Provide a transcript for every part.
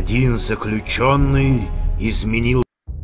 Один заключенный изменил...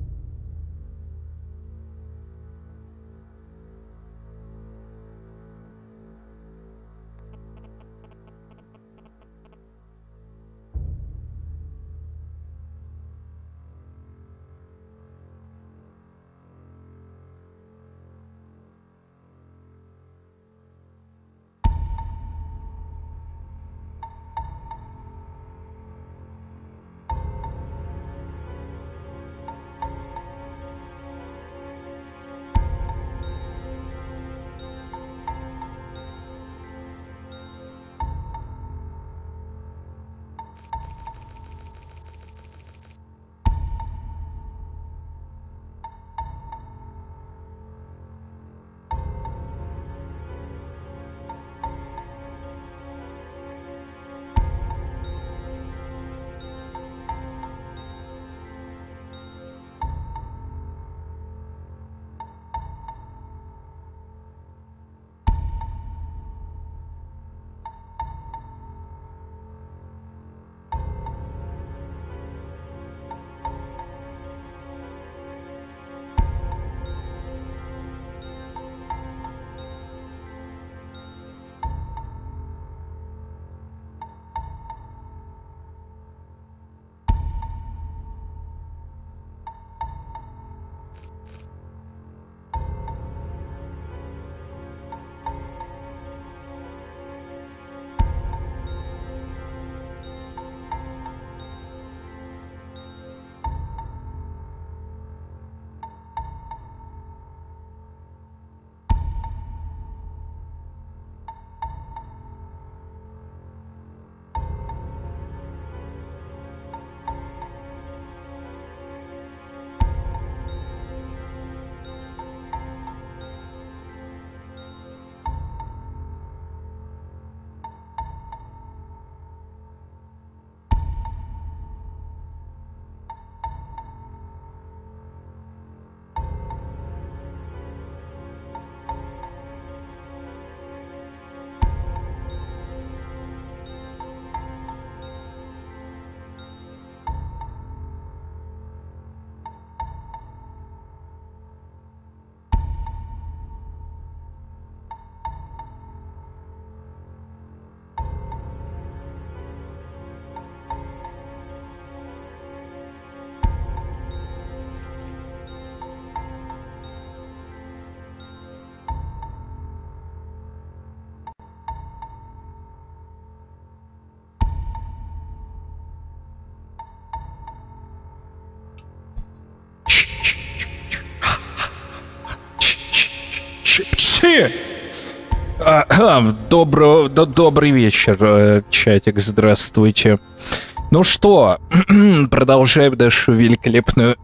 Добрый вечер, чатик, здравствуйте. Ну что, продолжаем нашу великолепную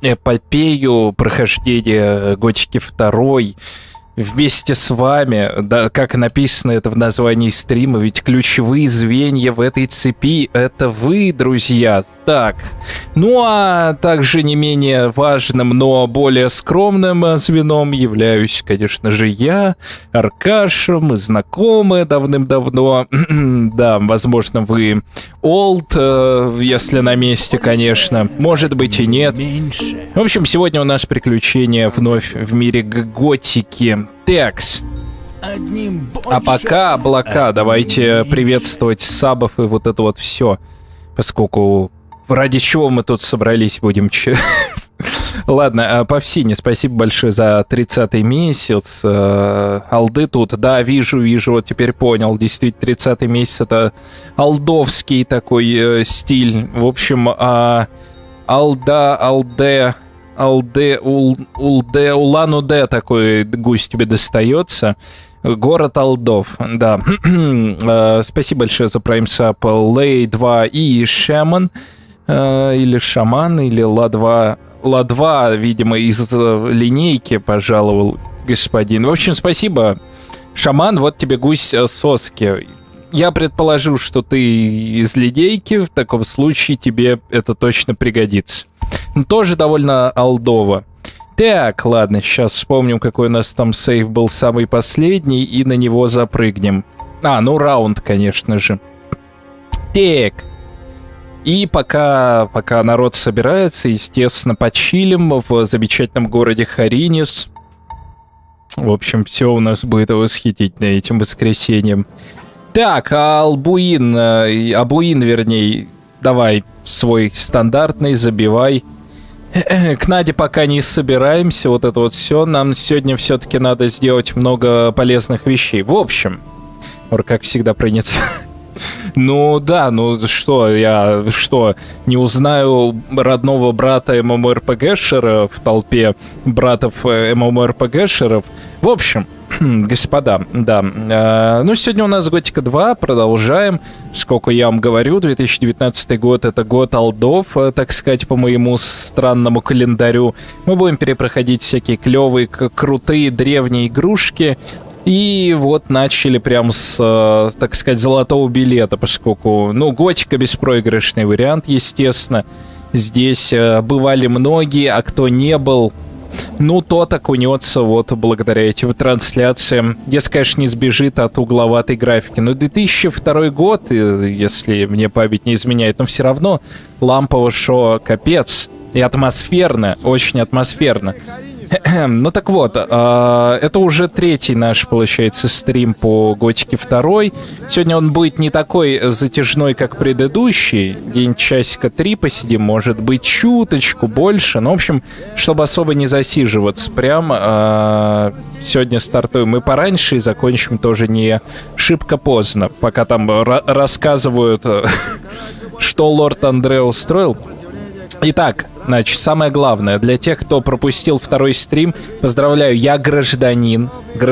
эпопею прохождения Готики 2 вместе с вами. Да, как написано это в названии стрима, ведь ключевые звенья в этой цепи — это вы, друзья. Так, ну а также не менее важным, но более скромным звеном являюсь, конечно же, я, Аркаша. Мы знакомы давным-давно. Да, возможно, вы олд, если на месте, конечно. Может быть и нет. В общем, сегодня у нас приключения вновь в мире готики. Текс. А пока облака. Давайте приветствовать сабов и вот это вот все. Поскольку ради чего мы тут собрались, будем... Ладно, Павсине, спасибо большое за 30-й месяц. Алды тут, да, вижу, вот теперь понял. Действительно, 30-й месяц — это алдовский такой стиль. В общем, Улан-Удэ такой гусь тебе достается. Город Алдов, да. Спасибо большое за прайм-сап Лей 2 и Шаман. Или Шаман, или Ла-2, видимо, из линейки пожаловал господин. В общем, спасибо, Шаман, вот тебе гусь соски. Я предположил, что ты из линейки, в таком случае тебе это точно пригодится. Тоже довольно алдово. Так, ладно, сейчас вспомним, какой у нас там сейв был самый последний, и на него запрыгнем. Ну раунд, конечно же. Так. И пока народ собирается, естественно, почилим в замечательном городе Харинис. В общем, все у нас будет восхитительно этим воскресеньем. Так, Абуин, вернее, давай свой стандартный, забивай. К Наде пока не собираемся, вот это вот все. Нам сегодня все-таки надо сделать много полезных вещей. В общем, как всегда принято. Ну да, ну что, я не узнаю родного брата ММО-РПГшера в толпе братов ММО-РПГшеров. В общем, господа, да. Ну, сегодня у нас Готика 2, продолжаем. Сколько я вам говорю, 2019 год — это год олдов, так сказать, по моему странному календарю. Мы будем перепроходить всякие клевые, крутые, древние игрушки. И вот начали прям с, так сказать, золотого билета, поскольку, ну, Готика — беспроигрышный вариант, естественно. Здесь бывали многие, а кто не был, ну, тот окунется вот благодаря этим трансляциям. Если, конечно, не сбежит от угловатой графики. Но 2002 год, если мне память не изменяет, но все равно лампово шо капец. И атмосферно, очень атмосферно. Ну так вот, это уже третий наш, получается, стрим по Готике 2. Сегодня он будет не такой затяжной, как предыдущий. Где-нибудь часика 3 посидим, может быть, чуточку больше. Ну, в общем, чтобы особо не засиживаться. Прям сегодня стартуем мы пораньше и закончим тоже не шибко поздно. Пока там рассказывают, что лорд Андре устроил. Итак, значит, самое главное, для тех, кто пропустил второй стрим, поздравляю, я гражданин,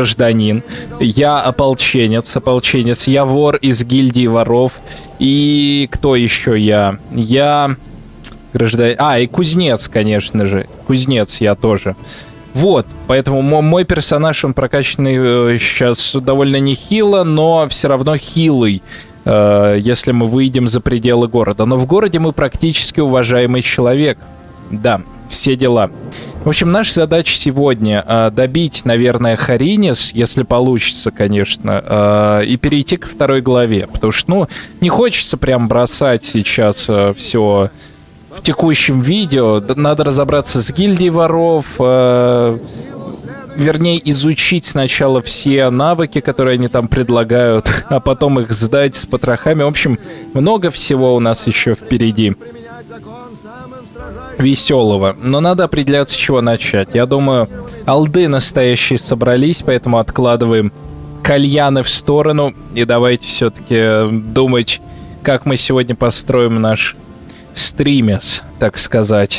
я ополченец, я вор из гильдии воров, и кто еще я? Я гражданин, и кузнец, конечно же, кузнец я тоже. Вот, поэтому мой персонаж, он прокачанный сейчас довольно нехило, но все равно хилый, если мы выйдем за пределы города. Но в городе мы практически уважаемый человек. Да, все дела. В общем, наша задача сегодня добить, наверное, Харинис, если получится, конечно, и перейти к второй главе. Потому что, ну, не хочется прям бросать сейчас все в текущем видео. Надо разобраться с гильдией воров, вернее, изучить сначала все навыки, которые они там предлагают, а потом их сдать с потрохами. В общем, много всего у нас еще впереди веселого. Но надо определяться, с чего начать. Я думаю, алды настоящие собрались, поэтому откладываем кальяны в сторону. И давайте все-таки думать, как мы сегодня построим наш стримес, так сказать.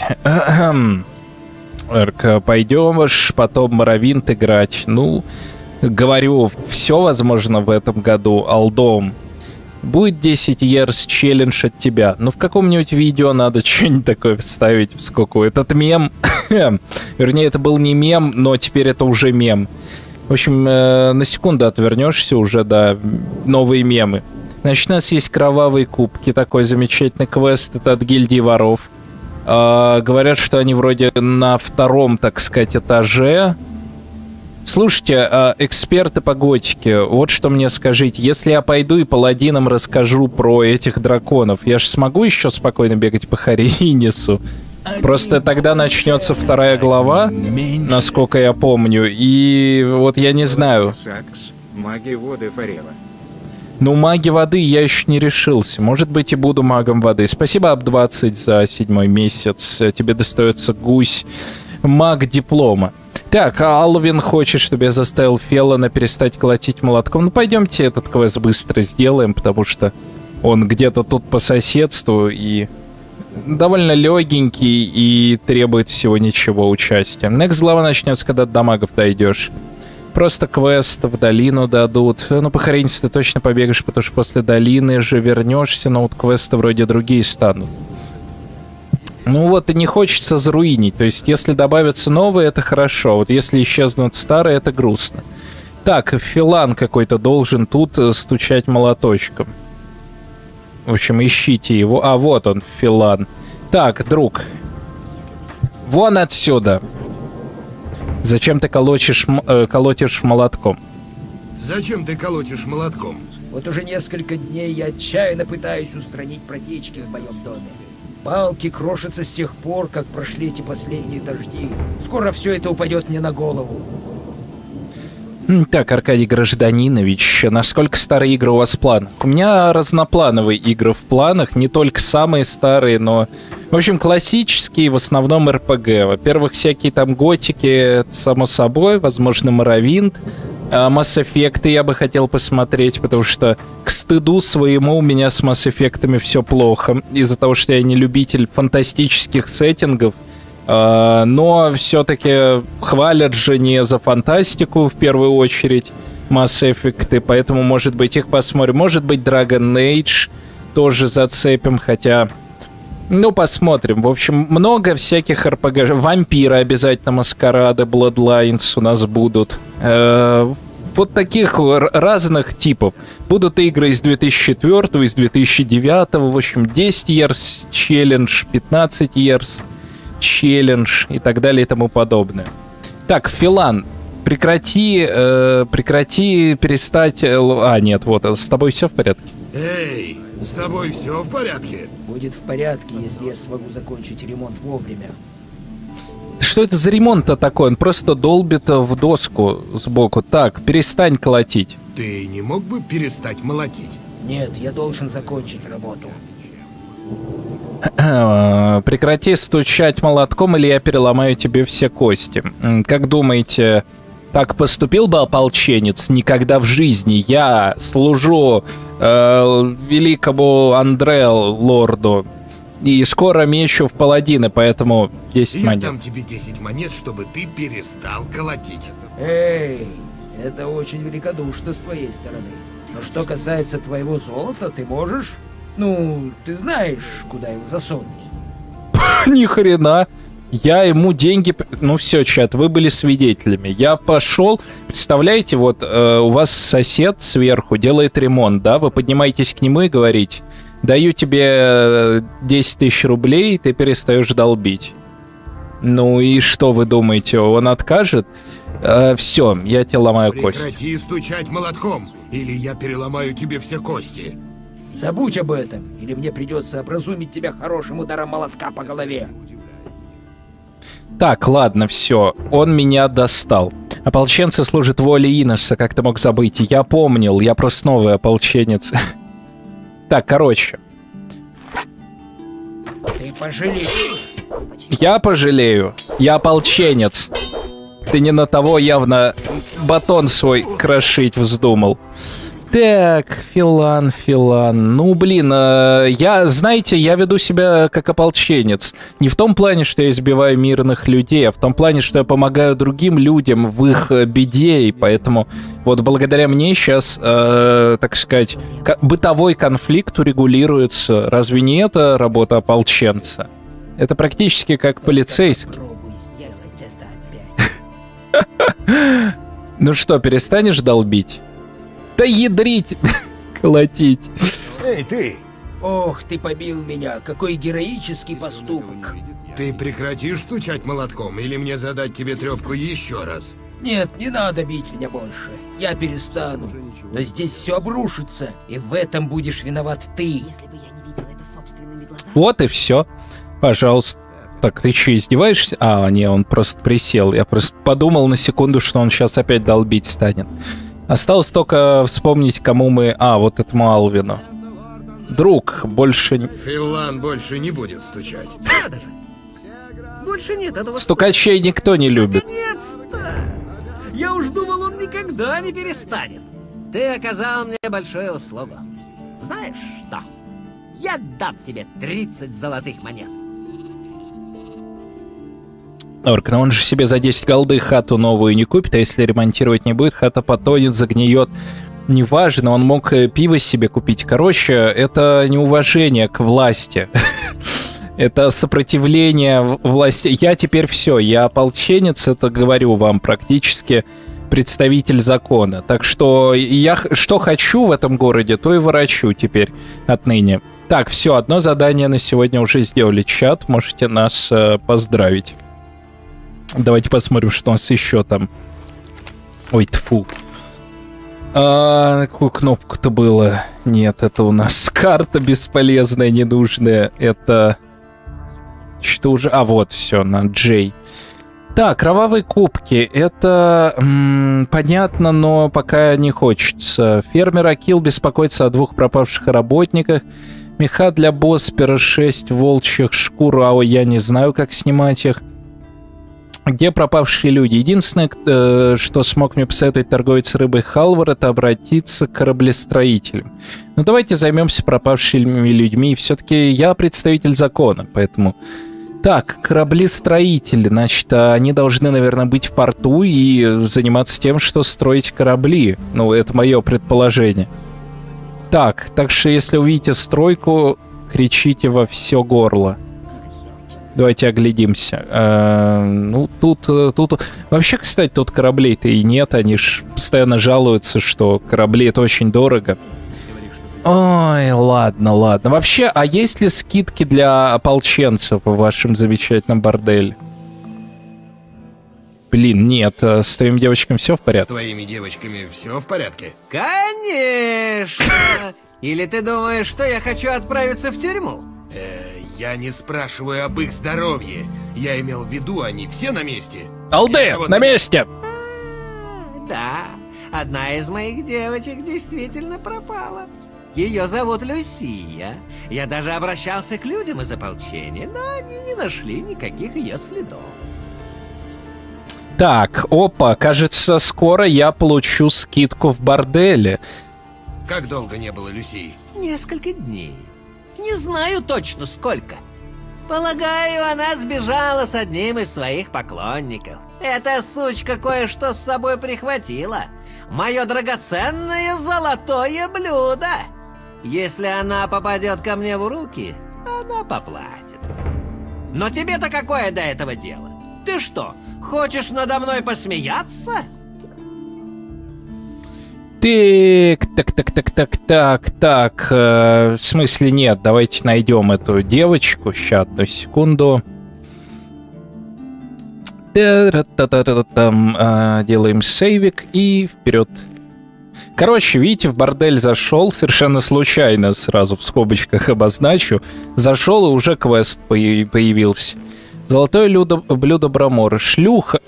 Пойдем потом Моровинт играть. Ну, говорю, все возможно в этом году алдом. Будет 10 years челлендж от тебя. Ну, в каком-нибудь видео надо что-нибудь такое вставить, поскольку этот мем... Вернее, это был не мем, но теперь это уже мем. В общем, на секунду отвернешься уже, да, новые мемы. Значит, у нас есть кровавые кубки, такой замечательный квест, это от гильдии воров. Говорят, что они вроде на втором, так сказать, этаже. Слушайте, эксперты по готике, вот что мне скажите. Если я пойду и паладинам расскажу про этих драконов, я же смогу еще спокойно бегать по Харинису? Просто тогда начнется вторая глава, насколько я помню, и вот я не знаю. Маги воды Фарела. Ну, маги воды я еще не решился. Может быть, и буду магом воды. Спасибо, Аб-20, за 7-й месяц. Тебе достается гусь. Маг диплома. Так, Алвин хочет, чтобы я заставил Феллона перестать колотить молотком. Ну, пойдемте этот квест быстро сделаем, потому что он где-то тут по соседству и довольно легенький и требует всего ничего участия. Next глава начнется, когда до магов дойдешь. Просто квест в долину дадут. Ну, по Харинису ты точно побегаешь, потому что после долины же вернешься, но вот квесты вроде другие станут. Ну вот, и не хочется заруинить. То есть, если добавятся новые, это хорошо. Вот если исчезнут старые, это грустно. Так, Филан какой-то должен тут стучать молоточком. В общем, ищите его. А, вот он, Филан. Так, друг. Вон отсюда. Зачем ты колотишь молотком? Зачем ты колотишь молотком? Вот уже несколько дней я отчаянно пытаюсь устранить протечки в моем доме. Балки крошатся с тех пор, как прошли эти последние дожди. Скоро все это упадет мне на голову. Так, Аркадий Гражданинович, насколько старые игры у вас в планах? У меня разноплановые игры в планах, не только самые старые, но, в общем, классические, в основном РПГ. Во-первых, всякие там готики, само собой, возможно, Morrowind. Mass Effect я бы хотел посмотреть, потому что, к стыду своему, у меня с Mass Effect'ами все плохо, из-за того, что я не любитель фантастических сеттингов. Но все-таки хвалят же не за фантастику в первую очередь Mass Effect, поэтому, может быть, их посмотрим. Может быть, Dragon Age тоже зацепим, хотя... Ну, посмотрим. В общем, много всяких RPG. Вампиры обязательно, Маскарады, Bloodlines у нас будут. Вот таких разных типов. Будут игры из 2004, из 2009, в общем, 10 years challenge, 15 years challenge и так далее и тому подобное. Так, Филан, прекрати перестать... нет, вот, с тобой все в порядке? Эй, с тобой все в порядке? Будет в порядке, если я смогу закончить ремонт вовремя. Что это за ремонт-то такой? Он просто долбит в доску сбоку. Так, перестань колотить. Ты не мог бы перестать молотить? Нет, я должен закончить работу. Прекрати стучать молотком, или я переломаю тебе все кости. Как думаете, так поступил бы ополченец? Никогда в жизни. Я служу великому Андрео лорду и скоро мечу в паладины, поэтому 10 монет. Я дам тебе 10 монет, чтобы ты перестал колотить. Эй, это очень великодушно с твоей стороны. Но что касается твоего золота, ты можешь... Ну, ты знаешь, куда его засунуть. Ни хрена. Я ему деньги... Ну все, чат, вы были свидетелями. Я пошел... Представляете, вот у вас сосед сверху делает ремонт, да? Вы поднимаетесь к нему и говорите: даю тебе 10 тысяч рублей, и ты перестаешь долбить. Ну и что вы думаете, он откажет? Все, я тебе ломаю кость. Прекрати стучать молотком, или я переломаю тебе все кости. Забудь об этом, или мне придется образумить тебя хорошим ударом молотка по голове. Так, ладно, все. Он меня достал. Ополченцы служат воле Иноса, как ты мог забыть. Я помнил, я просто новый ополченец. Так, короче. Ты пожалеешь. Я пожалею. Я ополченец. Ты не на того явно батон свой крошить вздумал. Так, Филан. Ну, блин, знаете, я веду себя как ополченец. Не в том плане, что я избиваю мирных людей, а в том плане, что я помогаю другим людям в их беде, и поэтому вот благодаря мне сейчас, так сказать, бытовой конфликт урегулируется. Разве не это работа ополченца? Это практически как полицейский. Попробуй сделать это опять. Ну что, перестанешь долбить? Да ядрить, колотить. Эй, ты! Ох, ты побил меня, какой героический поступок. Ты прекратишь стучать молотком, или мне задать тебе трёпку еще раз? Нет, не надо бить меня больше. Я перестану. Но здесь все обрушится, и в этом будешь виноват ты. Если бы я не видела это собственными глазами. Вот и все. Пожалуйста. Так, ты что, издеваешься? А, не, он просто присел. Я просто подумал на секунду, что он сейчас опять долбить станет. Осталось только вспомнить, кому мы... А, вот этому Алвину. Друг, больше... Филан больше не будет стучать. Надо же. Больше нет этого... Стукачей никто не любит. Наконец-то! Я уж думал, он никогда не перестанет. Ты оказал мне большую услугу. Знаешь что? Я дам тебе 30 золотых монет. Орк, но он же себе за 10 голды хату новую не купит, а если ремонтировать не будет, хата потонет, загниет. Неважно, он мог пиво себе купить. Короче, это неуважение к власти. Это сопротивление власти. Я теперь все, я ополченец, это говорю вам, практически представитель закона. Так что я что хочу в этом городе, то и ворочу теперь отныне. Так, все, одно задание на сегодня уже сделали. Чат, можете нас поздравить. Давайте посмотрим, что у нас еще там. Ой, тьфу. Какую кнопку-то было? Нет, это у нас карта бесполезная, ненужная. Это... Что уже... А, вот, все, на J. Так, кровавые кубки. Это понятно, но пока не хочется. Фермер Акил беспокоится о 2 пропавших работниках. Меха для Боспера, 6 волчьих шкур. А я не знаю, как снимать их. Где пропавшие люди? Единственное, что смог мне посоветовать торговец рыбой Халвар, это обратиться к кораблестроителям. Ну, давайте займемся пропавшими людьми. Все-таки я представитель закона, поэтому... Так, кораблестроители. Значит, они должны, наверное, быть в порту и заниматься тем, что строить корабли. Ну, это мое предположение. Так что если увидите стройку, кричите во все горло. Давайте оглядимся. Ну, тут... Вообще, кстати, тут кораблей-то и нет. Они ж постоянно жалуются, что корабли — это очень дорого. Ой, ладно. Вообще, а есть ли скидки для ополченцев в вашем замечательном борделе? Блин, нет. С твоими девочками все в порядке? С твоими девочками все в порядке? Конечно! Или ты думаешь, что я хочу отправиться в тюрьму? Я не спрашиваю об их здоровье. Я имел в виду, они все на месте. Алде, на месте! Да, одна из моих девочек действительно пропала. Ее зовут Люсия. Я даже обращался к людям из ополчения, но они не нашли никаких ее следов. Так, опа, кажется, скоро я получу скидку в борделе. Как долго не было Люсии? Несколько дней. Не знаю точно сколько. Полагаю, она сбежала с одним из своих поклонников. Эта сучка кое-что с собой прихватила. Мое драгоценное золотое блюдо. Если она попадет ко мне в руки, она поплатится. Но тебе-то какое до этого дело? Ты что, хочешь надо мной посмеяться? Так. В смысле нет, давайте найдем эту девочку. Сейчас, одну секунду. Делаем сейвик и вперед. Короче, видите, в бордель зашел совершенно случайно, сразу в скобочках обозначу. Зашел, и уже квест появился. Золотое блюдо Брамора. Шлюха...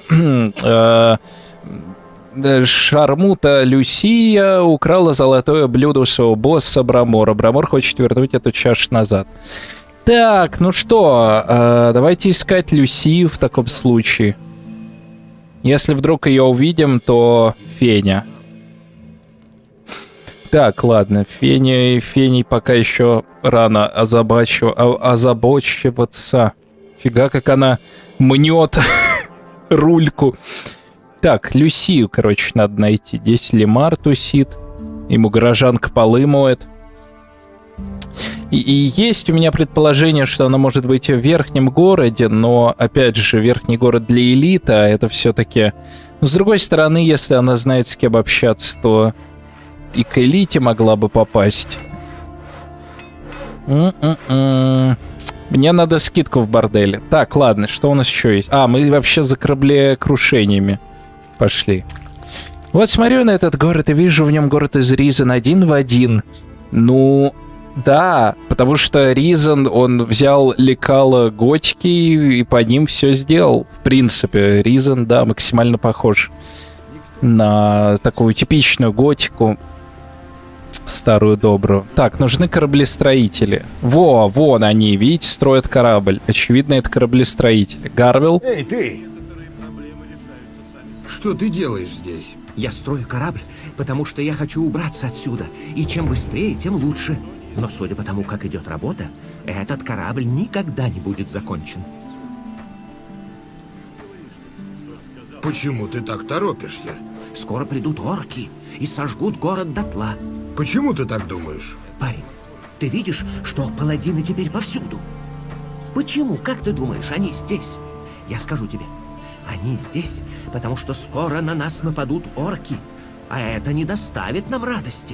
Шармута Люсия украла золотое блюдо у своего босса Брамора. Брамор хочет вернуть эту чашу назад. Так, ну что, давайте искать Люсию в таком случае. Если вдруг ее увидим, то Феня. Так, ладно, Феней пока еще рано озабочиваться. Фига, как она мнет рульку. Так, Люсию, короче, надо найти. Здесь Лемар тусит. Ему горожанка полы моет. И есть у меня предположение, что она может быть в верхнем городе, но, опять же, верхний город для элиты, а это все-таки... Но, с другой стороны, если она знает, с кем общаться, то и к элите могла бы попасть. Мне надо скидку в борделе. Так, ладно, что у нас еще есть? А, мы вообще за кораблекрушениями пошли. Вот смотрю на этот город и вижу в нем город из Ризен один в один. Ну, да, потому что Ризен, он взял лекало готики и по ним все сделал. В принципе, Ризен, да, максимально похож на такую типичную готику. Старую добрую. Так, нужны кораблестроители. Вон они, видите, строят корабль. Очевидно, это кораблестроители. Гарвилл? Эй, ты! Что ты делаешь здесь? Я строю корабль, потому что я хочу убраться отсюда. И чем быстрее, тем лучше. Но судя по тому, как идет работа, этот корабль никогда не будет закончен. Почему ты так торопишься? Скоро придут орки и сожгут город дотла. Почему ты так думаешь? Парень, ты видишь, что паладины теперь повсюду? Почему, как ты думаешь, они здесь? Я скажу тебе. Они здесь, потому что скоро на нас нападут орки, а это не доставит нам радости.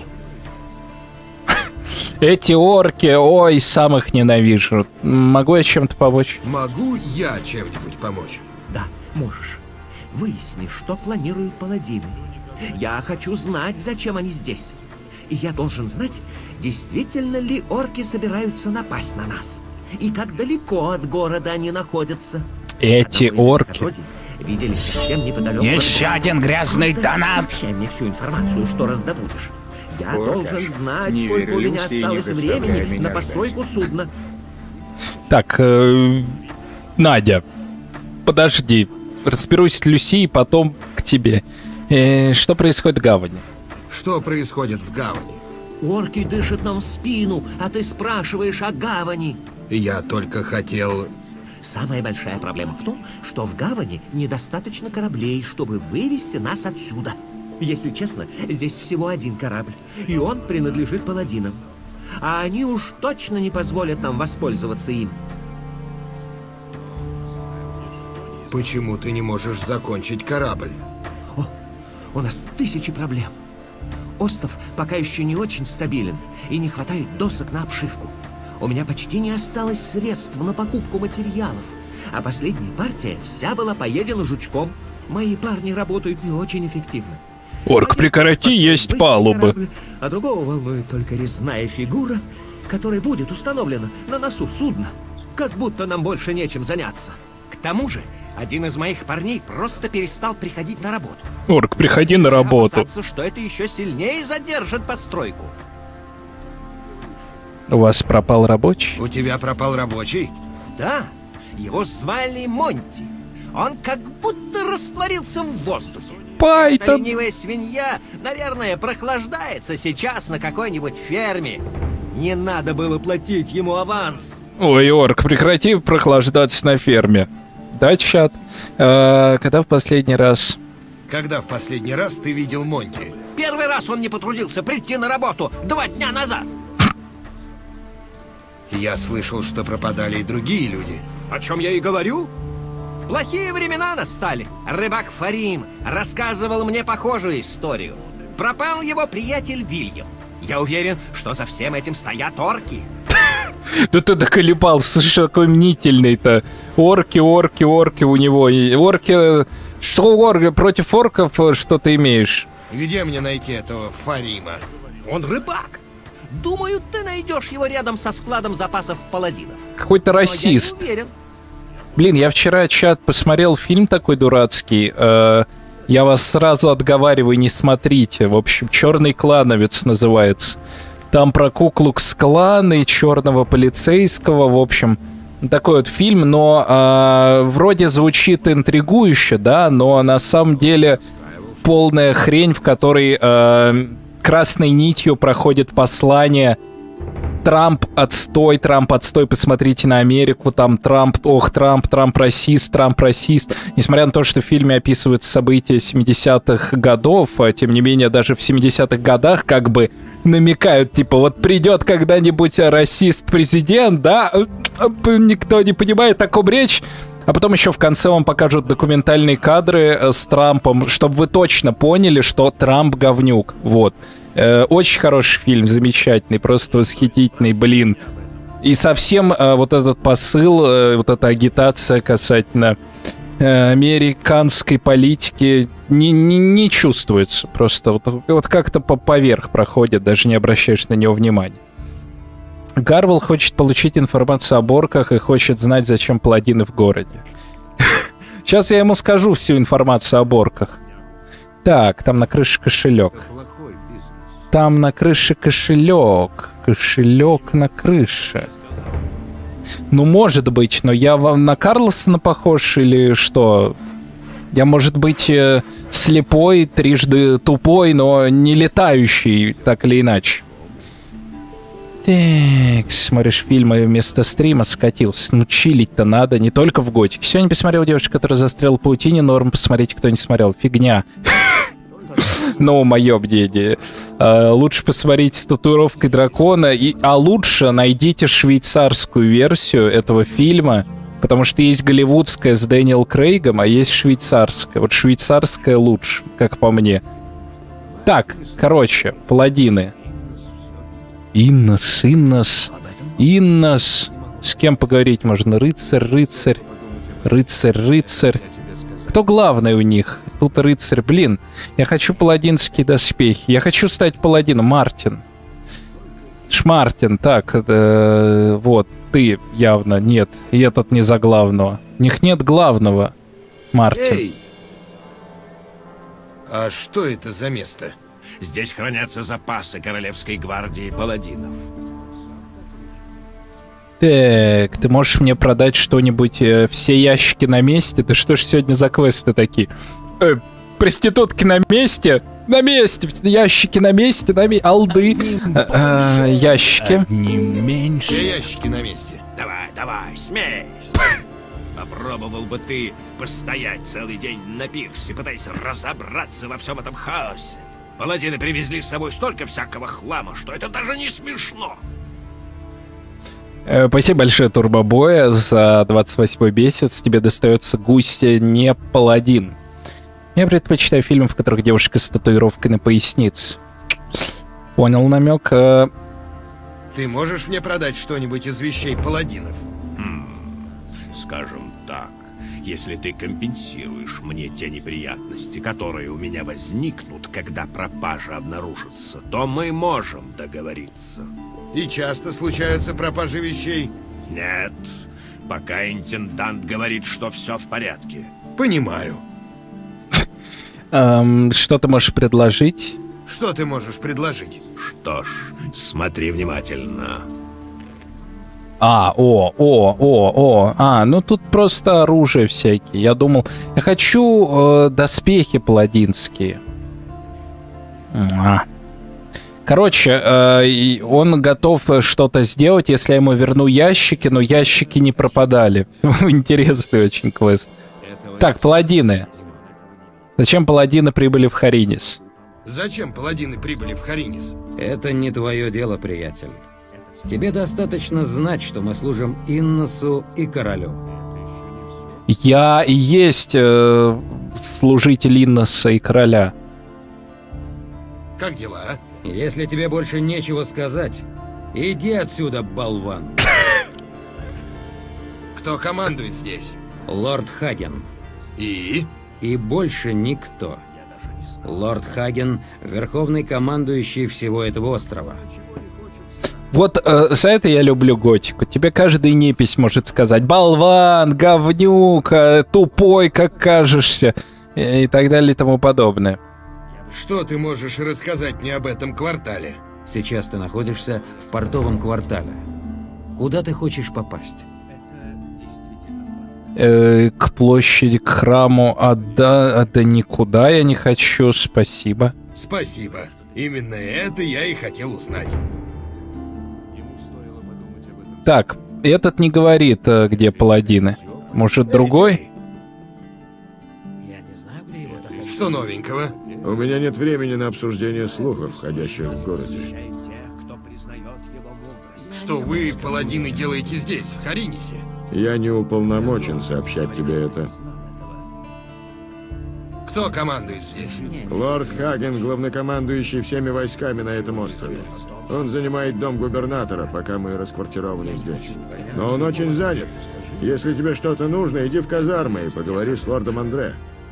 Эти орки, ой, сам их ненавижу. Могу я чем-то помочь? Могу я чем-нибудь помочь? Да, можешь. Выясни, что планируют паладины. Я хочу знать, зачем они здесь. И я должен знать, действительно ли орки собираются напасть на нас. И как далеко от города они находятся. Эти орки. Видели совсем неподалеку. Еще один грязный Просто донат. сообщай мне всю информацию, что раздобудешь. Я О, должен знать, не сколько у верю, меня Люси, осталось не заставляй времени меня на постройку судна. Так, Надя, подожди. Разберусь с Люси и потом к тебе. Что происходит в гавани? Что происходит в гавани? Орки дышат нам в спину, а ты спрашиваешь о гавани. Я только хотел... Самая большая проблема в том, что в гавани недостаточно кораблей, чтобы вывести нас отсюда. Если честно, здесь всего один корабль, и он принадлежит паладинам. А они уж точно не позволят нам воспользоваться им. Почему ты не можешь закончить корабль? О, у нас тысячи проблем. Остров пока еще не очень стабилен, и не хватает досок на обшивку. У меня почти не осталось средств на покупку материалов, а последняя партия вся была поедена жучком. Мои парни работают не очень эффективно. Орк, прекрати есть Быстрый палубы. корабль, а другого волнует только резная фигура, которая будет установлена на носу судна. Как будто нам больше нечем заняться. К тому же, один из моих парней просто перестал приходить на работу. Орк, приходи на работу. Опасаться, что это еще сильнее задержит постройку. У вас пропал рабочий? У тебя пропал рабочий? Да, его звали Монти. Он как будто растворился в воздухе. Эта Пайтон! ленивая свинья, наверное, прохлаждается сейчас на какой-нибудь ферме. Не надо было платить ему аванс. Ой, Орк, прекрати прохлаждаться на ферме. Да, чат? Когда в последний раз? Когда в последний раз ты видел Монти? Первый раз он не потрудился прийти на работу 2 дня назад. Я слышал, что пропадали и другие люди. О чем я и говорю. Плохие времена настали. Рыбак Фарим рассказывал мне похожую историю. Пропал его приятель Вильям. Я уверен, что за всем этим стоят орки. Да ты доколебался, что такой мнительный-то. Орки у него. И орки... Что орки? Против орков что ты имеешь? Где мне найти этого Фарима? Он рыбак. Думаю, ты найдешь его рядом со складом запасов паладинов. Какой-то Но расист. я не уверен. Блин, я вчера, чат, посмотрел фильм такой дурацкий. Я вас сразу отговариваю, не смотрите. В общем, «Черный клановец» называется. Там про Ку-Клукс-клан и черного полицейского. В общем, такой вот фильм, но вроде звучит интригующе, да, но на самом деле полная хрень, в которой красной нитью проходит послание: Трамп отстой, посмотрите на Америку, там Трамп расист. Несмотря на то, что в фильме описываются события 70-х годов, тем не менее, даже в 70-х годах как бы намекают, типа, вот придет когда-нибудь расист-президент, да, никто не понимает, о ком речь. А потом еще в конце вам покажут документальные кадры с Трампом, чтобы вы точно поняли, что Трамп говнюк. Вот. Очень хороший фильм, замечательный, просто восхитительный, блин. И совсем вот этот посыл, вот эта агитация касательно американской политики не чувствуется. Просто вот как-то поверх проходит, даже не обращаешь на него внимания. Гарвел хочет получить информацию об орках и хочет знать, зачем паладины в городе. Сейчас я ему скажу всю информацию об орках. Так, там на крыше кошелек. Там на крыше кошелек. Кошелек на крыше. Ну, может быть, но я на Карлсона похож или что? Я, может быть, слепой, трижды тупой, но не летающий, так или иначе. Так, смотришь фильмы вместо стрима, скатился. Ну, чилить-то надо, не только в готике. Сегодня посмотрел девушку, которая застряла в паутине. Норм, посмотрите, кто не смотрел. Фигня. Ну, мое мнение. Лучше посмотрите с татуировкой дракона. А лучше найдите швейцарскую версию этого фильма. Потому что есть голливудская с Дэниел Крейгом, а есть швейцарская. Вот швейцарская лучше, как по мне. Так, короче, паладины. Иннос. С кем поговорить можно? Рыцарь. Кто главный у них? тут рыцарь. Блин, я хочу паладинские доспехи. Я хочу стать паладином. Мартин. Шмартин, так, вот, ты явно, нет, и этот не за главного. У них нет главного, Мартин. Эй! А что это за место? Здесь хранятся запасы Королевской гвардии паладинов. Так, ты можешь мне продать что-нибудь, все ящики на месте? Ты что ж сегодня за квесты такие? Проститутки на месте? На месте! Ящики на месте, алды. Ящики. Все ящики на месте. Давай, смейся. Попробовал бы ты постоять целый день на пирсе, пытаясь разобраться во всем этом хаосе. Паладины привезли с собой столько всякого хлама, что это даже не смешно. Спасибо большое, Турбобоя, за 28-й месяц. Тебе достается гусь не паладин. Я предпочитаю фильмы, в которых девушка с татуировкой на пояснице. Понял намек. Ты можешь мне продать что-нибудь из вещей паладинов? Скажем так, если ты компенсируешь мне те неприятности, которые у меня возникнут, когда пропажа обнаружится, то мы можем договориться. И часто случаются пропажи вещей? Нет, пока интендант говорит, что все в порядке. Понимаю. Что ты можешь предложить? Что ты можешь предложить? Что ж, смотри внимательно. Ну тут просто оружие всякие. Я думал, я хочу доспехи паладинские. Короче, он готов что-то сделать, если я ему верну ящики, но ящики не пропадали. Интересный очень квест. Так, паладины. Зачем паладины прибыли в Харинис? Зачем паладины прибыли в Харинис? Это не твое дело, приятель. Тебе достаточно знать, что мы служим Инносу и королю. Я и есть служитель Инноса и короля. Как дела? Если тебе больше нечего сказать, иди отсюда, болван. Кто командует здесь? Лорд Хаген. И больше никто. Лорд Хаген — верховный командующий всего этого острова. Вот за это я люблю готику. Тебе каждый непись может сказать: болван, говнюк, тупой, как кажешься, и так далее и тому подобное. Что ты можешь рассказать мне об этом квартале? Сейчас ты находишься в портовом квартале. Куда ты хочешь попасть? К площади, к храму, да никуда я не хочу, спасибо. Спасибо. Именно это я и хотел узнать. Так, этот не говорит, где паладины. Может, другой? Что новенького? У меня нет времени на обсуждение слухов, ходящих в городе. Что вы, паладины, делаете здесь, в Харинисе? Я не уполномочен сообщать тебе это. Кто командует здесь? Лорд Хаген, главнокомандующий всеми войсками на этом острове. Он занимает дом губернатора, пока мы расквартированы здесь. Но он очень занят. Если тебе что-то нужно, иди в казармы и поговори с лордом Андре.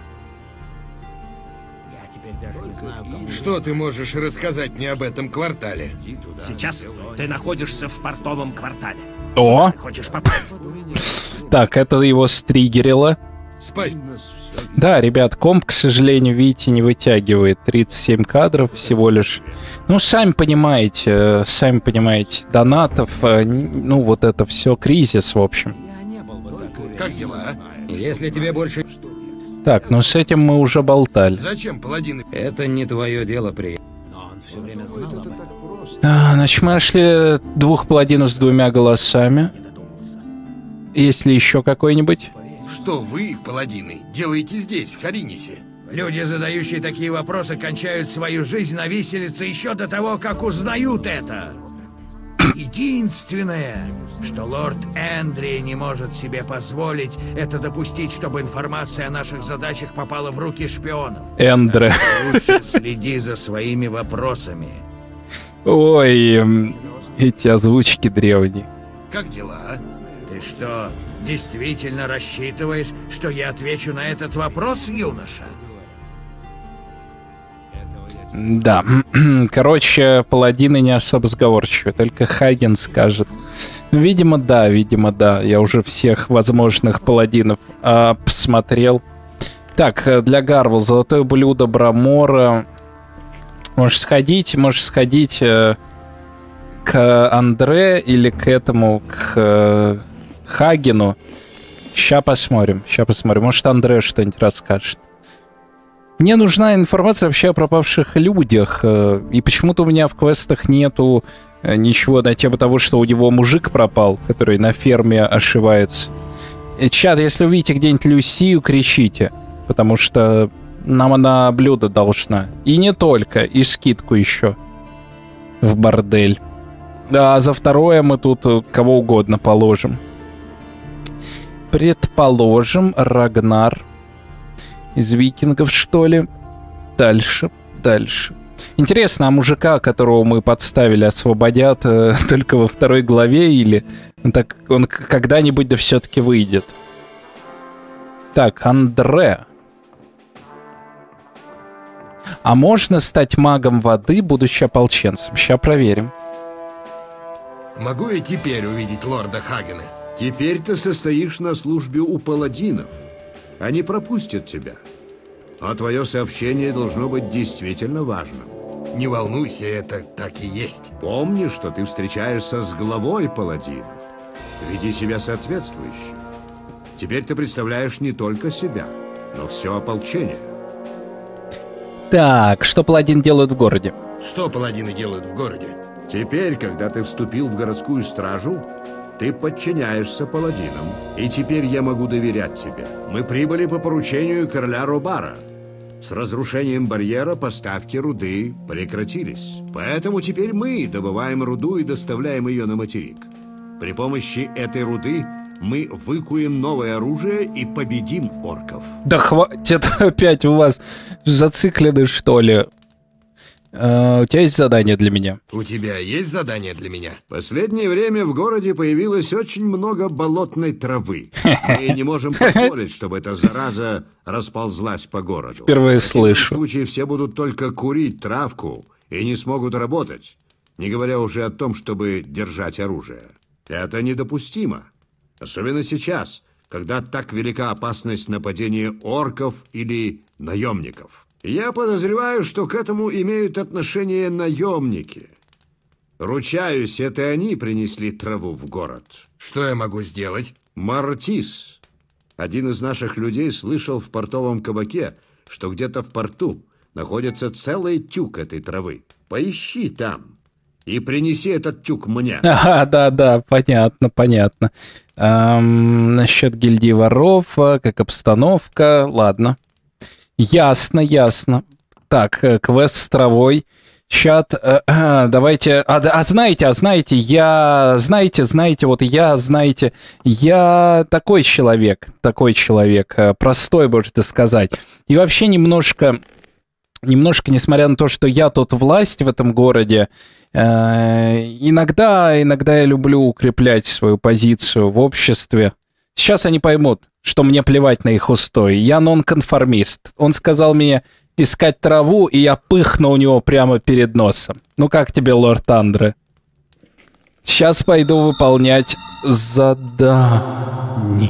Что ты можешь рассказать мне об этом квартале? Сейчас ты находишься в портовом квартале. О! Ты хочешь попасть? Так, это его стригерило. Спасибо. Да, ребят, комп, к сожалению, видите, не вытягивает. 37 кадров всего лишь. Ну, сами понимаете, донатов, ну, вот это все, кризис, в общем. Как дела? Если тебе больше... Так, ну с этим мы уже болтали. Зачем паладины? Это не твое дело, приятель. Но он все время знал об этом. Значит, мы нашли двух паладинов с двумя голосами. Есть ли еще какой-нибудь? Что вы, паладины, делаете здесь, в Харинисе? Люди, задающие такие вопросы, кончают свою жизнь на виселице еще до того, как узнают это. Единственное, что лорд Эндри не может себе позволить, это допустить, чтобы информация о наших задачах попала в руки шпионов. Эндре. Лучше следи за своими вопросами. Ой, эти озвучки древние. Как дела? Ты что, действительно рассчитываешь, что я отвечу на этот вопрос, юноша? Да. Короче, паладины не особо сговорчивые, только Хаген скажет. Ну, видимо, да. Я уже всех возможных паладинов посмотрел. Так, для Гарвел золотое блюдо Брамора. Можешь сходить к Андре или к этому, к Хагену. Ща посмотрим. Может, Андре что-нибудь расскажет. Мне нужна информация вообще о пропавших людях. И почему-то у меня в квестах нету ничего на тему того, что у него мужик пропал, который на ферме ошивается. Чат, если увидите где-нибудь Люсию, кричите. Потому что нам она блюдо должна. И не только, и скидку еще. В бордель. Да, а за второе мы тут кого угодно положим. Предположим, Рагнар. Из викингов, что ли? Дальше. Интересно, а мужика, которого мы подставили, освободят только во второй главе, или так он когда-нибудь да все-таки выйдет? Так, Андре. А можно стать магом воды, будучи ополченцем? Сейчас проверим. Могу и теперь увидеть лорда Хагена? Теперь ты состоишь на службе у паладинов. Они пропустят тебя. А твое сообщение должно быть действительно важным. Не волнуйся, это так и есть. Помни, что ты встречаешься с главой паладинов. Веди себя соответствующе. Теперь ты представляешь не только себя, но все ополчение. Так, что паладин делает в городе? Что паладины делают в городе? Теперь, когда ты вступил в городскую стражу, ты подчиняешься паладинам. И теперь я могу доверять тебе. Мы прибыли по поручению короля Робара. С разрушением барьера поставки руды прекратились. Поэтому теперь мы добываем руду и доставляем ее на материк. При помощи этой руды мы выкуем новое оружие и победим орков. Да хватит, опять у вас зациклены, что ли? У тебя есть задание для меня? У тебя есть задание для меня? В последнее время в городе появилось очень много болотной травы. Мы не можем позволить, чтобы эта зараза расползлась по городу. Впервые слышу. В таком случае все будут только курить травку и не смогут работать, не говоря уже о том, чтобы держать оружие. Это недопустимо. Особенно сейчас, когда так велика опасность нападения орков или наемников. Я подозреваю, что к этому имеют отношение наемники. Ручаюсь, это они принесли траву в город. Что я могу сделать? Мартис, один из наших людей, слышал в портовом кабаке, что где-то в порту находится целый тюк этой травы. Поищи там и принеси этот тюк мне. Ага, да, понятно. Насчет гильдии воров, как обстановка, ладно. Ясно. Так, квест с травой. Чат, давайте... Знаете, я такой человек, простой, можно сказать. И вообще немножко, несмотря на то, что я тут власть в этом городе, иногда я люблю укреплять свою позицию в обществе. Сейчас они поймут, что мне плевать на их устой. Я нонконформист. Он сказал мне искать траву, и я пыхну у него прямо перед носом. Ну как тебе, лорд Андре? Сейчас пойду выполнять задание.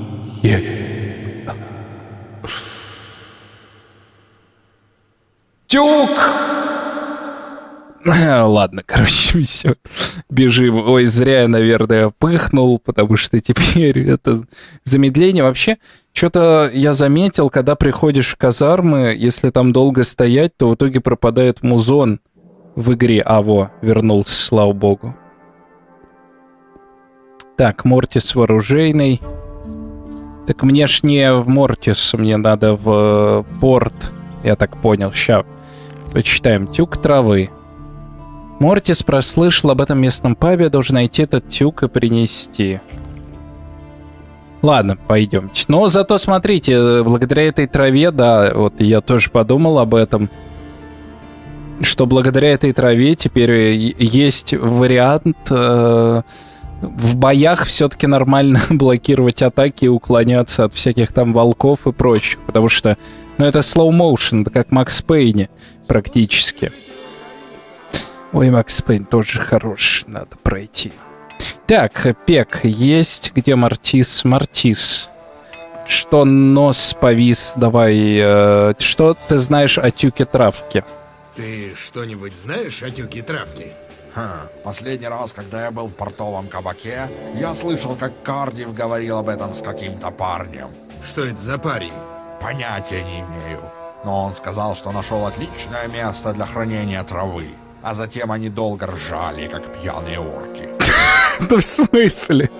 Тюк! Ладно, короче, все. Бежим. Ой, зря я, наверное, пыхнул, потому что теперь это замедление. Вообще, что-то я заметил, когда приходишь в казармы, если там долго стоять, то в итоге пропадает музон в игре. Вернулся, слава богу. Так, Мортис вооружейный. Так мне ж не в Мортис, мне надо в порт. Я так понял. Ща почитаем. Тюк травы. Мортис прослышал об этом местном пабе, должен найти этот тюк и принести. Ладно, пойдемте. Но зато смотрите, благодаря этой траве, да, вот я тоже подумал об этом, что благодаря этой траве теперь есть вариант в боях все-таки нормально блокировать атаки и уклоняться от всяких там волков и прочих, потому что, ну, это slow motion, это как Макс Пейне практически. Ой, Макс Пейн тоже хорош, надо пройти. Так, Пек есть, где Мартис? Мартис. Что нос повис, давай, что ты знаешь о тюке травки? Ты что-нибудь знаешь о тюке травки? Последний раз, когда я был в портовом кабаке, я слышал, как Кардив говорил об этом с каким-то парнем. Что это за парень? Понятия не имею. Но он сказал, что нашел отличное место для хранения травы. А затем они долго ржали, как пьяные орки. Да в смысле?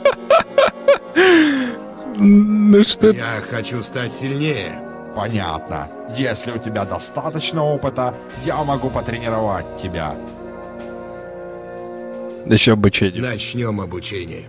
Ну что? Я хочу стать сильнее. Понятно. Если у тебя достаточно опыта, я могу потренировать тебя. Еще обучение. Начнем обучение.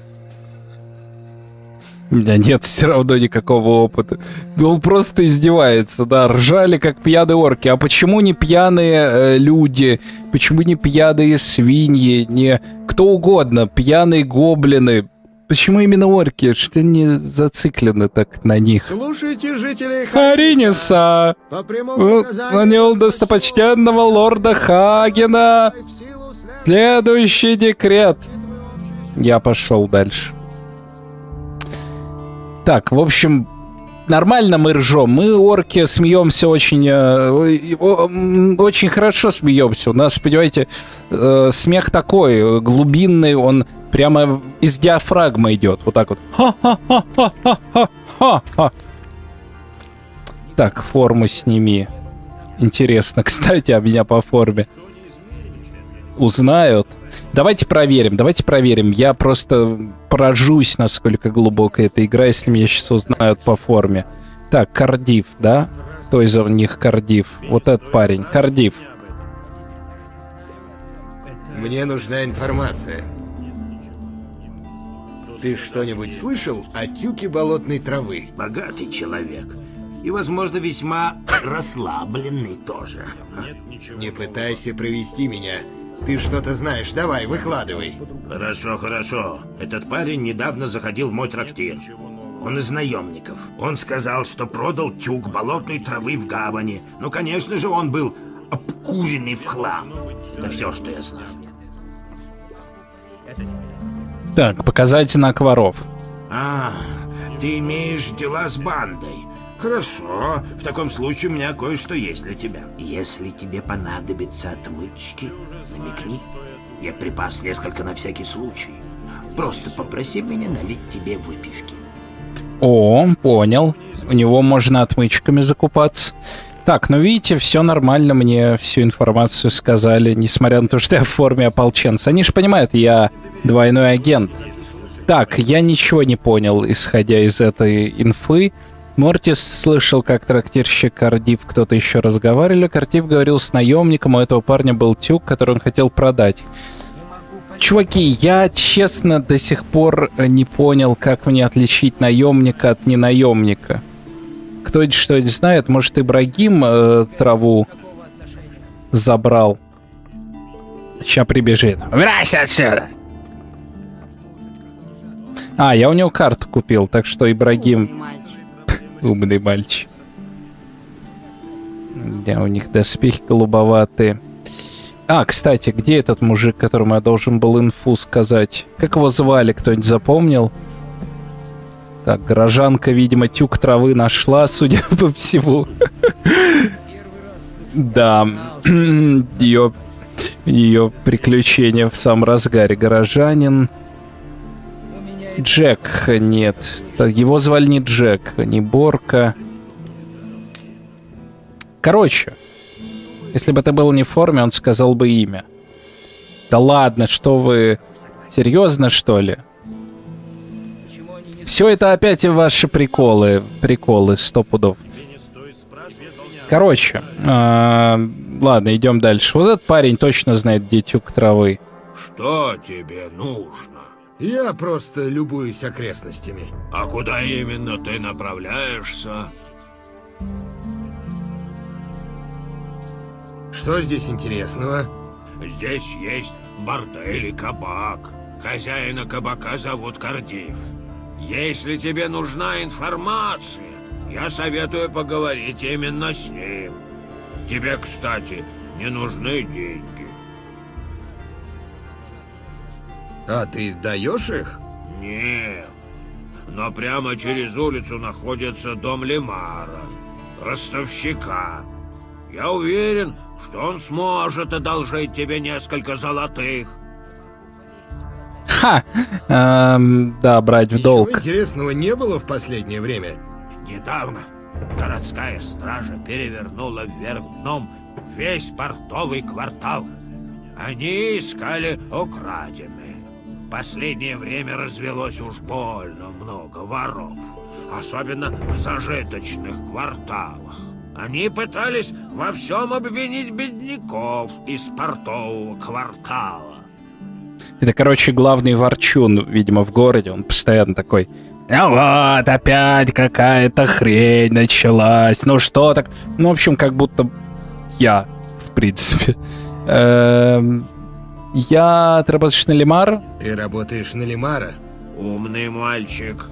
У меня нет все равно никакого опыта. Он просто издевается, да. Ржали, как пьяные орки. А почему не пьяные люди? Почему не пьяные свиньи? Не кто угодно. Пьяные гоблины. Почему именно орки? Что не зациклены так на них? Слушайте, жители Хариниса! Нанял достопочтенного лорда Хагена! Следующий декрет! Я пошел дальше. Так, в общем, нормально мы ржем. Мы, орки, смеемся очень... очень хорошо смеемся. У нас, понимаете, смех такой, глубинный, он прямо из диафрагмы идет. Вот так вот. Ха-ха-ха-ха-ха-ха-ха. Так, форму сними. Интересно, кстати, а меня по форме узнают. Давайте проверим. Я просто поражусь, насколько глубокая эта игра, если меня сейчас узнают по форме. Так, Кардив, да? Кто из них Кардив? Вот этот парень, Кардив. Мне нужна информация. Ты что-нибудь слышал о тюке болотной травы? Богатый человек. И, возможно, весьма расслабленный тоже. Не пытайся провести меня. Ты что-то знаешь, давай, выкладывай. Хорошо. Этот парень недавно заходил в мой трактир. Он из наемников. Он сказал, что продал тюк болотной травы в гавани. Ну, конечно же, он был обкуренный в хлам. Это все, что я знаю. Так, показать знак воров. Ты имеешь дела с бандой. Хорошо, в таком случае у меня кое-что есть для тебя. Если тебе понадобятся отмычки, намекни. Я припас несколько на всякий случай. Просто попроси меня налить тебе выпивки. О, понял. У него можно отмычками закупаться. Так, ну видите, все нормально, мне всю информацию сказали, несмотря на то, что я в форме ополченца. Они же понимают, я двойной агент. Так, я ничего не понял, исходя из этой инфы. Мортис слышал, как трактирщик Кардив, кто-то еще разговаривали. Кардив говорил с наемником, у этого парня был тюк, который он хотел продать. Чуваки, я честно до сих пор не понял, как мне отличить наемника от ненаемника. Кто-нибудь что-нибудь знает? Может, Ибрагим траву забрал? Сейчас прибежит. Убирайся отсюда! Я у него карту купил, так что Ибрагим... Умный мальчик. Да, у них доспехи голубоватые. Кстати, где этот мужик, которому я должен был инфу сказать? Как его звали, кто-нибудь запомнил? Так, горожанка, видимо, тюк травы нашла, судя по всему. Да, ее приключения в самом разгаре. Горожанин. Джек, нет. Его звали не Джек, не Борка. Короче, если бы это было не в форме, он сказал бы имя. Да ладно, что вы... Серьезно, что ли? Все это опять ваши приколы. Приколы, 100 пудов. Короче, ладно, идем дальше. Вот этот парень точно знает, где тюк травы. Что тебе нужно? Я просто любуюсь окрестностями. А куда именно ты направляешься? Что здесь интересного? Здесь есть бордель и кабак. Хозяина кабака зовут Кардив. Если тебе нужна информация, я советую поговорить именно с ним. Тебе, кстати, не нужны деньги. А ты даешь их? Нет. Но прямо через улицу находится дом Лемара, ростовщика. Я уверен, что он сможет одолжить тебе несколько золотых. Ха! Да, брать в долг. Ничего интересного не было в последнее время? Недавно городская стража перевернула вверх дном весь портовый квартал. Они искали украденные. В последнее время развелось уж больно много воров, особенно в зажиточных кварталах. Они пытались во всем обвинить бедняков из портового квартала. Это, короче, главный ворчун, видимо, в городе. Он постоянно такой: ну вот, опять какая-то хрень началась. Ну что так? Ну, в общем, как будто я, в принципе. Ты работаешь на Лемара? Ты работаешь на Лемара? Умный мальчик.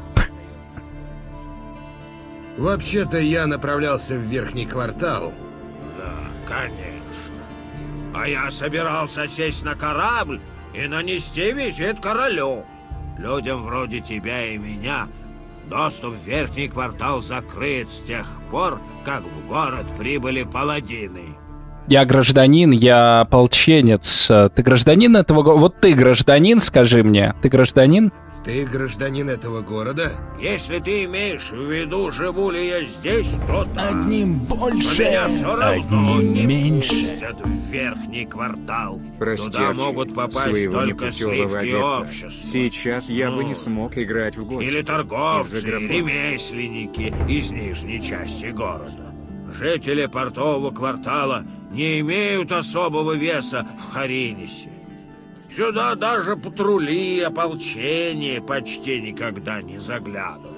Вообще-то я направлялся в верхний квартал. Да, конечно. А я собирался сесть на корабль и нанести визит королю. Людям вроде тебя и меня доступ в верхний квартал закрыт с тех пор, как в город прибыли паладины. Я гражданин, я ополченец. Ты гражданин этого города? Вот ты гражданин, скажи мне. Ты гражданин? Ты гражданин этого города? Если ты имеешь в виду, живу ли я здесь, то одним больше, одним меньше. В верхний квартал. Прости, Туда могут попасть своего только непутевого сливки адепта. общества. Сейчас я бы не смог играть в гольф. Или торговцы, из-за графона. ремесленники из нижней части города. Жители портового квартала не имеют особого веса в Харинисе. Сюда даже патрули и ополчение почти никогда не заглядывают.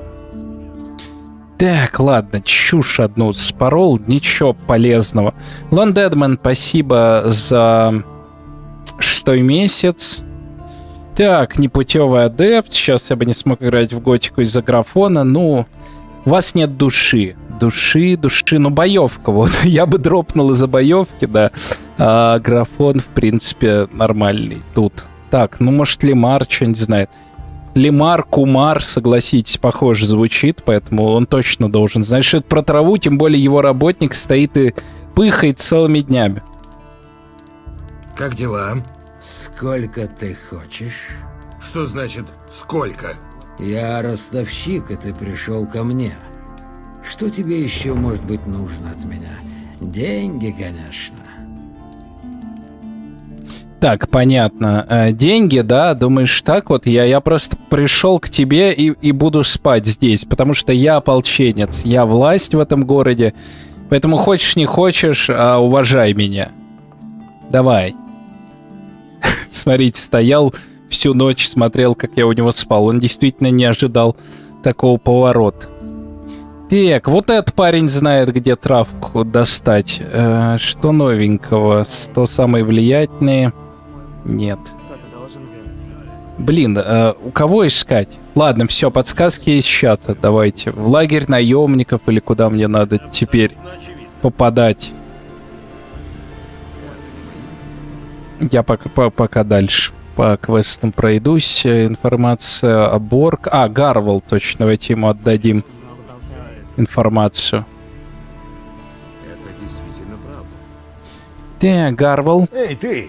Так, ладно, чушь одну спорол, ничего полезного. Лон Дедман, спасибо за 6-й месяц. Так, непутевый адепт. Сейчас я бы не смог играть в готику из-за графона. Ну, у вас нет души. Души, ну, боевка, вот. Я бы дропнул из-за боевки, да. А графон, в принципе, нормальный тут. Так, ну, может, Лемар что-нибудь знает. Лемар, Кумар, согласитесь, похоже звучит, поэтому он точно должен знать, что это про траву, тем более его работник стоит и пыхает целыми днями. Как дела? Сколько ты хочешь? Что значит «сколько»? Я ростовщик, и ты пришел ко мне. Что тебе еще может быть нужно от меня? Деньги, конечно. Так, понятно. Деньги, да? Думаешь, так вот? Я просто пришел к тебе и буду спать здесь, потому что я ополченец, я власть в этом городе, поэтому хочешь не хочешь, уважай меня. Давай. Смотрите, стоял всю ночь, смотрел, как я у него спал. Он действительно не ожидал такого поворота. Так, вот этот парень знает, где травку достать. Что новенького? 100 самые влиятельные. Нет. Блин, у кого искать? Ладно, все, подсказки из чата. Давайте. В лагерь наемников или куда мне надо теперь попадать? Я пока дальше по квестам пройдусь. Информация о Борг. Гарвал, точно. Давайте ему отдадим информацию. Это действительно правда. Так, Гарвал. Эй, ты!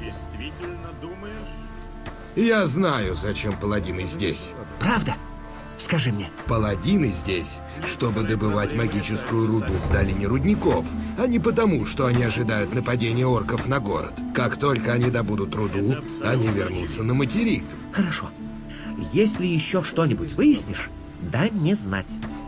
Я знаю, зачем паладины здесь. Правда? Скажи мне. Паладины здесь, чтобы добывать магическую руду в долине рудников, а не потому, что они ожидают нападения орков на город. Как только они добудут руду, они вернутся на материк. Хорошо. Если еще что-нибудь выяснишь, дай мне знать.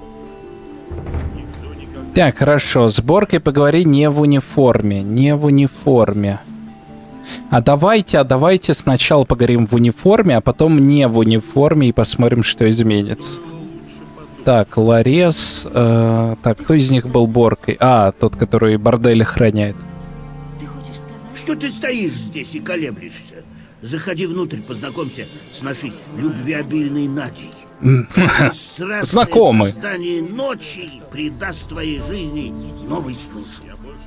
Так, хорошо. С Боркой поговори не в униформе. Не в униформе. А давайте сначала поговорим в униформе, а потом не в униформе и посмотрим, что изменится. Так, Ларес. Так, кто из них был Боркой? Тот, который бордель охраняет. Что ты стоишь здесь и колеблешься? Заходи внутрь, познакомься с нашей любвеобильной Надей. Знакомы. Создание ночи придаст твоей жизни новый смысл.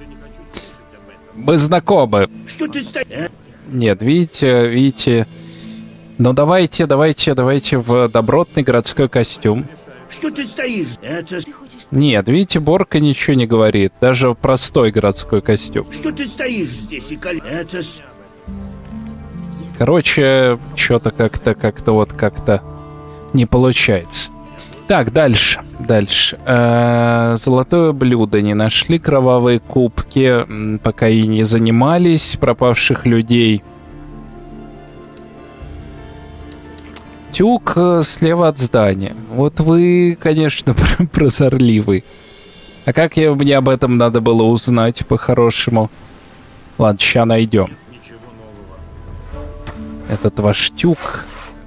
Мы знакомы. Что ты стоишь? Нет, видите. Ну давайте в добротный городской костюм. Что ты стоишь? Это... Нет, видите, Борка ничего не говорит. Даже простой городской костюм. Что ты стоишь здесь и это... Короче, что-то как-то не получается. Так, дальше. Золотое блюдо не нашли, кровавые кубки, пока и не занимались, пропавших людей. Тюк слева от здания. Вот вы, конечно, прозорливый. А как мне об этом надо было узнать по-хорошему? Ладно, ща найдем. Этот ваш тюк.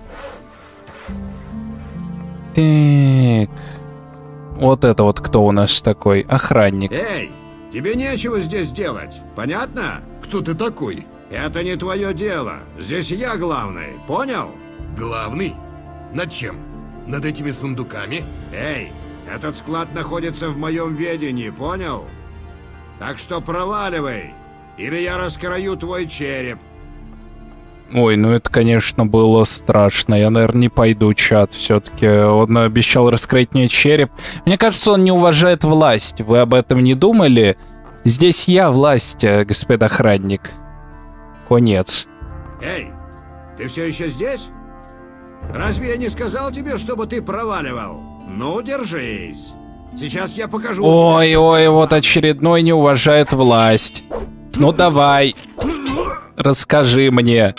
Так. Вот это вот кто у нас такой? Охранник. Эй, тебе нечего здесь делать, понятно? Кто ты такой? Это не твое дело. Здесь я главный, понял? Главный? Над чем? Над этими сундуками? Эй, этот склад находится в моем ведении, понял? Так что проваливай, или я раскрою твой череп. Ой, ну это, конечно, было страшно. Я, наверное, не пойду, чат. Все-таки он обещал раскрыть мне череп. Мне кажется, он не уважает власть. Вы об этом не думали? Здесь я власть, господин охранник. Конец. Эй, ты все еще здесь? Разве я не сказал тебе, чтобы ты проваливал? Ну, держись. Сейчас я покажу. Ой, вот очередной не уважает власть. Ну давай. Расскажи мне.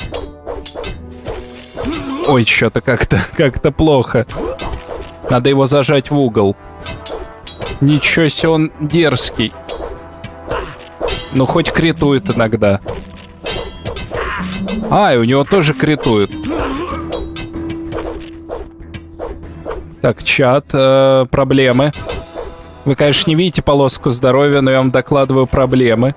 Ой, что-то как-то плохо. Надо его зажать в угол. Ничего себе, он дерзкий. Ну, хоть критует иногда. А, и у него тоже критует. Так, чат, проблемы. Вы, конечно, не видите полоску здоровья, но я вам докладываю проблемы.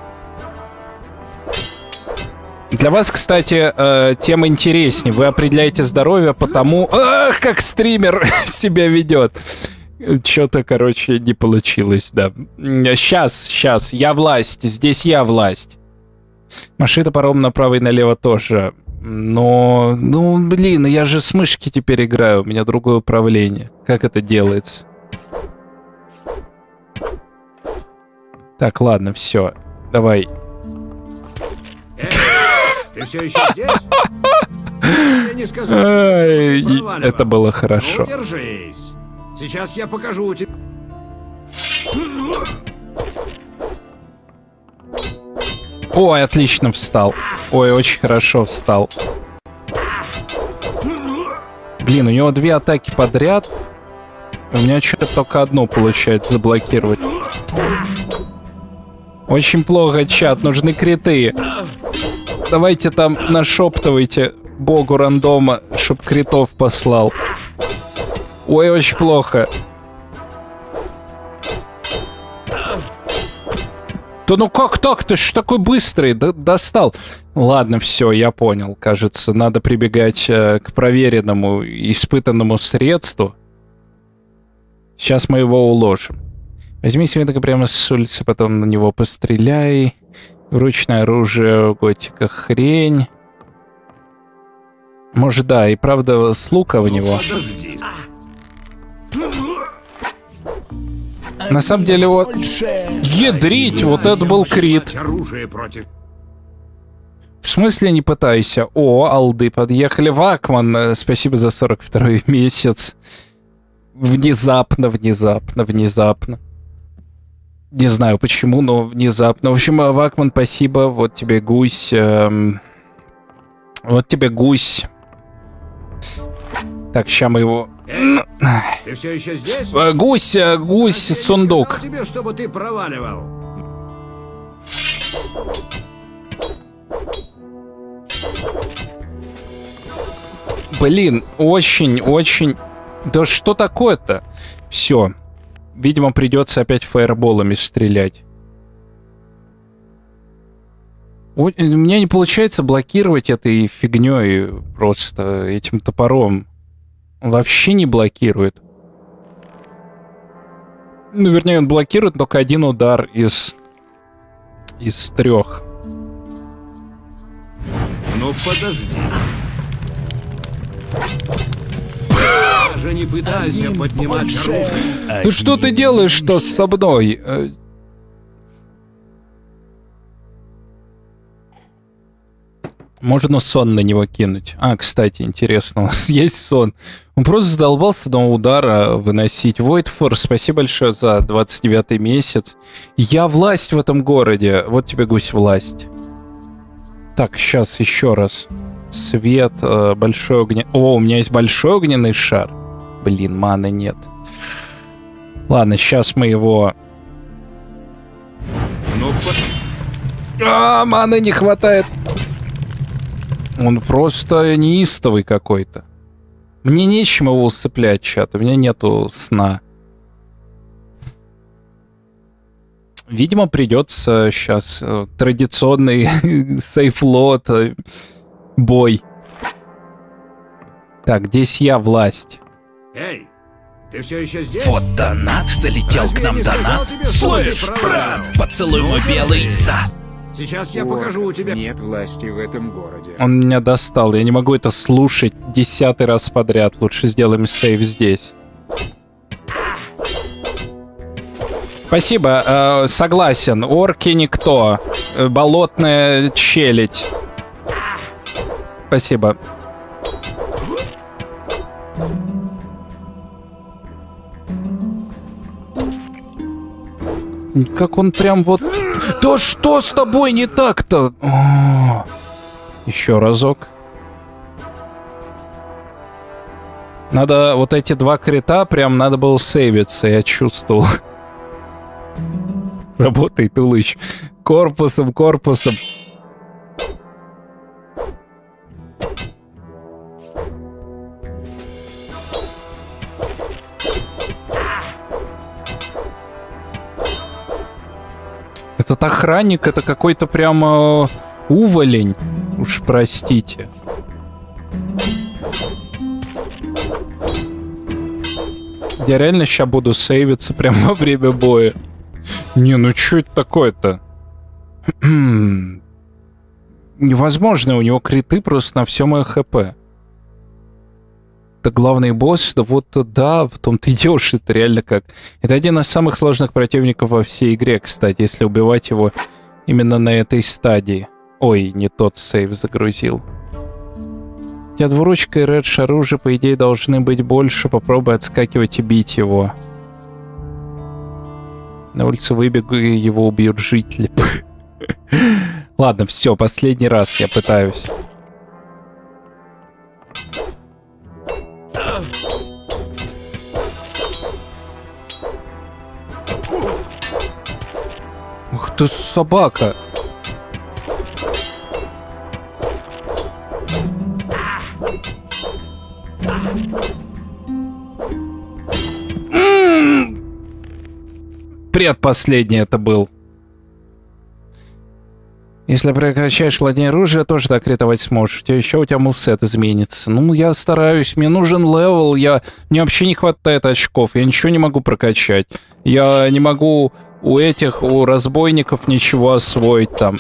Для вас, кстати, тем интереснее. Вы определяете здоровье по тому... Ах, как стример себя ведет. Что-то, короче, не получилось, да. Сейчас. Я власть. Здесь я власть. Маши топором направо и налево тоже. Но... Ну, блин, я же с мышки теперь играю. У меня другое управление. Как это делается? Так, ладно, все. Давай. Ты все еще здесь? Я не сказал. Это было хорошо. Ну, держись. Сейчас я покажу тебе. Ой, отлично встал. Ой, очень хорошо встал. Блин, у него 2 атаки подряд. У меня что-то только одну получается заблокировать. Очень плохо, чат, нужны криты. Давайте там нашептывайте богу рандома, чтоб критов послал. Ой, очень плохо. Да ну как так? Ты ж такой быстрый, достал. Ладно, все, я понял. Кажется, надо прибегать к проверенному, испытанному средству. Сейчас мы его уложим. Возьми свинка прямо с улицы, потом на него постреляй. Ручное оружие, готика хрень. Может, да, и правда с лука в него. На самом деле, вот... Ядрить! Вот это был крит. В смысле не пытайся? О, алды подъехали. Вакман, спасибо за 42-й месяц. Внезапно. Не знаю почему, но внезапно. В общем, Вакман, спасибо. Вот тебе гусь. Вот тебе гусь. Так, ща мы его... Ты все еще здесь? Гусь, сундук. Я тебе, чтобы ты проваливал. Блин, очень... Да что такое-то? Все. Видимо, придется опять фаерболами стрелять. У меня не получается блокировать этой фигней просто, этим топором. Он вообще не блокирует. Ну, вернее, он блокирует только один удар из 3. Ну, подожди. Даже не пытайся поднимать руку. Ну что ты делаешь-то со мной? Можно сон на него кинуть. А, кстати, интересно, у нас есть сон. Он просто задолбался с одного удара выносить. Voidfor, спасибо большое за 29-й месяц. Я власть в этом городе. Вот тебе, гусь, власть. Так, сейчас еще раз. Свет, большой огненный... О, у меня есть большой огненный шар. Блин, маны нет. Ладно, сейчас мы его... Маны не хватает. Он просто неистовый какой-то. Мне нечем его усыплять, чат. У меня нету сна. Видимо, придется сейчас традиционный сейфлот бой. Так, здесь я власть. Эй, ты все еще здесь? Вот донат, залетел к нам донат. Слышь, брат, поцелуй мой белый зад. Сейчас я покажу тебе. Нет власти в этом городе. Он меня достал, я не могу это слушать 10-й раз подряд. Лучше сделаем сейв здесь. Спасибо, согласен. Орки никто. Болотная челядь. Спасибо. Как он прям вот... Да что с тобой не так-то? Еще разок. Надо вот эти 2 крита, прям надо было сейвиться, я чувствовал. Работай, Тулыч. Корпусом. Этот охранник, это какой-то прям уволень. Уж простите. Я реально сейчас буду сейвиться прямо во время боя. Не, ну что это такое-то? Невозможно, у него криты просто на все мое хп. Это главный босс, да вот да, в том-то и дело, что это реально как... Это один из самых сложных противников во всей игре, кстати, если убивать его именно на этой стадии. Ой, не тот сейв загрузил. У тебя двуручка и редж оружия, по идее, должны быть больше. Попробуй отскакивать и бить его. На улицу выбегу, и его убьют жители. Ладно, все, последний раз я пытаюсь. Ух ты, собака! Предпоследний это был. Если прокачаешь владение оружия, тоже так критовать сможешь. Еще у тебя мувсет изменится. Ну, я стараюсь. Мне нужен левел. Мне вообще не хватает очков. Я ничего не могу прокачать. Я не могу у разбойников ничего освоить там.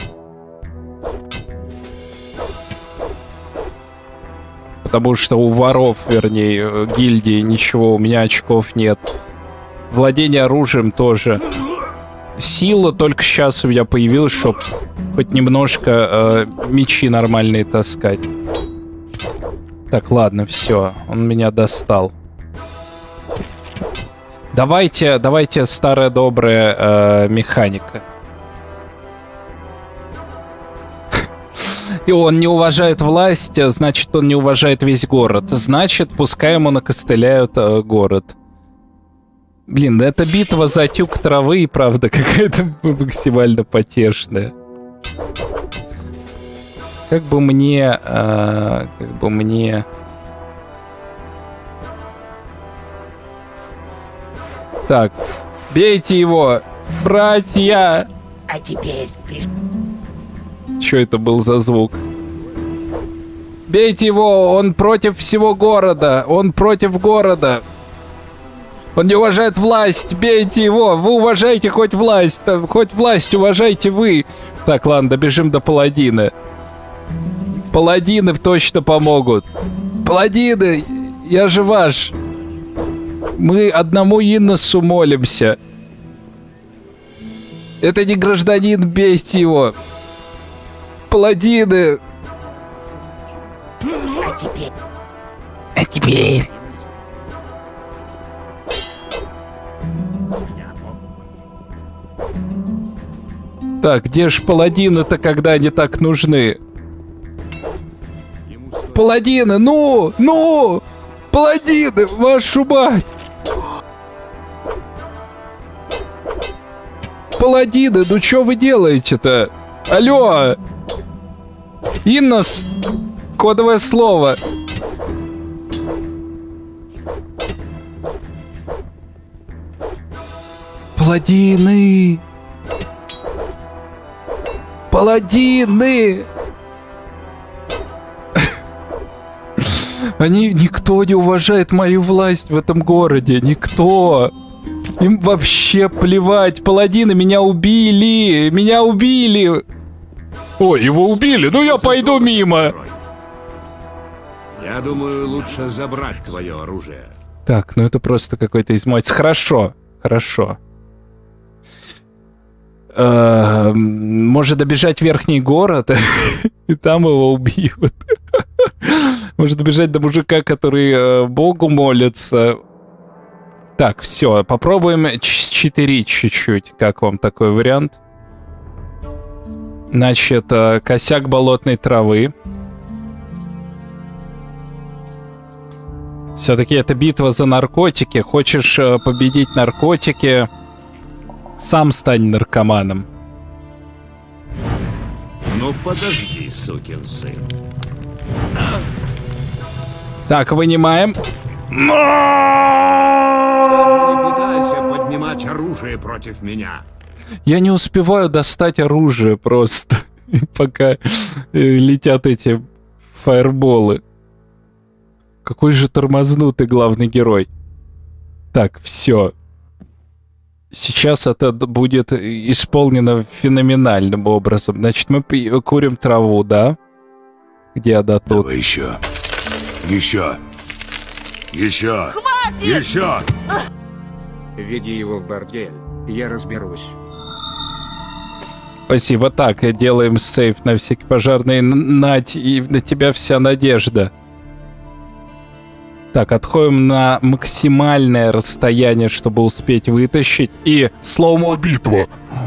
Потому что у воров, вернее, гильдии ничего, у меня очков нет. Владение оружием тоже. Сила только сейчас у меня появилась, чтобы хоть немножко мечи нормальные таскать. Так, ладно, все. Он меня достал. Давайте старая добрая механика. И он не уважает власть, значит, он не уважает весь город. Значит, пускай ему накостыляют город. Блин, да это битва за тюк травы, правда, какая-то максимально потешная. Как бы мне... Так, бейте его, братья! А теперь... Что это был за звук? Бейте его, он против всего города. Он против города. Он не уважает власть, бейте его. Вы уважаете хоть власть, хоть власть уважайте вы. Так, ладно, добежим до паладина. Паладины точно помогут. Паладины, я же ваш. Мы одному Инносу молимся. Это не гражданин, бейте его. Паладины. А теперь... Так, где ж паладины-то, когда они так нужны? Паладины, ну! Ну! Паладины, вашу мать! Паладины, ну что вы делаете-то? Алло! Иннос! Кодовое слово. Паладины! Паладины! Никто не уважает мою власть в этом городе. Никто. Им вообще плевать. Паладины меня убили. Меня убили. Ой, его убили. Ну я пойду мимо. Я думаю, лучше забрать твое оружие. Так, ну это просто какой-то измойц. Хорошо. Хорошо. Может добежать в верхний город, и там его убьют. Может добежать до мужика, который Богу молится. Так, все, попробуем 4 чуть-чуть. Как вам такой вариант? Значит, косяк болотной травы. Все-таки это битва за наркотики. Хочешь победить наркотики? Сам стань наркоманом. Ну подожди, сукин сын. Так, вынимаем. Не пытайся поднимать оружие против меня. Я не успеваю достать оружие просто, пока летят эти фаерболы. Какой же тормознутый главный герой. Так, все. Сейчас это будет исполнено феноменальным образом. Значит, мы курим траву, да? Где она тут? Давай еще. Еще. Еще. Хватит! Еще. Веди его в бордель. Я разберусь. Спасибо. Так, делаем сейф на всякий пожарный. Надь, и на тебя вся надежда. Так, отходим на максимальное расстояние, чтобы успеть вытащить. И слоумо битва.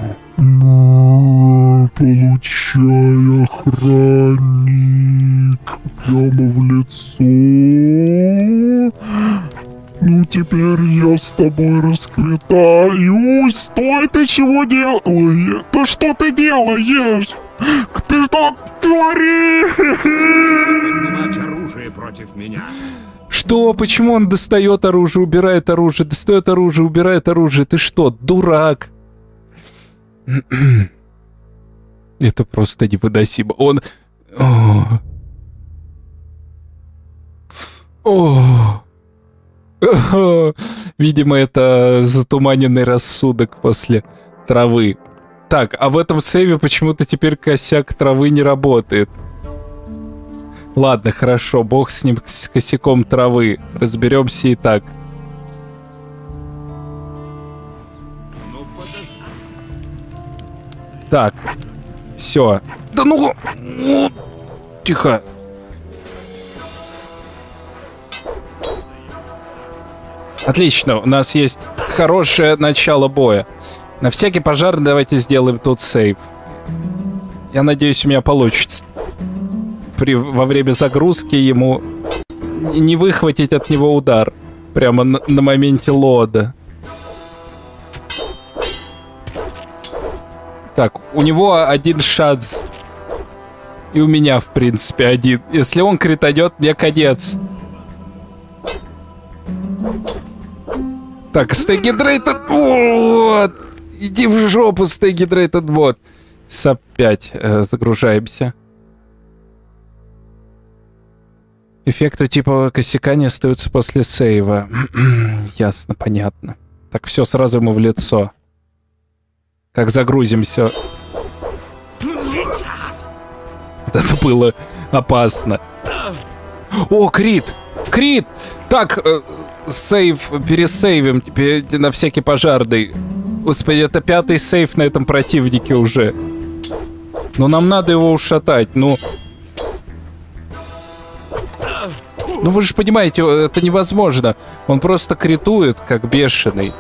Получай, охранник, прямо в лицо. Ну, теперь я с тобой расквитаю. Стой, ты чего делаешь? Да что ты делаешь? Ты что творишь? Поднимать оружие против меня. Что? Почему он достает оружие, убирает оружие, достает оружие, убирает оружие? Ты что, дурак? Это просто невыносимо. Он... Видимо, это затуманенный рассудок после травы. Так, а в этом сейве почему-то теперь косяк травы не работает. Ладно, хорошо, бог с ним, с косяком травы. Разберемся и так. Так, все. Да ну... Тихо. Отлично, у нас есть хорошее начало боя. На всякий пожарный давайте сделаем тут сейв. Я надеюсь, у меня получится. Во время загрузки ему не выхватить от него удар. Прямо на моменте лода. Так, у него один шанс. И у меня, в принципе, один. Если он кританет, мне конец. Так, стэггидрейтед... Вот. Иди в жопу, стэггидрейтед бот. Опять загружаемся. Эффекты типа косяка не остаются после сейва. Ясно, понятно. Так, все сразу ему в лицо. Как загрузимся. Вот это было опасно. О, крит! Крит! Так, сейв, пересейвим теперь на всякий пожарный. Господи, это 5-й сейв на этом противнике уже. Но нам надо его ушатать, ну... Ну вы же понимаете, это невозможно. Он просто критует, как бешеный.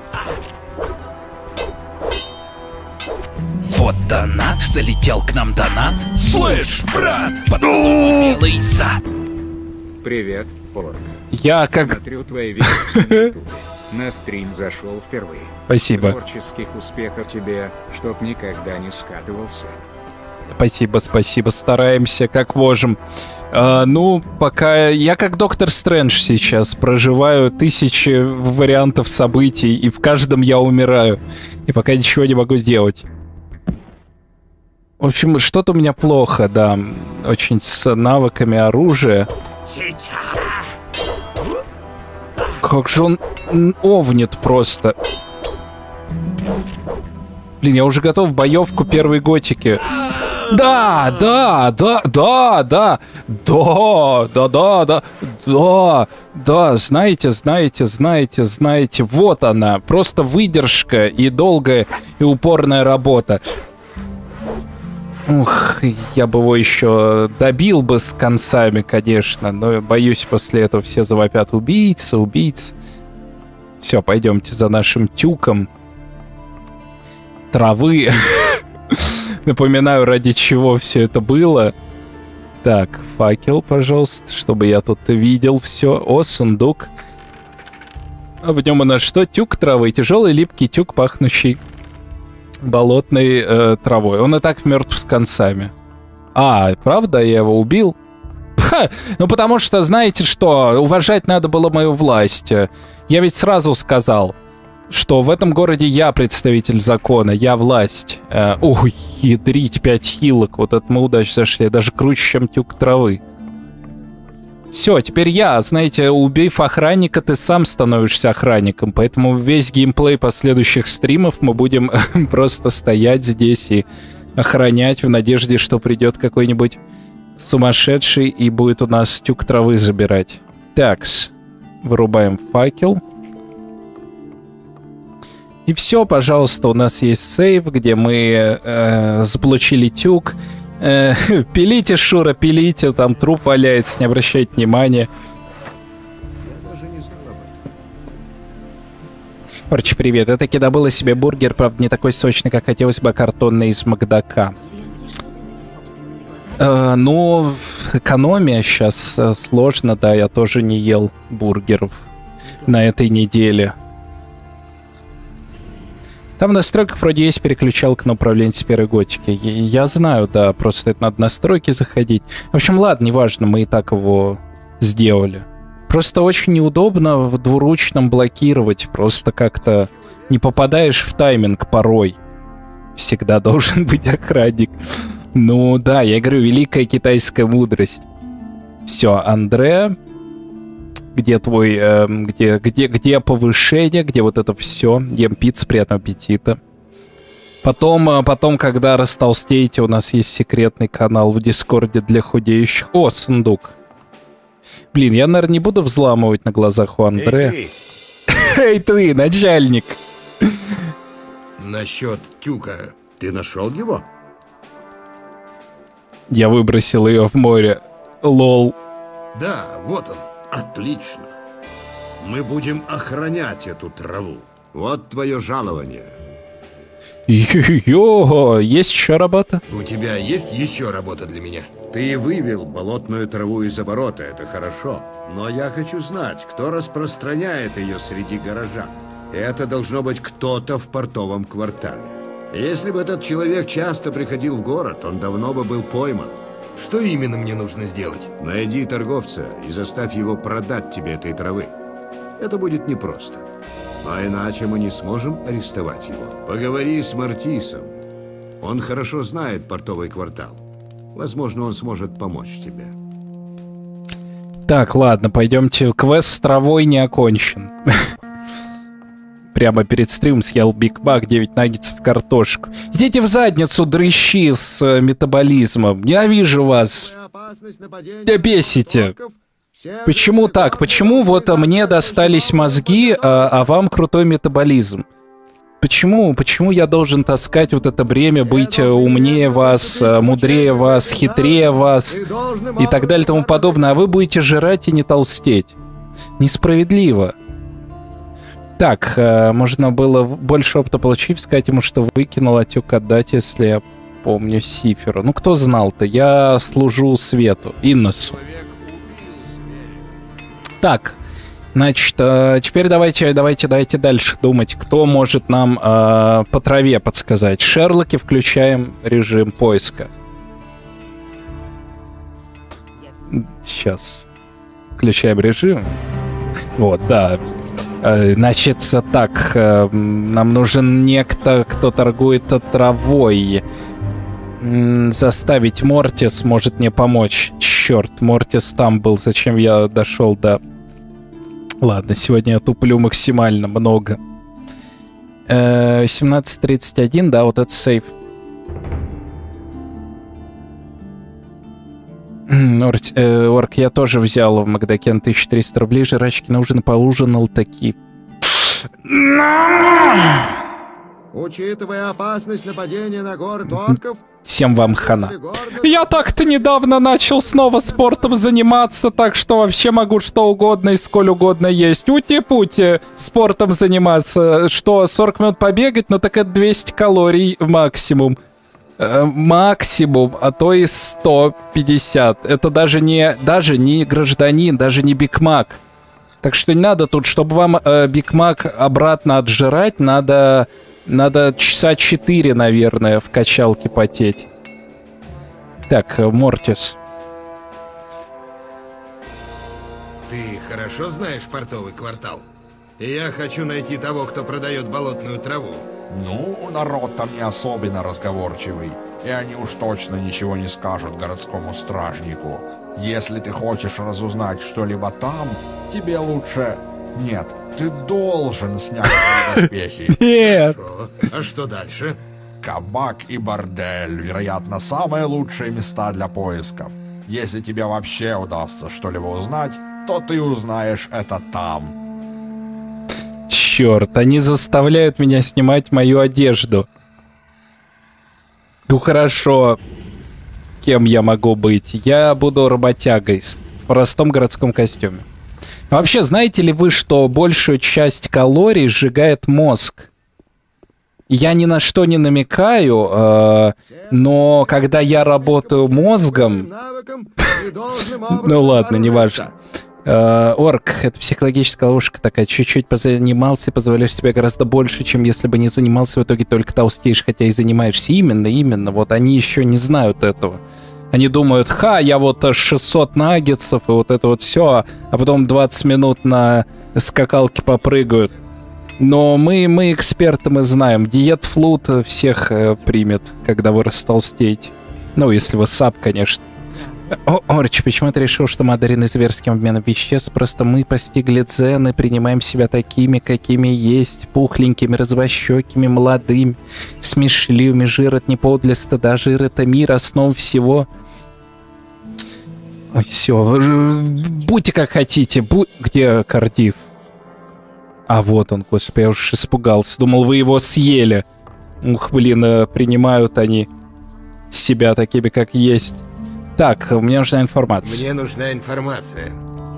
Вот донат, залетел к нам донат. Слышь, брат, поцелуй белый зад. Привет, Орк. Я как... Смотрю твои видео в Ютубе. На стрим зашел впервые. Спасибо. Творческих успехов тебе, чтоб никогда не скатывался. Спасибо, спасибо. Стараемся, как можем. Ну, пока... Я как Доктор Стрэндж сейчас. Проживаю 1000 вариантов событий, и в каждом я умираю. И пока ничего не могу сделать. В общем, что-то у меня плохо, да. Очень с навыками оружия. Как же он овнит просто. Блин, я уже готов в боевку первой готики. Да, да, да, да, да, да, да, да, да, да, да, знаете, вот она, просто выдержка и долгая и упорная работа. Ух, я бы его еще добил бы с концами, конечно, но боюсь, после этого все завопят: убийца, убийца. Все, пойдемте за нашим тюком травы. Напоминаю, ради чего все это было. Так, факел, пожалуйста, чтобы я тут видел все. О, сундук. А в нем у нас что? Тюк травы. Тяжелый липкий тюк, пахнущий болотной травой. Он и так мертв с концами. А, правда, я его убил? Ха, ну потому что, знаете что, уважать надо было мою власть. Я ведь сразу сказал, что в этом городе я представитель закона, я власть. Ой, ядрить, 5 хилок. Вот это мы удачно зашли. Даже круче, чем тюк травы. Все, теперь я. Знаете, убив охранника, ты сам становишься охранником. Поэтому весь геймплей последующих стримов мы будем просто стоять здесь и охранять в надежде, что придет какой-нибудь сумасшедший и будет у нас тюк травы забирать. Такс. Вырубаем факел. И все, пожалуйста, у нас есть сейв, где мы заполучили тюк. Пилите, Шура, пилите, там труп валяется, не обращайте внимания. Короче, привет. Я таки добыла себе бургер, правда, не такой сочный, как хотелось бы, картонный из Макдака. Ну, экономия сейчас сложно, да, я тоже не ел бургеров на этой неделе. Там в настройках вроде есть переключалка на управление с первой готики. Я знаю, да, просто это надо настройки заходить. В общем, ладно, неважно, мы и так его сделали. Просто очень неудобно в двуручном блокировать. Просто как-то не попадаешь в тайминг порой. Всегда должен быть охранник. Ну да, я говорю, великая китайская мудрость. Все, Андре... Где твой, где повышение, где вот это все. Ем пиццу, приятного аппетита. Потом, когда растолстеете, у нас есть секретный канал в Дискорде для худеющих. О, сундук. Блин, я, наверное, не буду взламывать на глазах у Андре. Эй, ты, начальник. Насчет тюка. Ты нашел его? Я выбросил ее в море. Лол. Да, вот он. Отлично. Мы будем охранять эту траву. Вот твое жалование. Йо, есть еще работа? У тебя есть еще работа для меня? Ты вывел болотную траву из оборота, это хорошо. Но я хочу знать, кто распространяет ее среди горожан. Это должно быть кто-то в портовом квартале. Если бы этот человек часто приходил в город, он давно бы был пойман. Что именно мне нужно сделать? Найди торговца и заставь его продать тебе этой травы. Это будет непросто. Но иначе мы не сможем арестовать его. Поговори с Мартисом. Он хорошо знает портовый квартал. Возможно, он сможет помочь тебе. Так, ладно, пойдемте. Квест с травой не окончен. Прямо перед стримом съел Биг Мак, 9 наггетсов, картошку. Идите в задницу, дрыщи с метаболизмом. Ненавижу вас. Тебя бесите. Почему так? Почему вот мне достались мозги, а вам крутой метаболизм? Почему? Почему я должен таскать вот это бремя, быть умнее вас, мудрее вас, хитрее вас и так далее и тому подобное, а вы будете жрать и не толстеть? Несправедливо. Так, можно было больше опыта получить, сказать ему, что выкинул, отек отдать, если я помню Сиферу. Ну, кто знал-то? Я служу Свету, Инносу. Так, значит, теперь давайте дальше думать, кто может нам по траве подсказать. Шерлоки, включаем режим поиска. Сейчас. Включаем режим. Вот, да. Значит, так, нам нужен некто, кто торгует травой. Заставить Мортис может мне помочь. Черт, Мортис там был, зачем я дошел до... Ладно, сегодня я туплю максимально много. 17:31, да, вот это сейф. Орк, я тоже взял в Макдакен 1300 рублей, жрачки на ужин, поужинал таки. Учитывая опасность нападения на город орков... Всем вам хана. Я так-то недавно начал снова спортом заниматься, так что вообще могу что угодно и сколь угодно есть. Ути-пути спортом заниматься. Что, 40 минут побегать? Ну так это 200 калорий максимум. Максимум, а то и 150. Это даже не гражданин, даже не Биг Мак. Так что не надо тут, чтобы вам Биг Мак обратно отжирать, надо часа 4, наверное, в качалке потеть. Так, Мортис. Ты хорошо знаешь портовый квартал? И я хочу найти того, кто продает болотную траву. Ну, народ там не особенно разговорчивый, и они уж точно ничего не скажут городскому стражнику. Если ты хочешь разузнать что-либо там, тебе лучше... Нет, ты должен снять свои доспехи. Нет. А что дальше? Кабак и бордель, вероятно, самые лучшие места для поисков. Если тебе вообще удастся что-либо узнать, то ты узнаешь это там. Черт, они заставляют меня снимать мою одежду. Ну хорошо. Кем я могу быть? Я буду работягой в простом городском костюме. Вообще, знаете ли вы, что большую часть калорий сжигает мозг? Я ни на что не намекаю, но когда я работаю мозгом... Ну ладно, неважно. Орк, это психологическая ловушка такая. Чуть-чуть позанимался, позволяешь себе гораздо больше, чем если бы не занимался, в итоге только толстеешь, хотя и занимаешься. Именно. Вот они еще не знают этого. Они думают, я вот 600 наггетсов и вот это вот все, а потом 20 минут на скакалке попрыгают. Но мы эксперты, мы знаем. Диет-флут всех примет, когда вы растолстеете. Ну, если вы сап, конечно. Орч, почему ты решил, что мы одарены зверским обменом веществ? Просто мы постигли дзен и принимаем себя такими, какими есть, пухленькими, развощекими, молодыми, смешливыми. Жир — это не повод для стыда, жир — это мир, основа всего. Ой, все, будьте как хотите. Где Кардив? А вот он, господи, я уж испугался. Думал, вы его съели. Ух, блин, принимают они себя такими, как есть. Так, мне нужна информация. Мне нужна информация.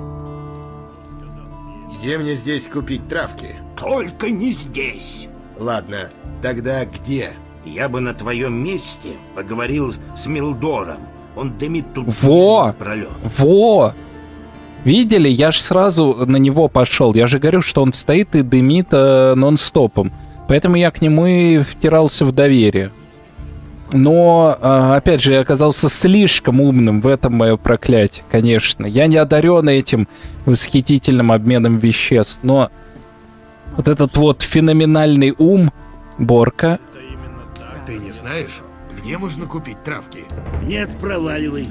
Где мне здесь купить травки? Только не здесь. Ладно, тогда где? Я бы на твоем месте поговорил с Милдором. Он дымит тут пролет. Во! Видели? Я же сразу на него пошел. Я же говорю, что он стоит и дымит нон-стопом. Поэтому я к нему и втирался в доверие. Но, опять же, я оказался слишком умным, в этом мое проклятие, конечно. Я не одарен этим восхитительным обменом веществ, но вот этот вот феноменальный ум Борка... Ты не знаешь? Где можно купить травки? Нет, проваливай.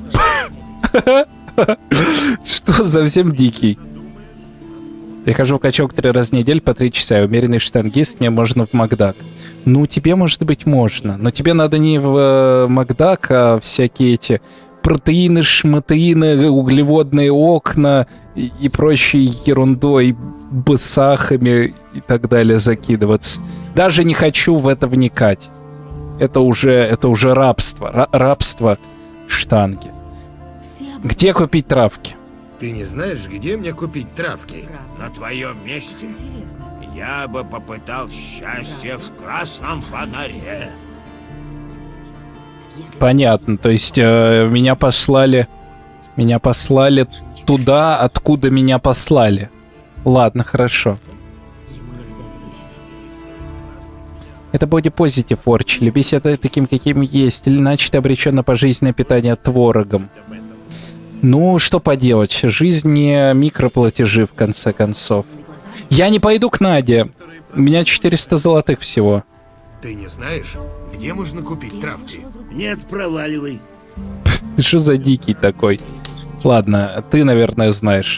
Что совсем дикий? Я хожу в качок 3 раза в неделю по 3 часа, и умеренный штангист, мне можно в Макдак. Ну, тебе, может быть, можно. Но тебе надо не в Макдак, а всякие эти протеины, шмотеины, углеводные окна и прочей ерундой, бысахами и так далее закидываться. Даже не хочу в это вникать. Это уже рабство. Рабство штанги. Где купить травки? Ты не знаешь, где мне купить травки? На твоем месте я бы попытал счастье в красном фонаре. Понятно, то есть меня послали туда, откуда меня послали. Ладно, хорошо. Это бодипозитив, Орч. Люби себя таким, каким есть, или иначе ты обречен на пожизненное питание творогом. Ну, что поделать, жизнь не микроплатежи, в конце концов. Я не пойду к Наде. У меня 400 золотых всего. Ты не знаешь, где можно купить травки? Нет, проваливай. Ты что за дикий такой? Ладно, ты, наверное, знаешь.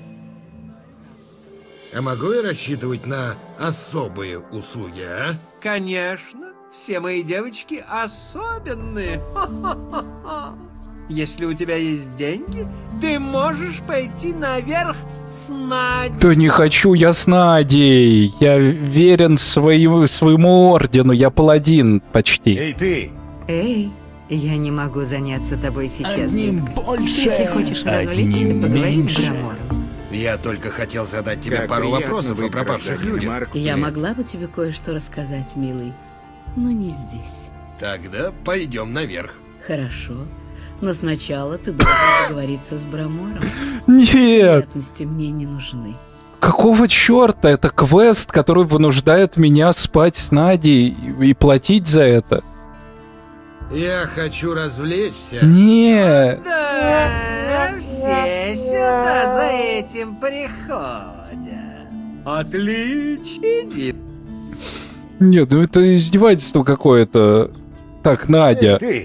А могу я рассчитывать на особые услуги, а? Конечно. Все мои девочки особенные. Если у тебя есть деньги, ты можешь пойти наверх с Надей. Да не хочу я с Надей. Я верен своему ордену. Я паладин почти. Эй, ты! Эй, я не могу заняться тобой сейчас. Одним больше, Если хочешь развлечься, поговори с Брамором. Я только хотел задать тебе пару вопросов о пропавших людях. Я могла бы тебе кое-что рассказать, милый, но не здесь. Тогда пойдем наверх. Хорошо. Но сначала ты должен договориться с Брамором. Нет! Неприятности мне не нужны. Какого черта? Это квест, который вынуждает меня спать с Надей и платить за это. Я хочу развлечься. Нет. Да, все сюда за этим приходят. Отлично. Иди. Нет, ну это издевательство какое-то. Так, Надя. Ты!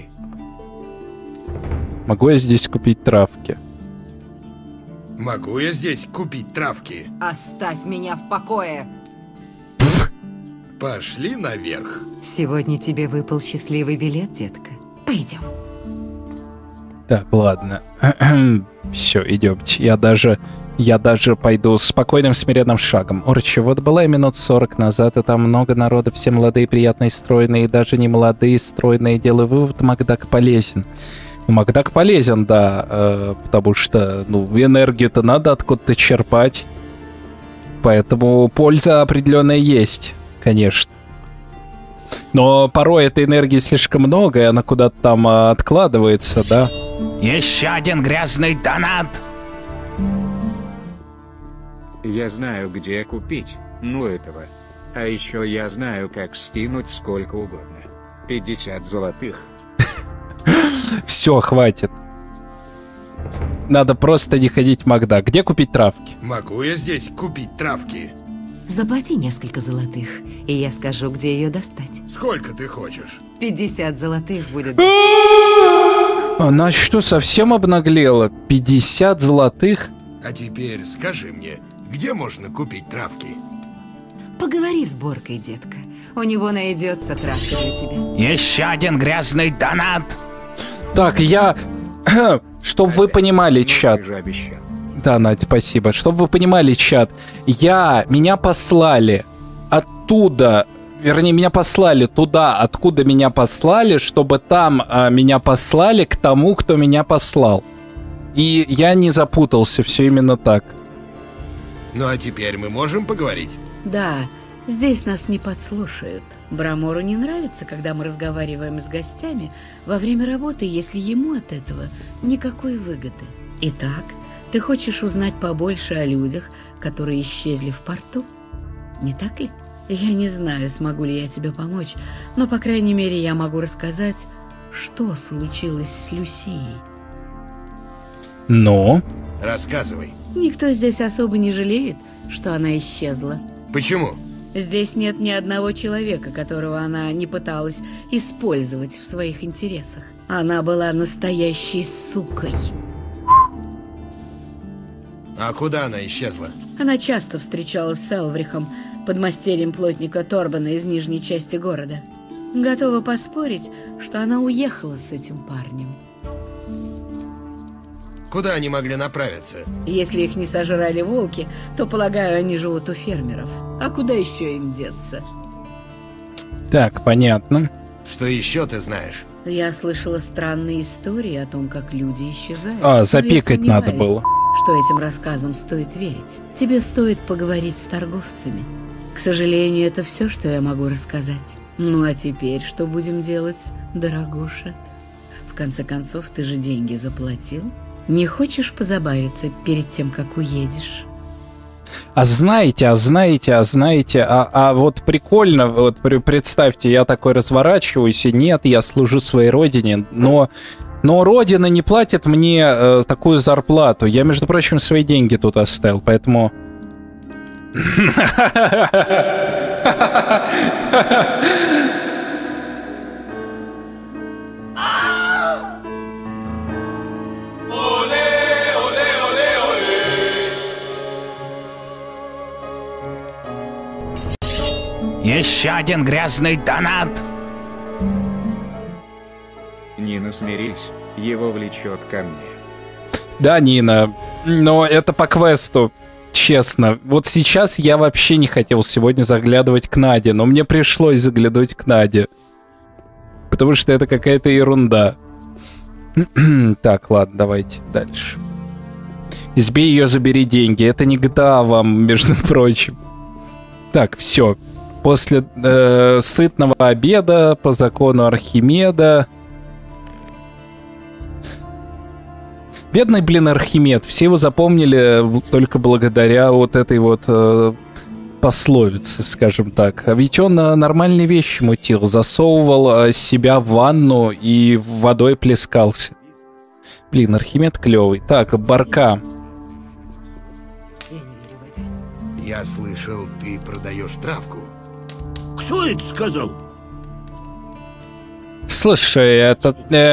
Могу я здесь купить травки? Могу я здесь купить травки? Оставь меня в покое. Пошли наверх. Сегодня тебе выпал счастливый билет, детка. Пойдем. Так, ладно. Все, идемте. Я даже пойду спокойным, смиренным шагом. Орчи, вот была я минут 40 назад, и там много народа, все молодые, приятные, стройные, и даже не молодые, стройные. Делаю вывод, Макдак полезен. Макдак полезен, да, потому что, энергию-то надо откуда-то черпать. Поэтому польза определенная есть, конечно. Но порой этой энергии слишком много, и она куда-то там откладывается, да? Еще один грязный донат! Я знаю, где купить, этого. А еще я знаю, как скинуть сколько угодно. 50 золотых. Все, хватит. Надо просто не ходить в Макдак. Где купить травки? Могу я здесь купить травки? Заплати несколько золотых, и я скажу, где ее достать. Сколько ты хочешь? 50 золотых будет. Она что, совсем обнаглела? 50 золотых? А теперь скажи мне, где можно купить травки? Поговори с Боркой, детка. У него найдется травка для тебя. Еще один грязный донат! Так, Чтоб вы понимали, чат. Да, Надь, спасибо. Чтоб вы понимали, чат. Меня послали оттуда, вернее, меня послали туда, откуда меня послали, чтобы там меня послали к тому, кто меня послал. И я не запутался, все именно так. Ну а теперь мы можем поговорить? Да, здесь нас не подслушают. Брамору не нравится, когда мы разговариваем с гостями во время работы, если ему от этого никакой выгоды. Итак, ты хочешь узнать побольше о людях, которые исчезли в порту? Не так ли? Я не знаю, смогу ли я тебе помочь, но, по крайней мере, я могу рассказать, что случилось с Люсией. Ну? Рассказывай. Никто здесь особо не жалеет, что она исчезла. Почему? Здесь нет ни одного человека, которого она не пыталась использовать в своих интересах. Она была настоящей сукой. А куда она исчезла? Она часто встречалась с Элврихом, подмастерьем плотника Торбана из нижней части города. Готова поспорить, что она уехала с этим парнем. Куда они могли направиться? Если их не сожрали волки, то, полагаю, они живут у фермеров. А куда еще им деться? Так, понятно. Что еще ты знаешь? Я слышала странные истории о том, как люди исчезают. Запикать надо было. Что этим рассказам стоит верить. Тебе стоит поговорить с торговцами. К сожалению, это все, что я могу рассказать. Ну а теперь что будем делать, дорогуша? В конце концов, ты же деньги заплатил. Не хочешь позабавиться перед тем, как уедешь? А знаете, вот прикольно, вот представьте, я такой разворачиваюсь, и нет, я служу своей родине, но родина не платит мне такую зарплату. Я, между прочим, свои деньги тут оставил, поэтому... Еще один грязный донат. Нина, смирись, его влечет ко мне. Да, Нина, но это по квесту, честно. Вот сейчас я вообще не хотел сегодня заглядывать к Наде, но мне пришлось заглянуть к Наде. Потому что это какая-то ерунда. Так, ладно, давайте дальше. Избей ее, забери деньги. Это не GTA вам, между прочим. Так, все. После сытного обеда по закону Архимеда. Бедный, блин, Архимед. Все его запомнили только благодаря вот этой вот пословице, скажем так. А ведь он нормальные вещи мутил. Засовывал себя в ванну и водой плескался. Блин, Архимед клевый. Так, Барка. Я слышал, ты продаешь травку. Кто это сказал? Слушай, это...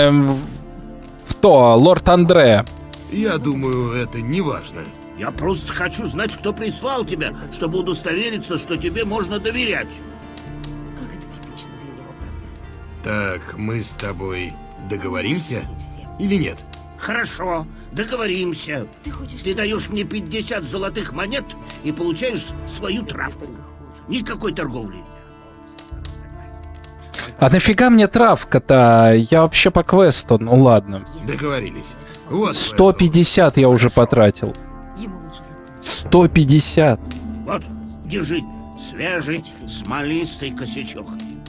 кто? Лорд Андре. Я думаю, это не важно. Я просто хочу знать, кто прислал тебя, чтобы удостовериться, что тебе можно доверять. Как это типично для него, правда? Так, мы с тобой договоримся или нет? Хорошо, договоримся. Ты даешь мне 50 золотых монет и получаешь свою травку. Никакой торговли. А нафига мне травка-то? Я вообще по квесту, ну ладно. Договорились. Вот 150 я уже потратил. 150. Вот, держи. Свежий, смолистый косячок.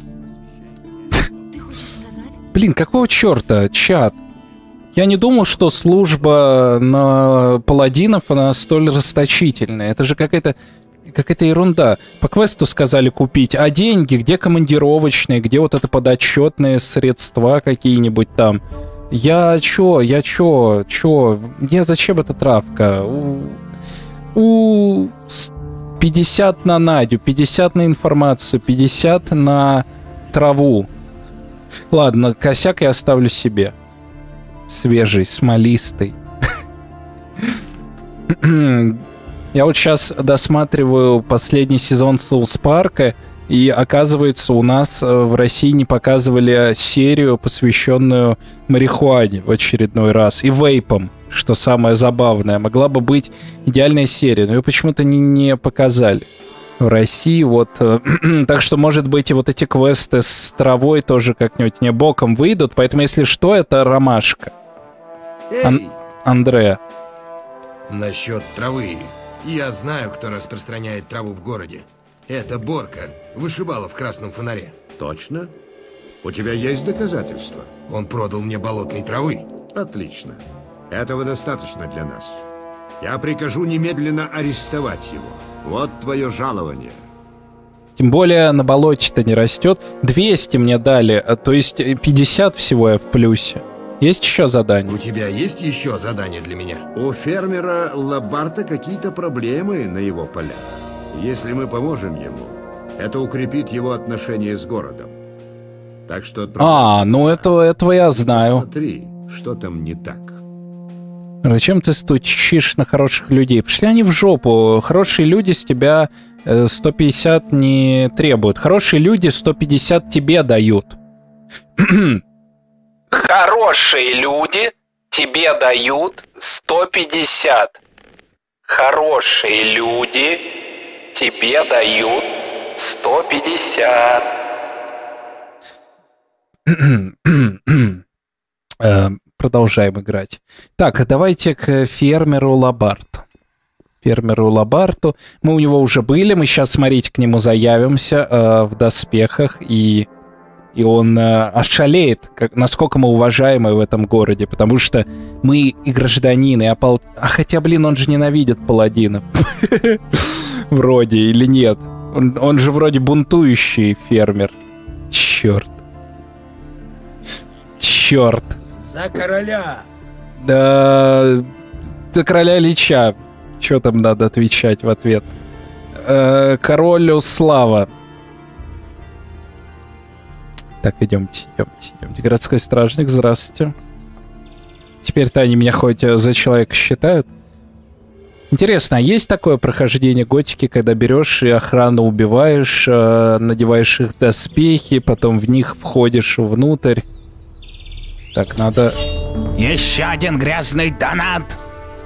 Блин, какого черта, чат? Я не думал, что служба на паладинов, она столь расточительная. Это же какая-то ерунда. По квесту сказали купить, а деньги, где командировочные, где вот это подотчетные средства какие-нибудь там. Мне зачем эта травка? 50 на Надю, 50 на информацию, 50 на траву. Ладно, косяк я оставлю себе. Свежий, смолистый. Я вот сейчас досматриваю последний сезон Соус Парка, и оказывается, у нас в России не показывали серию, посвященную марихуане в очередной раз, и вейпам, что самое забавное. Могла бы быть идеальная серия, но ее почему-то не показали в России. Вот. Так что, может быть, и вот эти квесты с травой тоже как-нибудь не боком выйдут, поэтому, если что, это ромашка. Андре. Насчет травы. Я знаю, кто распространяет траву в городе. Это Борка, вышибала в красном фонаре. Точно? У тебя есть доказательства? Он продал мне болотной травы. Отлично. Этого достаточно для нас. Я прикажу немедленно арестовать его. Вот твое жалование. Тем более на болоте-то не растет. 200 мне дали, то есть 50 всего я в плюсе. Есть еще задания? У тебя есть еще задания для меня? У фермера Лабарта какие-то проблемы на его полях. Если мы поможем ему, Это укрепит его отношения с городом. Так что... ну этого я знаю. Смотри, что там не так. Зачем ты стучишь на хороших людей? Пошли они в жопу. Хорошие люди с тебя 150 не требуют. Хорошие люди 150 тебе дают. Хорошие люди тебе дают 150. Хорошие люди тебе дают 150. Продолжаем играть. Так, давайте к фермеру Лабарту. Фермеру Лабарту. Мы у него уже были. Мы сейчас, смотрите, к нему заявимся в доспехах. И он ошалеет, насколько мы уважаемы в этом городе. Потому что мы и гражданины, а хотя, блин, он же ненавидит паладинов. Вроде, или нет? Он же вроде бунтующий фермер. Черт. Черт. За короля! Да, за короля Лича. Что там надо отвечать в ответ? Королю слава. Так, идемте. Городской стражник, здравствуйте. Теперь-то они меня хоть за человека считают. Интересно, а есть такое прохождение готики, когда берешь и охрану убиваешь, надеваешь их доспехи, потом в них входишь внутрь? Так, надо... Еще один грязный донат!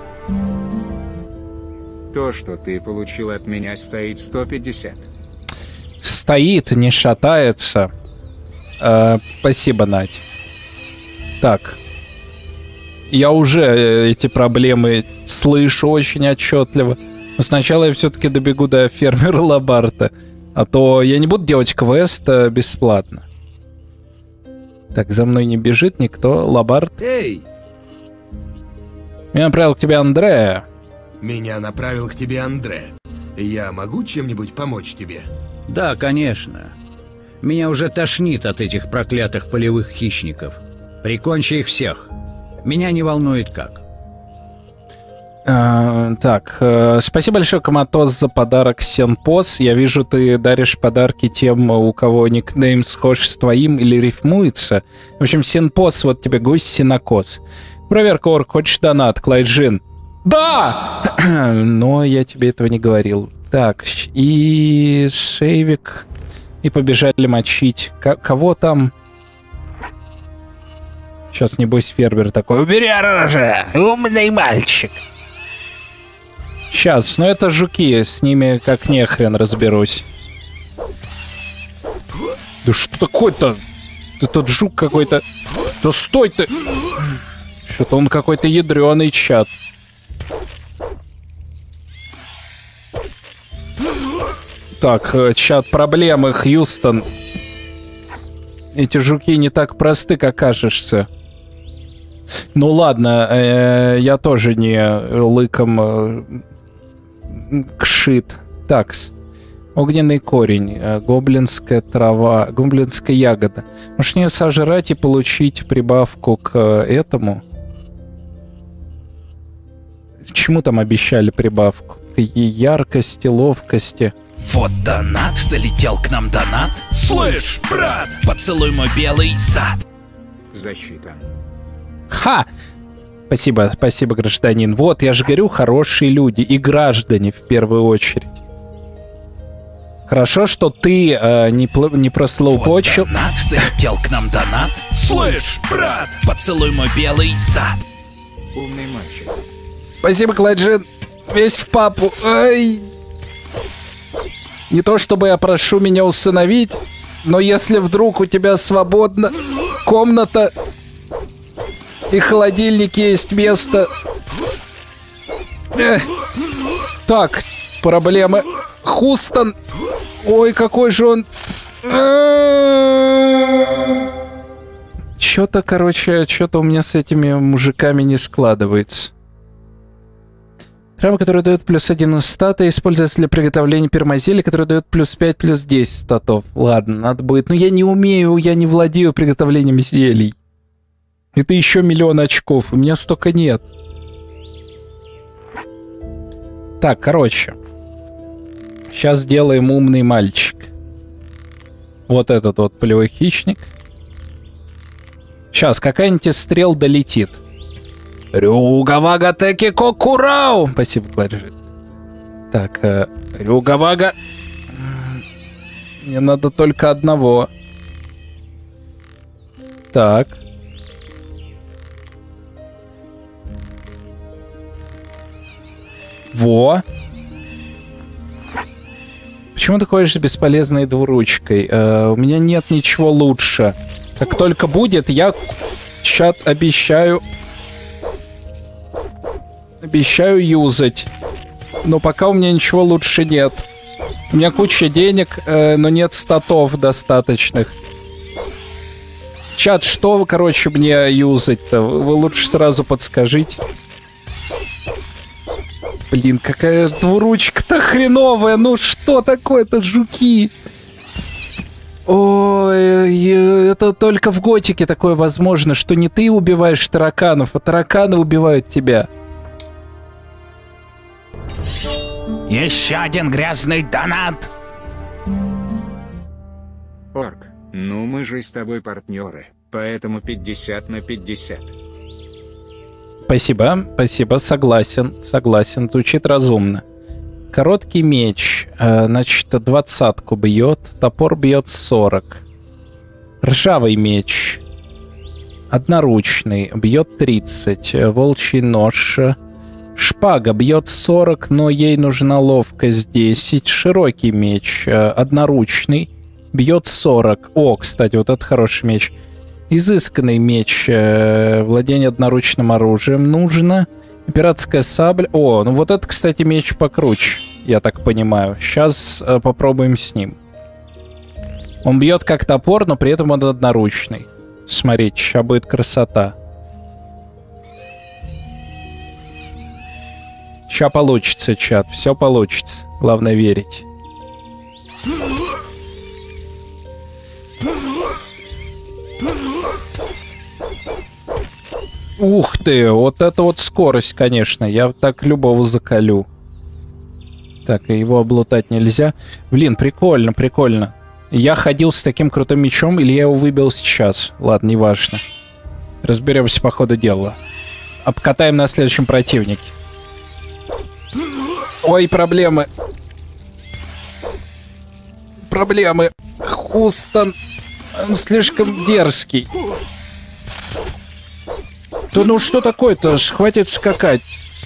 То, что ты получил от меня, стоит 150. Стоит, не шатается. Спасибо, Надь. Так. Я уже эти проблемы слышу очень отчетливо. Но сначала я все-таки добегу до фермера Лабарта. А то я не буду делать квест бесплатно. Так, за мной не бежит никто. Лабарт. Эй! Меня направил к тебе Андре. Меня направил к тебе Андре. Я могу чем-нибудь помочь тебе? Да, конечно. Меня уже тошнит от этих проклятых полевых хищников. Прикончи их всех. Меня не волнует как. Так, спасибо большое, Коматоз, за подарок Сенпос. Я вижу, ты даришь подарки тем, у кого никнейм схож с твоим или рифмуется. В общем, Сенпос, вот тебе гость Синокос. Проверка, Орк, хочешь донат, Клайджин? Да! Но я тебе этого не говорил. Так, и сейвик. И побежали мочить. Кого там? Сейчас, небось, фермер такой. Убери оружие, умный мальчик. Сейчас, но это жуки, с ними как нехрен разберусь. Да что такое-то? Этот жук какой-то... Да стой ты! Что-то он какой-то ядреный чат. Так, чат, проблемы, Хьюстон. Эти жуки не так просты, как кажешься. Ну ладно, я тоже не лыком кшит. Такс. Огненный корень, гоблинская трава, гоблинская ягода. Может, ее сожрать и получить прибавку к этому? Чему там обещали прибавку? К яркости, ловкости. Вот донат, залетел к нам донат. Слышь, брат, поцелуй мой белый зад. Защита. Ха! Спасибо, спасибо, гражданин. Вот, я же говорю, хорошие люди и граждане в первую очередь. Хорошо, что ты не прослоупочил. Вот донат, залетел к нам донат. Слышь, брат, поцелуй мой белый зад. Умный мальчик. Спасибо, Клайджин. Весь в папу. Ай! Не то чтобы я прошу меня усыновить, но если вдруг у тебя свободна комната и холодильник, есть место... Так, проблемы. Хустон. Ой, какой же он... Чё-то, короче, что-то у меня с этими мужиками не складывается. Трава, которая дает плюс 1 из стата, используется для приготовления пермазели, которая дает плюс 5, плюс 10 статов. Ладно, надо будет. Но я не умею, я не владею приготовлением зелий. Это еще 1 000 000 очков, у меня столько нет. Так, короче. Сейчас сделаем умный мальчик. Вот этот вот полевой хищник. Сейчас, какая-нибудь из стрел долетит. Рюгавага теки кокурау! Спасибо, Кларжи. Так, Рюгавага. Мне надо только одного. Так. Во. Почему ты ходишь с бесполезной двуручкой? У меня нет ничего лучше. Как только будет, я, чат, обещаю юзать. Но пока у меня ничего лучше нет. У меня куча денег, но нет статов достаточных. Чат, что, короче, мне юзать-то? Вы лучше сразу подскажите. Блин, какая двуручка-то хреновая. Ну что такое-то, жуки? Ой, это только в готике такое возможно, что не ты убиваешь тараканов, а тараканы убивают тебя. Еще один грязный донат. Орк, ну мы же с тобой партнеры, поэтому 50 на 50. Спасибо, спасибо, согласен, звучит разумно. Короткий меч, значит, 20-ку бьет, топор бьет 40. Ржавый меч, одноручный, бьет 30, волчий нож. Шпага бьет 40, но ей нужна ловкость 10. Широкий меч, одноручный, бьет 40. О, кстати, вот это хороший меч. Изысканный меч, владение одноручным оружием нужно. Пиратская сабля. О, ну вот это, кстати, меч покруче, я так понимаю. Сейчас попробуем с ним. Он бьет как топор, но при этом он одноручный. Смотрите, сейчас будет красота. Сейчас получится, чат, все получится. Главное верить. Ух ты, вот это вот скорость, конечно. Я так любого заколю. Так, его облутать нельзя. Блин, прикольно, прикольно. Я ходил с таким крутым мечом, или я его выбил сейчас? Ладно, неважно. Разберемся по ходу дела. Обкатаем на следующем противнике. Ой, проблемы. Проблемы. Хустон. Он слишком дерзкий. Да ну что такое-то? Хватит скакать.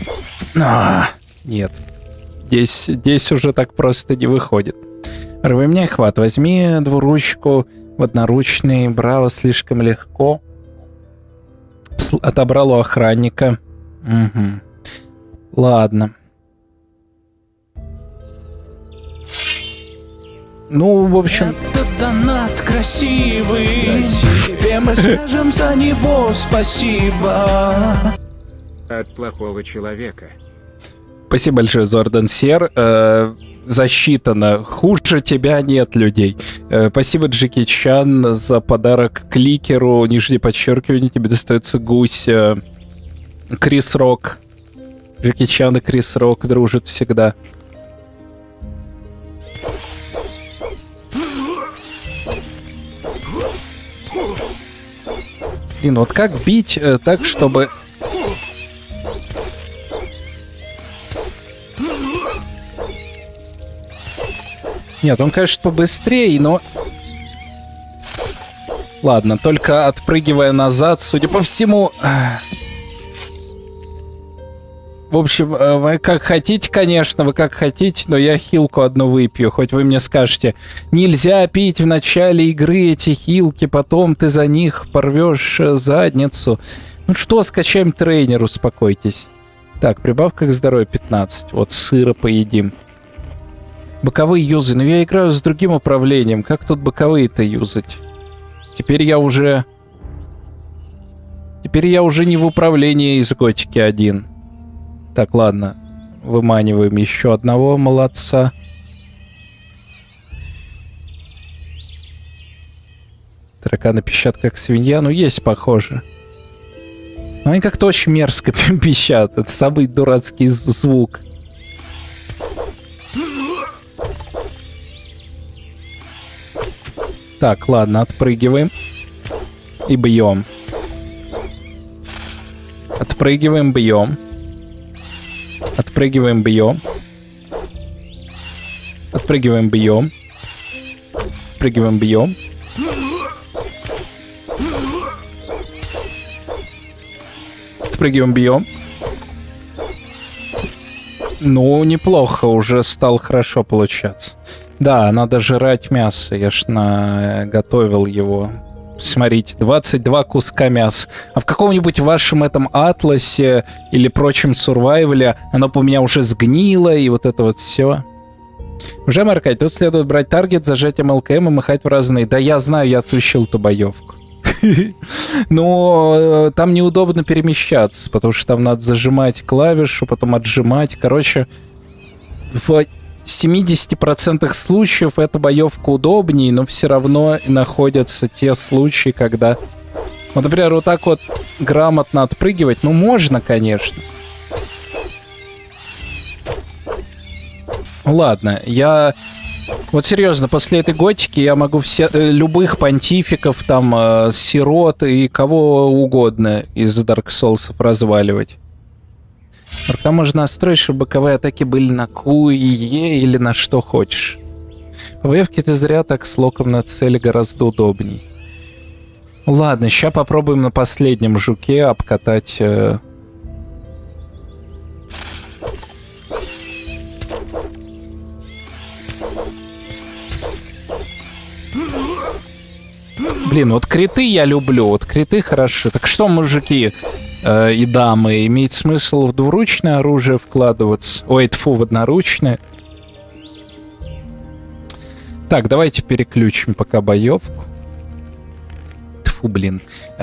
Нет. Здесь уже так просто не выходит. Рвы мне хват. Возьми двуручку в одноручный. Браво, слишком легко. Отобрал у охранника. Угу. Ладно. Ну, в общем... Этот донат красивый. Тебе мы скажем за него спасибо. От плохого человека. Спасибо большое, Зордан Сер. Засчитано. Хуже тебя нет людей. Спасибо, Джеки Чан, за подарок кликеру. Нижнее подчеркивание. Тебе достается гусь. Крис Рок. Джеки Чан и Крис Рок дружат всегда. Блин, вот как бить так, чтобы... Нет, он, конечно, побыстрее, но... Ладно, только отпрыгивая назад, судя по всему... В общем, вы как хотите, конечно, вы как хотите, но я хилку одну выпью. Хоть вы мне скажете, нельзя пить в начале игры эти хилки, потом ты за них порвешь задницу. Ну что, скачаем тренер, успокойтесь. Так, прибавка к здоровью 15. Вот сыра поедим. Боковые юзы. Но я играю с другим управлением. Как тут боковые-то юзать? Теперь я уже не в управлении из Готики 1. Так, ладно. Выманиваем еще одного молодца. Тараканы пищат как свинья. Ну, есть похоже. Но они как-то очень мерзко пищат. Это самый дурацкий звук. Так, ладно, отпрыгиваем. И бьем. Отпрыгиваем, бьем. Отпрыгиваем, бьем. Отпрыгиваем, бьем. Отпрыгиваем, бьем. Отпрыгиваем, бьем. Ну, неплохо, уже стало хорошо получаться. Да, надо жрать мясо, я ж готовил его. Смотрите, 22 куска мяса. А в каком-нибудь вашем этом атласе или прочем сурвайвале оно у меня уже сгнило, и вот это вот все. Уже, Аркадий, тут следует брать таргет, зажать МЛКМ и махать в разные. Да я знаю, я отключил ту боевку. Но там неудобно перемещаться, потому что там надо зажимать клавишу, потом отжимать. Короче, в 70% случаев эта боевка удобнее, но все равно находятся те случаи, когда... Вот, например, вот так вот грамотно отпрыгивать, ну, можно, конечно. Ладно, я... Вот серьезно, после этой готики я могу любых понтификов, там, сирот и кого угодно из Dark Souls разваливать. Там можно настроить, чтобы боковые атаки были на Q и E или на что хочешь. По боевке ты зря так с локом на цели гораздо удобней. Ладно, сейчас попробуем на последнем жуке обкатать... Блин, вот криты я люблю, вот криты хорошо. Так что, мужики и дамы, имеет смысл в двуручное оружие вкладываться? Ой, тьфу, в одноручное. Так, давайте переключим пока боевку. Тьфу, блин.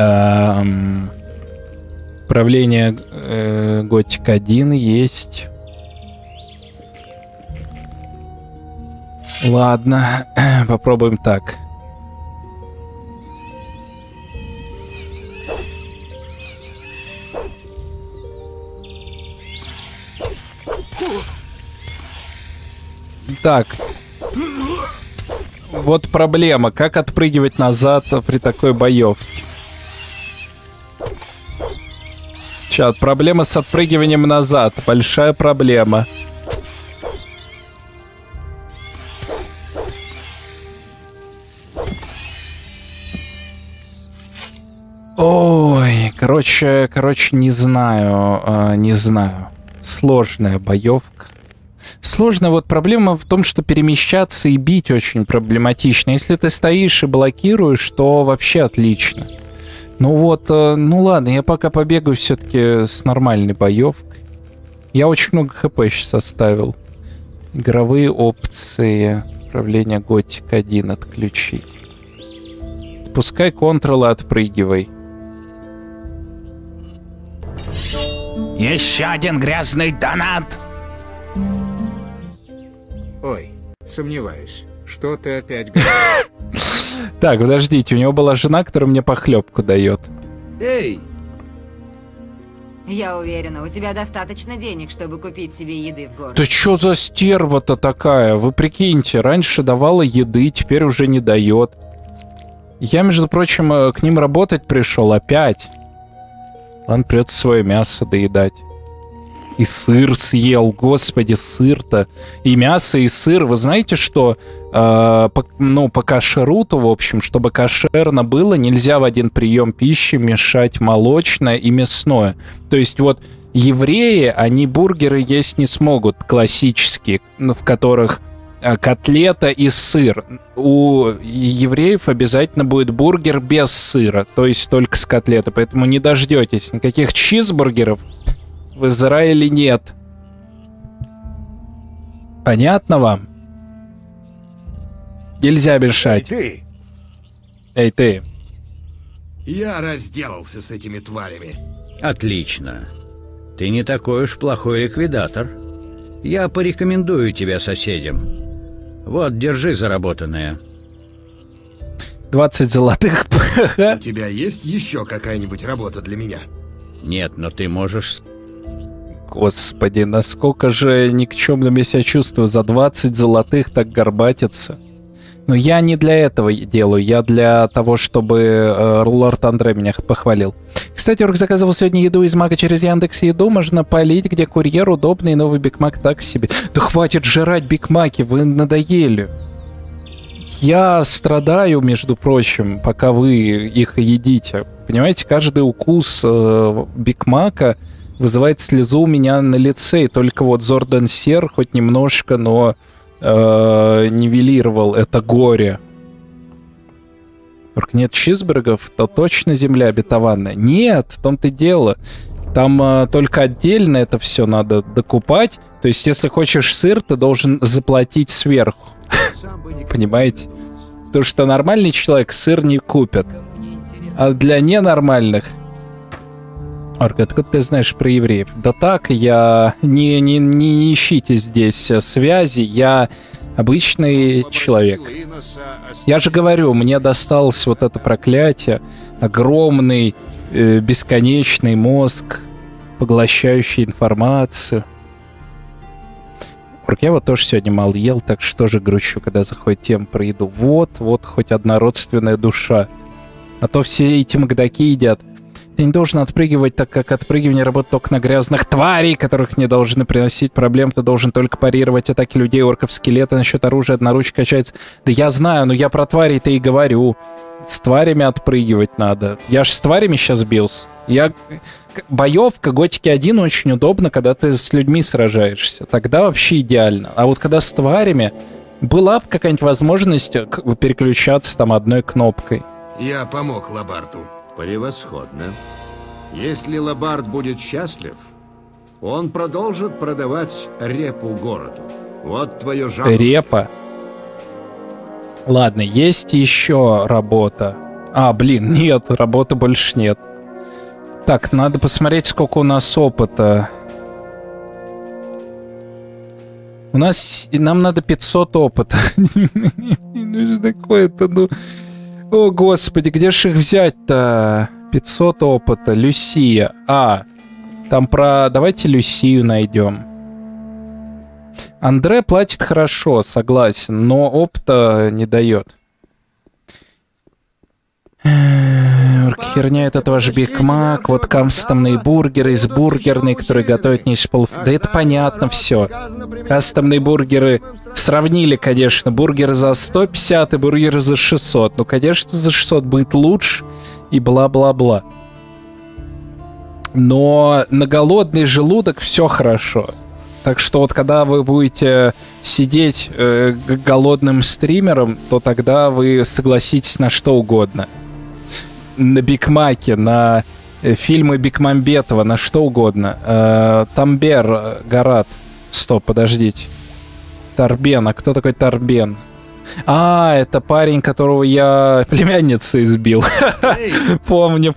Управление Готик 1 есть. Ладно, попробуем так. Так. Вот проблема. Как отпрыгивать назад при такой боевке? Чат, проблема с отпрыгиванием назад. Большая проблема. Ой, короче, не знаю. Сложная боевка. Сложно, вот проблема в том, что перемещаться и бить очень проблематично. Если ты стоишь и блокируешь, то вообще отлично. Ну вот, ну ладно, я пока побегаю все-таки с нормальной боевкой. Я очень много хп сейчас оставил. Игровые опции. Управление Готик 1 отключить. Пускай контролы отпрыгивай. Еще один грязный донат. Ой, сомневаюсь, что ты опять говоришь. Так, подождите, у него была жена, которая мне похлебку дает. Эй! Я уверена, у тебя достаточно денег, чтобы купить себе еды в городе. Да чё за стерва-то такая? Вы прикиньте, раньше давала еды, теперь уже не дает. Я, между прочим, к ним работать пришел опять. Ладно, придется свое мясо доедать. И сыр съел, господи, сыр-то. И мясо, и сыр. Вы знаете, что по кашеруту, в общем, чтобы кошерно было, нельзя в один прием пищи мешать молочное и мясное. То есть вот евреи, они бургеры есть не смогут, классические, в которых котлета и сыр. У евреев обязательно будет бургер без сыра, то есть только с котлетой. Поэтому не дождетесь никаких чизбургеров. В Израиле нет. Понятно вам? Нельзя мешать. Эй, ты. Я разделался с этими тварями. Отлично. Ты не такой уж плохой ликвидатор. Я порекомендую тебя соседям. Вот, держи заработанное. 20 золотых. У тебя есть еще какая-нибудь работа для меня? Нет, но ты можешь... Господи, насколько же никчемным я себя чувствую. За 20 золотых так горбатиться. Но я не для этого делаю, я для того, чтобы лорд Андре меня похвалил. Кстати, Орк заказывал сегодня еду из Мага через Яндекс.Еду. Можно полить, где курьер удобный, новый Биг Мак так себе. Да хватит жрать Биг Маки, вы надоели. Я страдаю, между прочим, пока вы их едите. Понимаете, каждый укус Биг Мака вызывает слезу у меня на лице. И только вот Зордан Сер хоть немножко, но нивелировал это горе. Нет чизбургеров, то точно земля обетованная. Нет, в том-то и дело. Там только отдельно это все надо докупать. То есть, если хочешь сыр, ты должен заплатить сверху. Понимаете? Потому что нормальный человек сыр не купит. А для ненормальных... Орк, откуда ты знаешь про евреев? Да так, я... Не ищите здесь связи, я обычный человек. Я же говорю, мне досталось вот это проклятие. Огромный, бесконечный мозг, поглощающий информацию. Орк, я вот тоже сегодня мало ел, так что же грущу, когда заходит тема про еду. Вот хоть одна родственная душа. А то все эти макдаки едят. Ты не должен отпрыгивать, так как отпрыгивание работает только на грязных тварей, которых не должны приносить проблем. Ты должен только парировать атаки людей, орков, скелета. Насчет оружия одноручка качается. Да я знаю, но я про тварей-то и говорю. С тварями отпрыгивать надо. Я ж с тварями сейчас бился. Боевка Готики 1 очень удобно, когда ты с людьми сражаешься. Тогда вообще идеально. А вот когда с тварями, была бы какая-нибудь возможность переключаться там одной кнопкой. Я помог Лабарту. Превосходно. Если Лабарт будет счастлив, он продолжит продавать репу городу. Вот твое жалобное. Репа? Ладно, есть еще работа. Блин, нет, работы больше нет. Так, надо посмотреть, сколько у нас опыта. Нам надо 500 опыта. Ну что такое-то, ну... О, господи, где ж их взять-то? 500 опыта. Люсия. Там про... Давайте Люсию найдем. Андре платит хорошо, согласен, но опыта не дает. Херня, этот ваш Биг Мак, вот кастомные бургеры из бургерной, которые готовят не из Да это понятно все. Кастомные бургеры сравнили, конечно, бургеры за 150 и бургеры за 600. Ну, конечно, за 600 будет лучше и бла-бла-бла. Но на голодный желудок все хорошо. Так что вот когда вы будете сидеть голодным стримером, то тогда вы согласитесь на что угодно. На Биг Маке, на фильмы Бекмамбетова, на что угодно. Тамбер, Гарат. Стоп, подождите. Тарбен, а кто такой Тарбен? Это парень, которого я племянницей избил. Помню.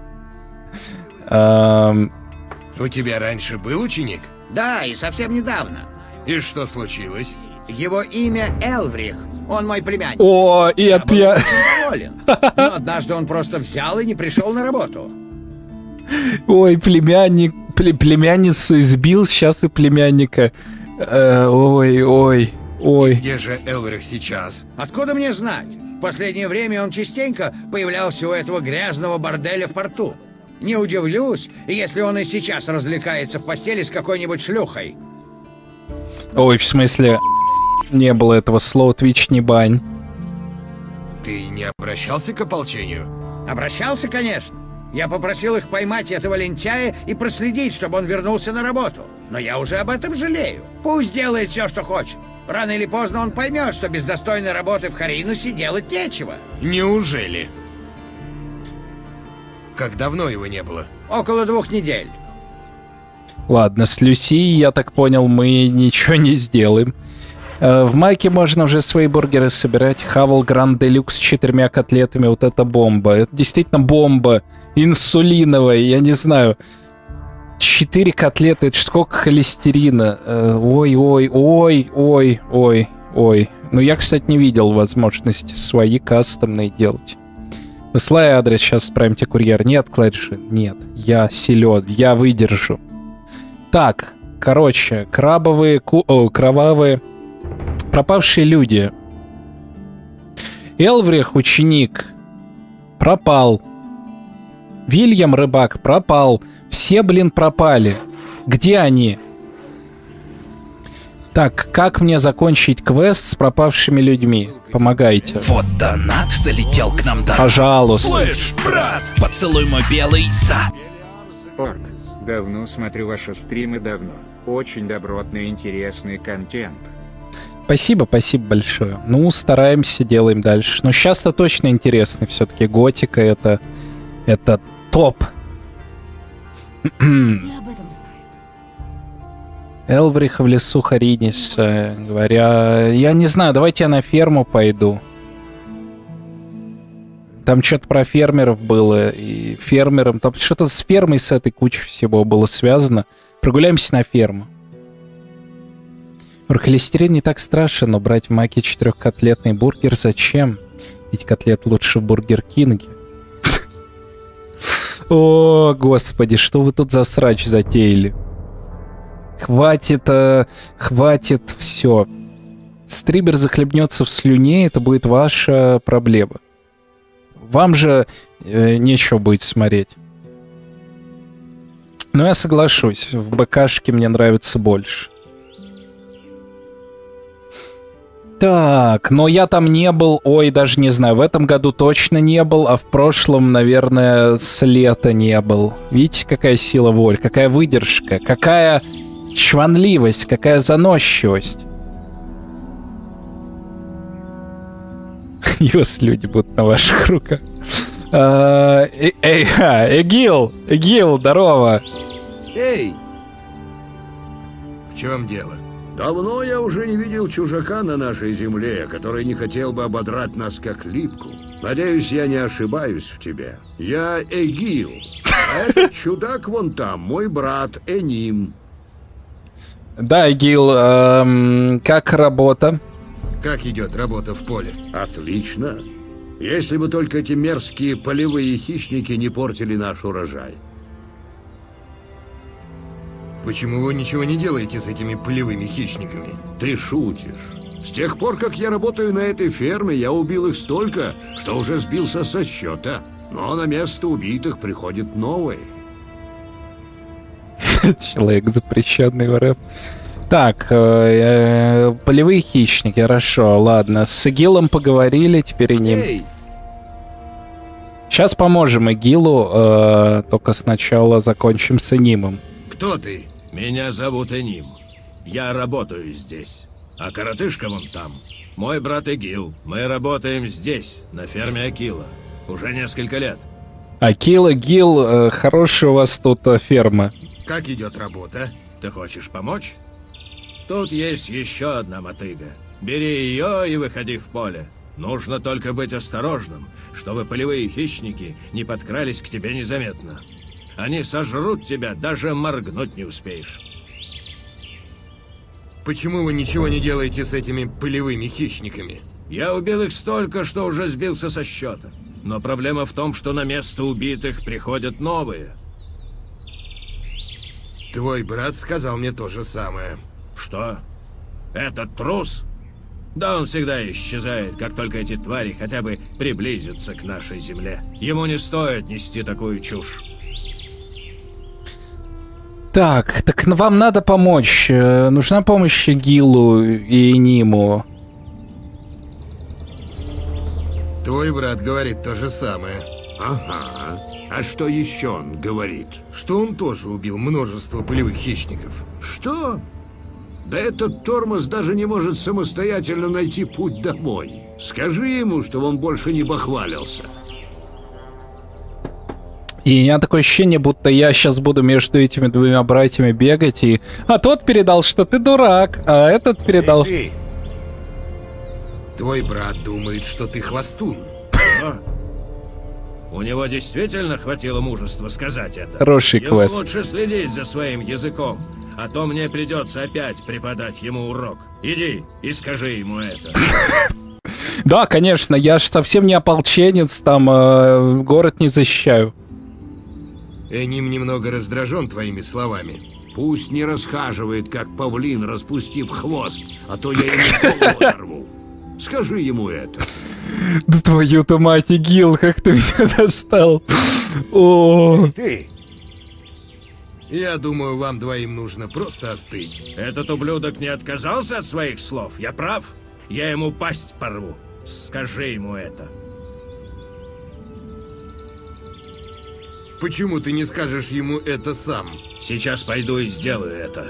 У тебя раньше был ученик? Да, и совсем недавно. И что случилось? Его имя Элврих. Он мой племянник. О, и это я... очень доволен. Но однажды он просто взял и не пришел на работу. Ой, племянник... Племянницу избил, сейчас и племянника. Ой. Где же Элврих сейчас? Откуда мне знать? В последнее время он частенько появлялся у этого грязного борделя в порту. Не удивлюсь, если он и сейчас развлекается в постели с какой-нибудь шлюхой. Ой, в смысле, не было этого слова Twitch не бань. Ты не обращался к ополчению? Обращался, конечно. Я попросил их поймать этого лентяя и проследить, чтобы он вернулся на работу. Но я уже об этом жалею. Пусть делает все, что хочет. Рано или поздно он поймет, что без достойной работы в Харинусе делать нечего. Неужели? Как давно его не было? Около 2 недель. Ладно, с Люсией, я так понял, мы ничего не сделаем. В Маке можно уже свои бургеры собирать. Хавал Гранд Делюкс с 4 котлетами. Вот это бомба. Это действительно бомба. Инсулиновая, я не знаю. 4 котлеты, это ж сколько холестерина. Ой. Ну, я, кстати, не видел возможности свои кастомные делать. Высылай адрес, сейчас отправим тебе курьер. Нет, Клэджи, нет. Я силен, я выдержу. Так, короче, кровавые... Пропавшие люди. Элврих, ученик, пропал. Вильям, рыбак, пропал. Все, блин, пропали. Где они? Так, как мне закончить квест с пропавшими людьми? Помогайте. Вот донат залетел к нам, да. Пожалуйста. Слышь, брат, поцелуй мой белый зад. Орк, давно смотрю ваши стримы, давно. Очень добротный, интересный контент. Спасибо, спасибо большое. Ну, стараемся, делаем дальше. Но сейчас-то точно интересно. Все-таки готика это топ. Элвриха в лесу Харинис, говоря... Я не знаю, давайте я на ферму пойду. Там что-то про фермеров было, и фермерам... Там что-то с фермой с этой кучей всего было связано. Прогуляемся на ферму. Холестерин не так страшен, но брать в Маке 4-котлетный бургер зачем? Ведь котлет лучше в Бургер Кинге. О, господи, что вы тут за срач затеяли? Хватит, все. Стример захлебнется в слюне, это будет ваша проблема. Вам же нечего будет смотреть. Но я соглашусь, в БКшке мне нравится больше. Так, но я там не был, ой, даже не знаю, в этом году точно не был, а в прошлом, наверное, с лета не был. Видите, какая сила воли, какая выдержка, какая чванливость, какая заносчивость. Юс, люди будут на ваших руках. Эгил, здорово. Эй! В чем дело? Давно я уже не видел чужака на нашей земле, который не хотел бы ободрать нас как липку. Надеюсь, я не ошибаюсь в тебе. Я Эгил. А этот чудак вон там, мой брат Эним. Да, Эгил, как работа? Как идет работа в поле? Отлично. Если бы только эти мерзкие полевые хищники не портили наш урожай. Почему вы ничего не делаете с этими полевыми хищниками? Ты шутишь. С тех пор, как я работаю на этой ферме, я убил их столько, что уже сбился со счета. Но на место убитых приходят новые. Человек, запрещенный в РФ. Так, полевые хищники, хорошо, ладно. С Эгилом поговорили, теперь и ним. Сейчас поможем Эгилу, только сначала закончим с Энимом. Кто ты? Меня зовут Эним. Я работаю здесь. А коротышка вон там. Мой брат Эгил. Мы работаем здесь, на ферме Акила. Уже несколько лет. Акил, Эгил, хорошая у вас тут ферма. Как идет работа? Ты хочешь помочь? Тут есть еще одна мотыга. Бери ее и выходи в поле. Нужно только быть осторожным, чтобы полевые хищники не подкрались к тебе незаметно. Они сожрут тебя, даже моргнуть не успеешь. Почему вы ничего не делаете с этими полевыми хищниками? Я убил их столько, что уже сбился со счета. Но проблема в том, что на место убитых приходят новые. Твой брат сказал мне то же самое. Что? Этот трус? Да он всегда исчезает, как только эти твари хотя бы приблизятся к нашей земле. Ему не стоит нести такую чушь. Так вам надо помочь. Нужна помощь Эгилу и Эниму. Твой брат говорит то же самое. Ага. А что еще он говорит? Что он тоже убил множество полевых хищников. Что? Да этот тормоз даже не может самостоятельно найти путь домой. Скажи ему, что он больше не бахвалился. И у меня такое ощущение, будто я сейчас буду между этими двумя братьями бегать и... А тот передал, что ты дурак, а этот передал... Эй, твой брат думает, что ты хвостун. У него действительно хватило мужества сказать это. Хороший квест. Ему лучше следить за своим языком, а то мне придется опять преподать ему урок. Иди и скажи ему это. Да, конечно, я ж совсем не ополченец, там город не защищаю. Эним немного раздражен твоими словами. Пусть не расхаживает, как павлин, распустив хвост, а то я ему голову оторву. Скажи ему это. Да твою-то мать, Игил, как ты меня достал. О. Ты. Я думаю, вам двоим нужно просто остыть. Этот ублюдок не отказался от своих слов, я прав? Я ему пасть порву. Скажи ему это. Почему ты не скажешь ему это сам? Сейчас пойду и сделаю это.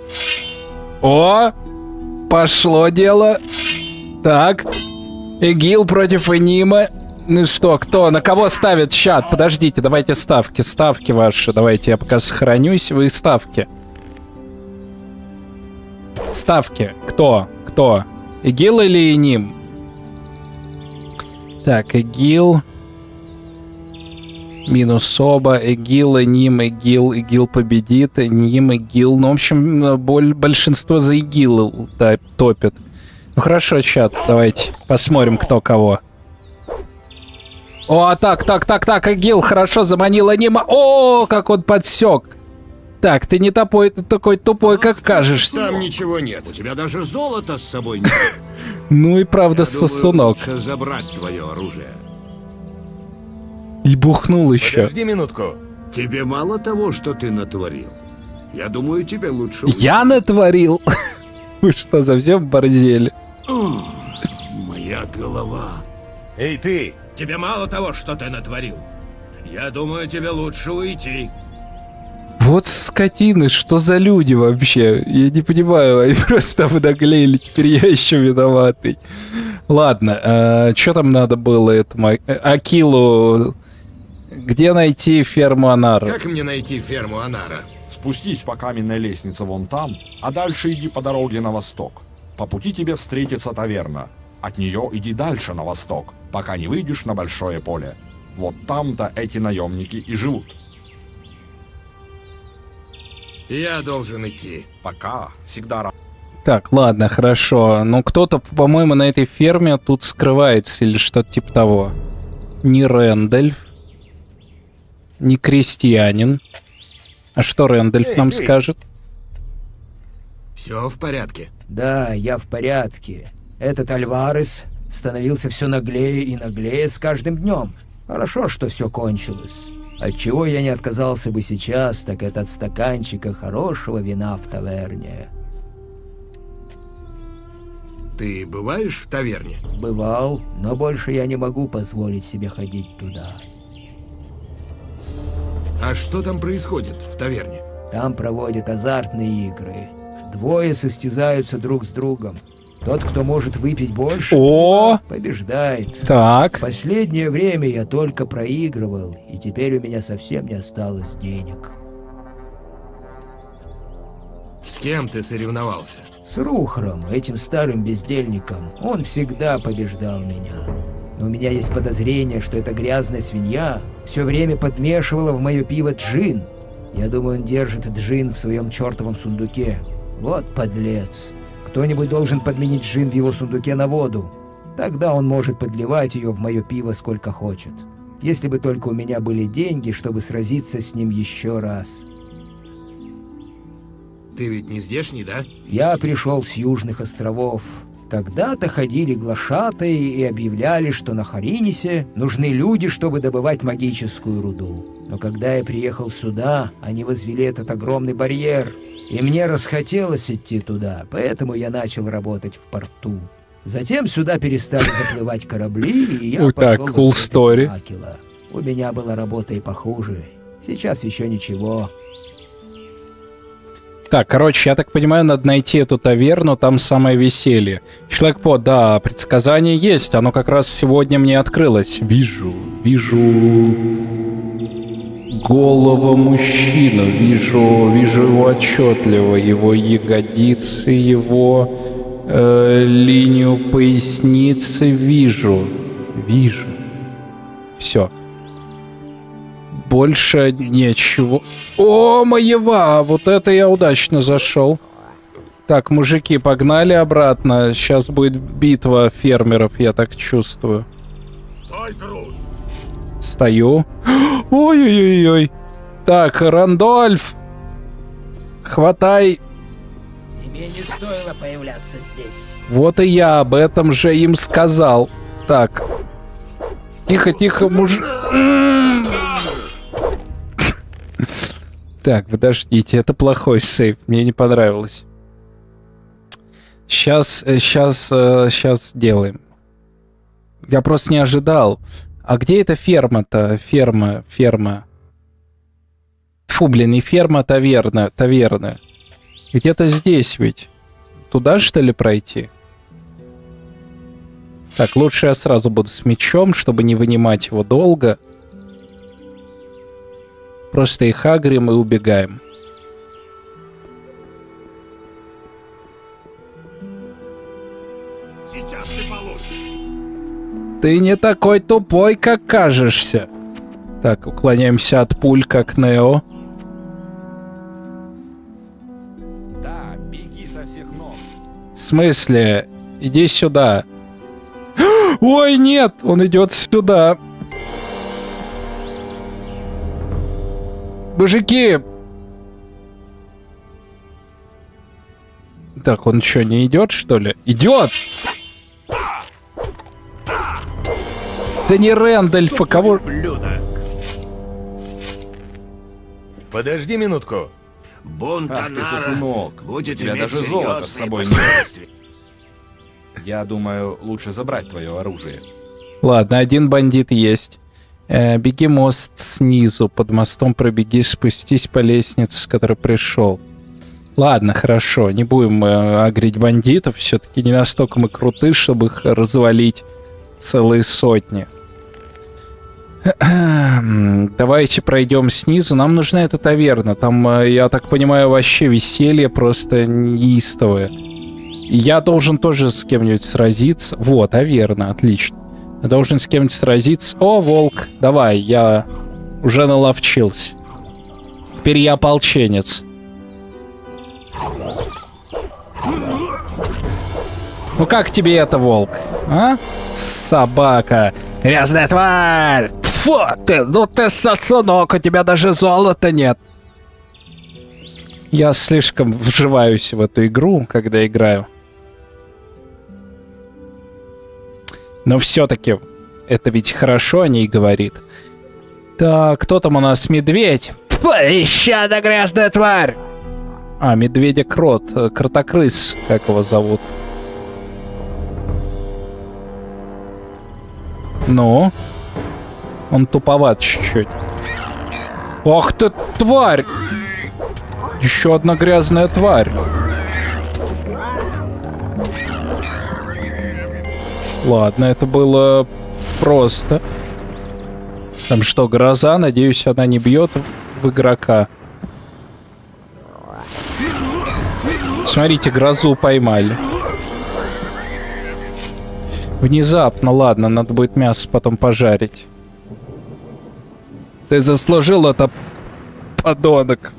О, пошло дело. Так, Игил против Энима. Ну что, кто? На кого ставит чат? Подождите, давайте ставки. Ставки ваши. Давайте я пока сохранюсь. Вы ставки. Ставки. Кто? Кто? Игил или Эним? Так, Игил. Минус оба. Игил, Эним, Игил. Игил победит. Эним, Игил. Ну, в общем, большинство за Игил топит. Ну хорошо, чат, давайте посмотрим, кто кого. О, так, Игил хорошо заманил Энима. О, как он подсек. Так, ты не такой тупой, как кажешься. Там ничего нет. У тебя даже золота с собой нет. Ну и правда, сосунок. Лучше забрать твое оружие. И бухнул еще. Подожди минутку. Тебе мало того, что ты натворил. Я думаю, тебе лучше... Я натворил? Вы что, совсем борзели? Моя голова. Эй, ты! Тебе мало того, что ты натворил. Я думаю, тебе лучше уйти. Вот скотины, что за люди вообще? Я не понимаю, они просто обнаглели, теперь я еще виноватый. Ладно, что там надо было этому Акилу? Где найти ферму Анара? Как мне найти ферму Анара? Спустись по каменной лестнице вон там, а дальше иди по дороге на восток. По пути тебе встретится таверна. От нее иди дальше на восток, пока не выйдешь на большое поле. Вот там-то эти наемники и живут. Я должен идти. Пока. Всегда рад. Так, ладно, хорошо. Но кто-то, по-моему, на этой ферме тут скрывается или что-то типа того. Не Рэндальф. Не крестьянин. А что Рэндальф нам скажет? Все в порядке. Да, я в порядке. Этот Альварес становился все наглее и наглее с каждым днем. Хорошо, что все кончилось. Отчего я не отказался бы сейчас, так это от стаканчика хорошего вина в таверне. Ты бываешь в таверне? Бывал, но больше я не могу позволить себе ходить туда. А что там происходит в таверне? Там проводят азартные игры. Двое состязаются друг с другом. Тот, кто может выпить больше, побеждает. Так. В последнее время я только проигрывал, и теперь у меня совсем не осталось денег. С кем ты соревновался? С Рухром, этим старым бездельником. Он всегда побеждал меня. Но у меня есть подозрение, что эта грязная свинья все время подмешивала в мое пиво джин. Я думаю, он держит джин в своем чертовом сундуке. Вот подлец. Кто-нибудь должен подменить джин в его сундуке на воду. Тогда он может подливать ее в мое пиво сколько хочет. Если бы только у меня были деньги, чтобы сразиться с ним еще раз. Ты ведь не здешний, да? Я пришел с Южных островов. Когда-то ходили глашатаи и объявляли, что на Харинисе нужны люди, чтобы добывать магическую руду. Но когда я приехал сюда, они возвели этот огромный барьер. И мне расхотелось идти туда, поэтому я начал работать в порту. Затем сюда перестали заплывать корабли, и я пошел cool story. факела. У меня была работа и похуже. Сейчас еще ничего. Так, короче, я так понимаю, надо найти эту таверну, там самое веселье. Человек-под, да, предсказание есть, оно как раз сегодня мне открылось. Вижу голову мужчину, вижу его отчетливо, его ягодицы, его линию поясницы, вижу. Все. Больше ничего. О, моева! Вот это я удачно зашел. Так, мужики, погнали обратно. Сейчас будет битва фермеров, я так чувствую. Стой, трус! Стою. Ой-ой-ой-ой. Так, Рандольф. Хватай. Тебе не стоило появляться здесь. Вот и я об этом же им сказал. Так, Тихо, тихо, мужик. Так, подождите, это плохой сейв, мне не понравилось. Сейчас сделаем. Я просто не ожидал. А где эта ферма-то? Ферма. Фу, блин, не ферма, таверна. Где-то здесь ведь. Туда, что ли, пройти? Так, лучше я сразу буду с мечом, чтобы не вынимать его долго. Просто их агрим и убегаем. Сейчас ты получишь. Ты не такой тупой, как кажешься. Так, уклоняемся от пуль, как Нео. Да, беги со всех ног. В смысле? Иди сюда. Ой, нет, он идет сюда. Мужики! Так, он что, не идет, что ли? Идет! Да не Рэндальф, а кого... Подожди минутку. Ах ты сосунок. будет У тебя иметь даже золота с серьезные собой нет. последствия. Я думаю, лучше забрать твое оружие. Ладно, один бандит есть. Беги мост снизу, под мостом пробеги, спустись по лестнице, с которой пришел. Ладно, хорошо, не будем агрить бандитов, все-таки не настолько мы круты, чтобы их развалить целые сотни. Давайте пройдем снизу. Нам нужна эта таверна. Там, я так понимаю, вообще веселье просто неистовое. И я должен тоже с кем-нибудь сразиться. Вот, таверна, отлично. Я должен с кем-нибудь сразиться. О, волк, давай, я уже наловчился. Теперь я ополченец. Ну как тебе это, волк? А? Собака. Грязная тварь! Фу, ну ты сосунок, у тебя даже золота нет. Я слишком вживаюсь в эту игру, когда играю. Но все-таки это ведь хорошо о ней говорит. Так, кто там у нас? Медведь? Фу, еще одна грязная тварь! А, медведя-крот, кротокрыс, как его зовут. Ну? Он туповат чуть-чуть. Ох ты, тварь! Еще одна грязная тварь. Ладно, это было просто. Там что, гроза? Надеюсь, она не бьет в игрока. Смотрите, грозу поймали. Внезапно, ладно, надо будет мясо потом пожарить. Ты заслужил это, подонок.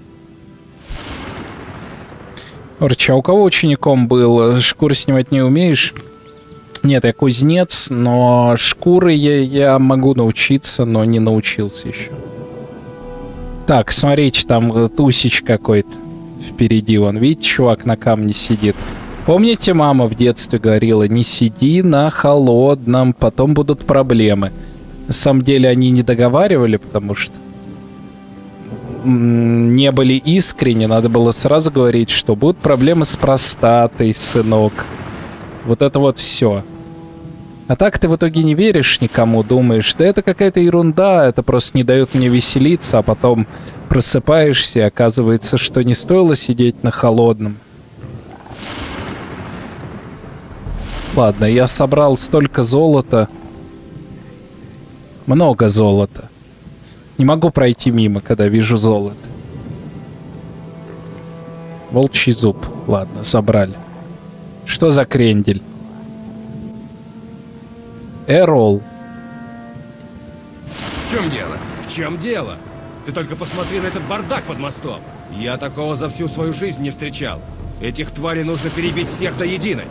Орча, у кого учеником был? Шкуры снимать не умеешь? Нет, я кузнец, но шкуры я могу научиться, но не научился еще. Так, смотрите, там тусич какой-то впереди. Вон, видите, чувак на камне сидит. Помните, мама в детстве говорила, не сиди на холодном, потом будут проблемы. На самом деле они не договаривали, потому что не были искренни. Надо было сразу говорить, что будут проблемы с простатой, сынок. Вот это вот все. А так ты в итоге не веришь никому, думаешь, да это какая-то ерунда, это просто не дает мне веселиться, а потом просыпаешься, и оказывается, что не стоило сидеть на холодном. Ладно, я собрал столько золота. Много золота. Не могу пройти мимо, когда вижу золото. Волчий зуб. Ладно, забрали. Что за крендель? Эрол. В чем дело? В чем дело? Ты только посмотри на этот бардак под мостом. Я такого за всю свою жизнь не встречал. Этих тварей нужно перебить всех до единой.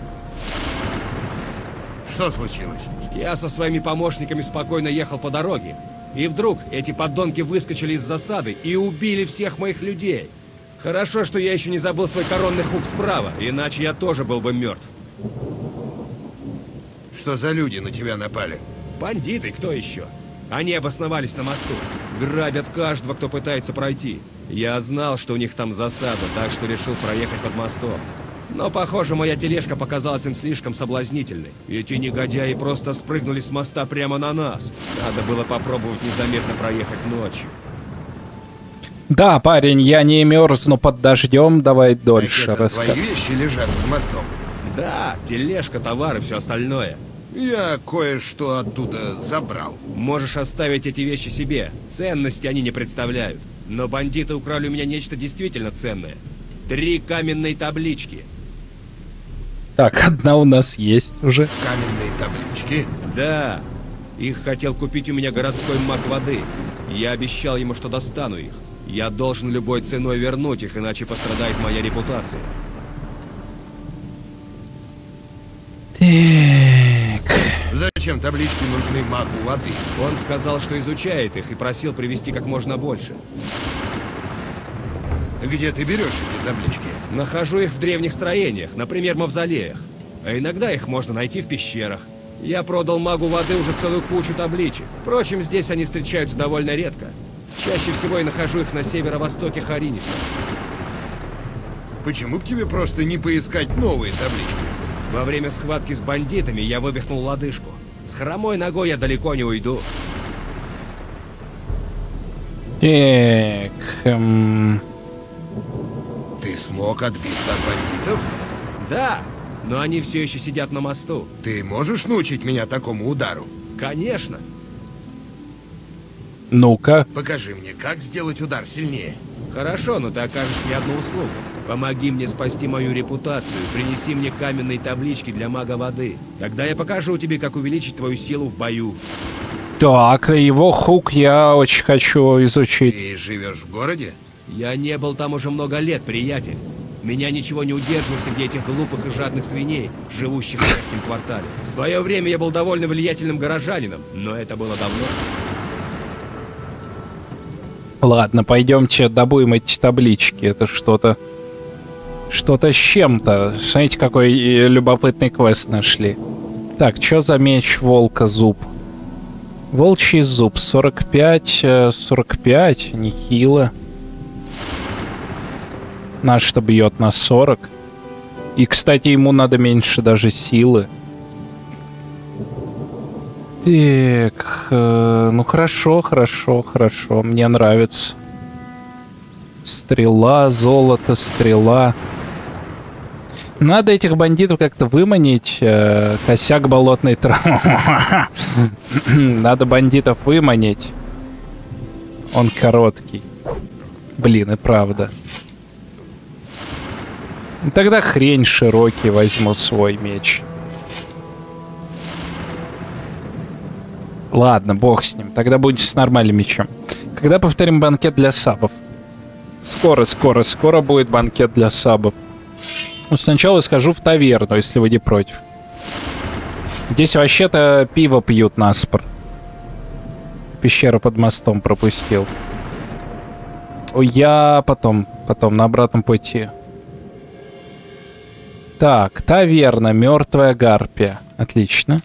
Что случилось? Я со своими помощниками спокойно ехал по дороге. И вдруг эти подонки выскочили из засады и убили всех моих людей. Хорошо, что я еще не забыл свой коронный хук справа, иначе я тоже был бы мертв. Что за люди на тебя напали? Бандиты, кто еще? Они обосновались на мосту. Грабят каждого, кто пытается пройти. Я знал, что у них там засада, так что решил проехать под мостом. Но, похоже, моя тележка показалась им слишком соблазнительной. Эти негодяи просто спрыгнули с моста прямо на нас. Надо было попробовать незаметно проехать ночью. Да, парень, я не мерзну под дождем, давай дольше рассказывай. Твои вещи лежат под мостом? Да, тележка, товар и все остальное. Я кое-что оттуда забрал. Можешь оставить эти вещи себе. Ценности они не представляют. Но бандиты украли у меня нечто действительно ценное. 3 каменные таблички. Так, одна у нас есть уже. Каменные таблички? Да. Их хотел купить у меня городской маг воды. Я обещал ему, что достану их. Я должен любой ценой вернуть их, иначе пострадает моя репутация. Так. Зачем таблички нужны магу воды? Он сказал, что изучает их и просил привезти как можно больше. Где ты берешь эти таблички? Нахожу их в древних строениях, например, мавзолеях. А иногда их можно найти в пещерах. Я продал магу воды уже целую кучу табличек. Впрочем, здесь они встречаются довольно редко. Чаще всего я нахожу их на северо-востоке Хариниса. Почему бы тебе просто не поискать новые таблички? Во время схватки с бандитами я вывихнул лодыжку. С хромой ногой я далеко не уйду. Так, Ты смог отбиться от бандитов? Да, но они все еще сидят на мосту. Ты можешь научить меня такому удару? Конечно. Ну-ка. Покажи мне, как сделать удар сильнее. Хорошо, но ты окажешь мне одну услугу. Помоги мне спасти мою репутацию, принеси мне каменные таблички для мага воды. Тогда я покажу тебе, как увеличить твою силу в бою. Так, его хук я очень хочу изучить. Ты живешь в городе? Я не был там уже много лет, приятель. Меня ничего не удерживало среди этих глупых и жадных свиней, живущих в этом квартале. В свое время я был довольно влиятельным горожанином, но это было давно. Ладно, пойдемте добудем эти таблички. Это что-то... Что-то с чем-то. Смотрите, какой любопытный квест нашли. Так, что за меч волка зуб? Волчий зуб. 45... 45. Нехило. Наш-то бьет на 40. И, кстати, ему надо меньше даже силы. Так, ну хорошо, хорошо, хорошо. Мне нравится. Стрела, золото, стрела. Надо этих бандитов как-то выманить. Косяк болотной травы. Надо бандитов выманить. Он короткий. Блин, и правда. Тогда хрень широкий, возьму свой меч. Ладно, бог с ним. Тогда будет с нормальным мечом. Когда повторим банкет для сабов? Скоро будет банкет для сабов. Но сначала схожу в таверну, если вы не против. Здесь вообще-то пиво пьют наспор. Пещеру под мостом пропустил. Я потом на обратном пути. Так, таверна, мертвая гарпия. Отлично.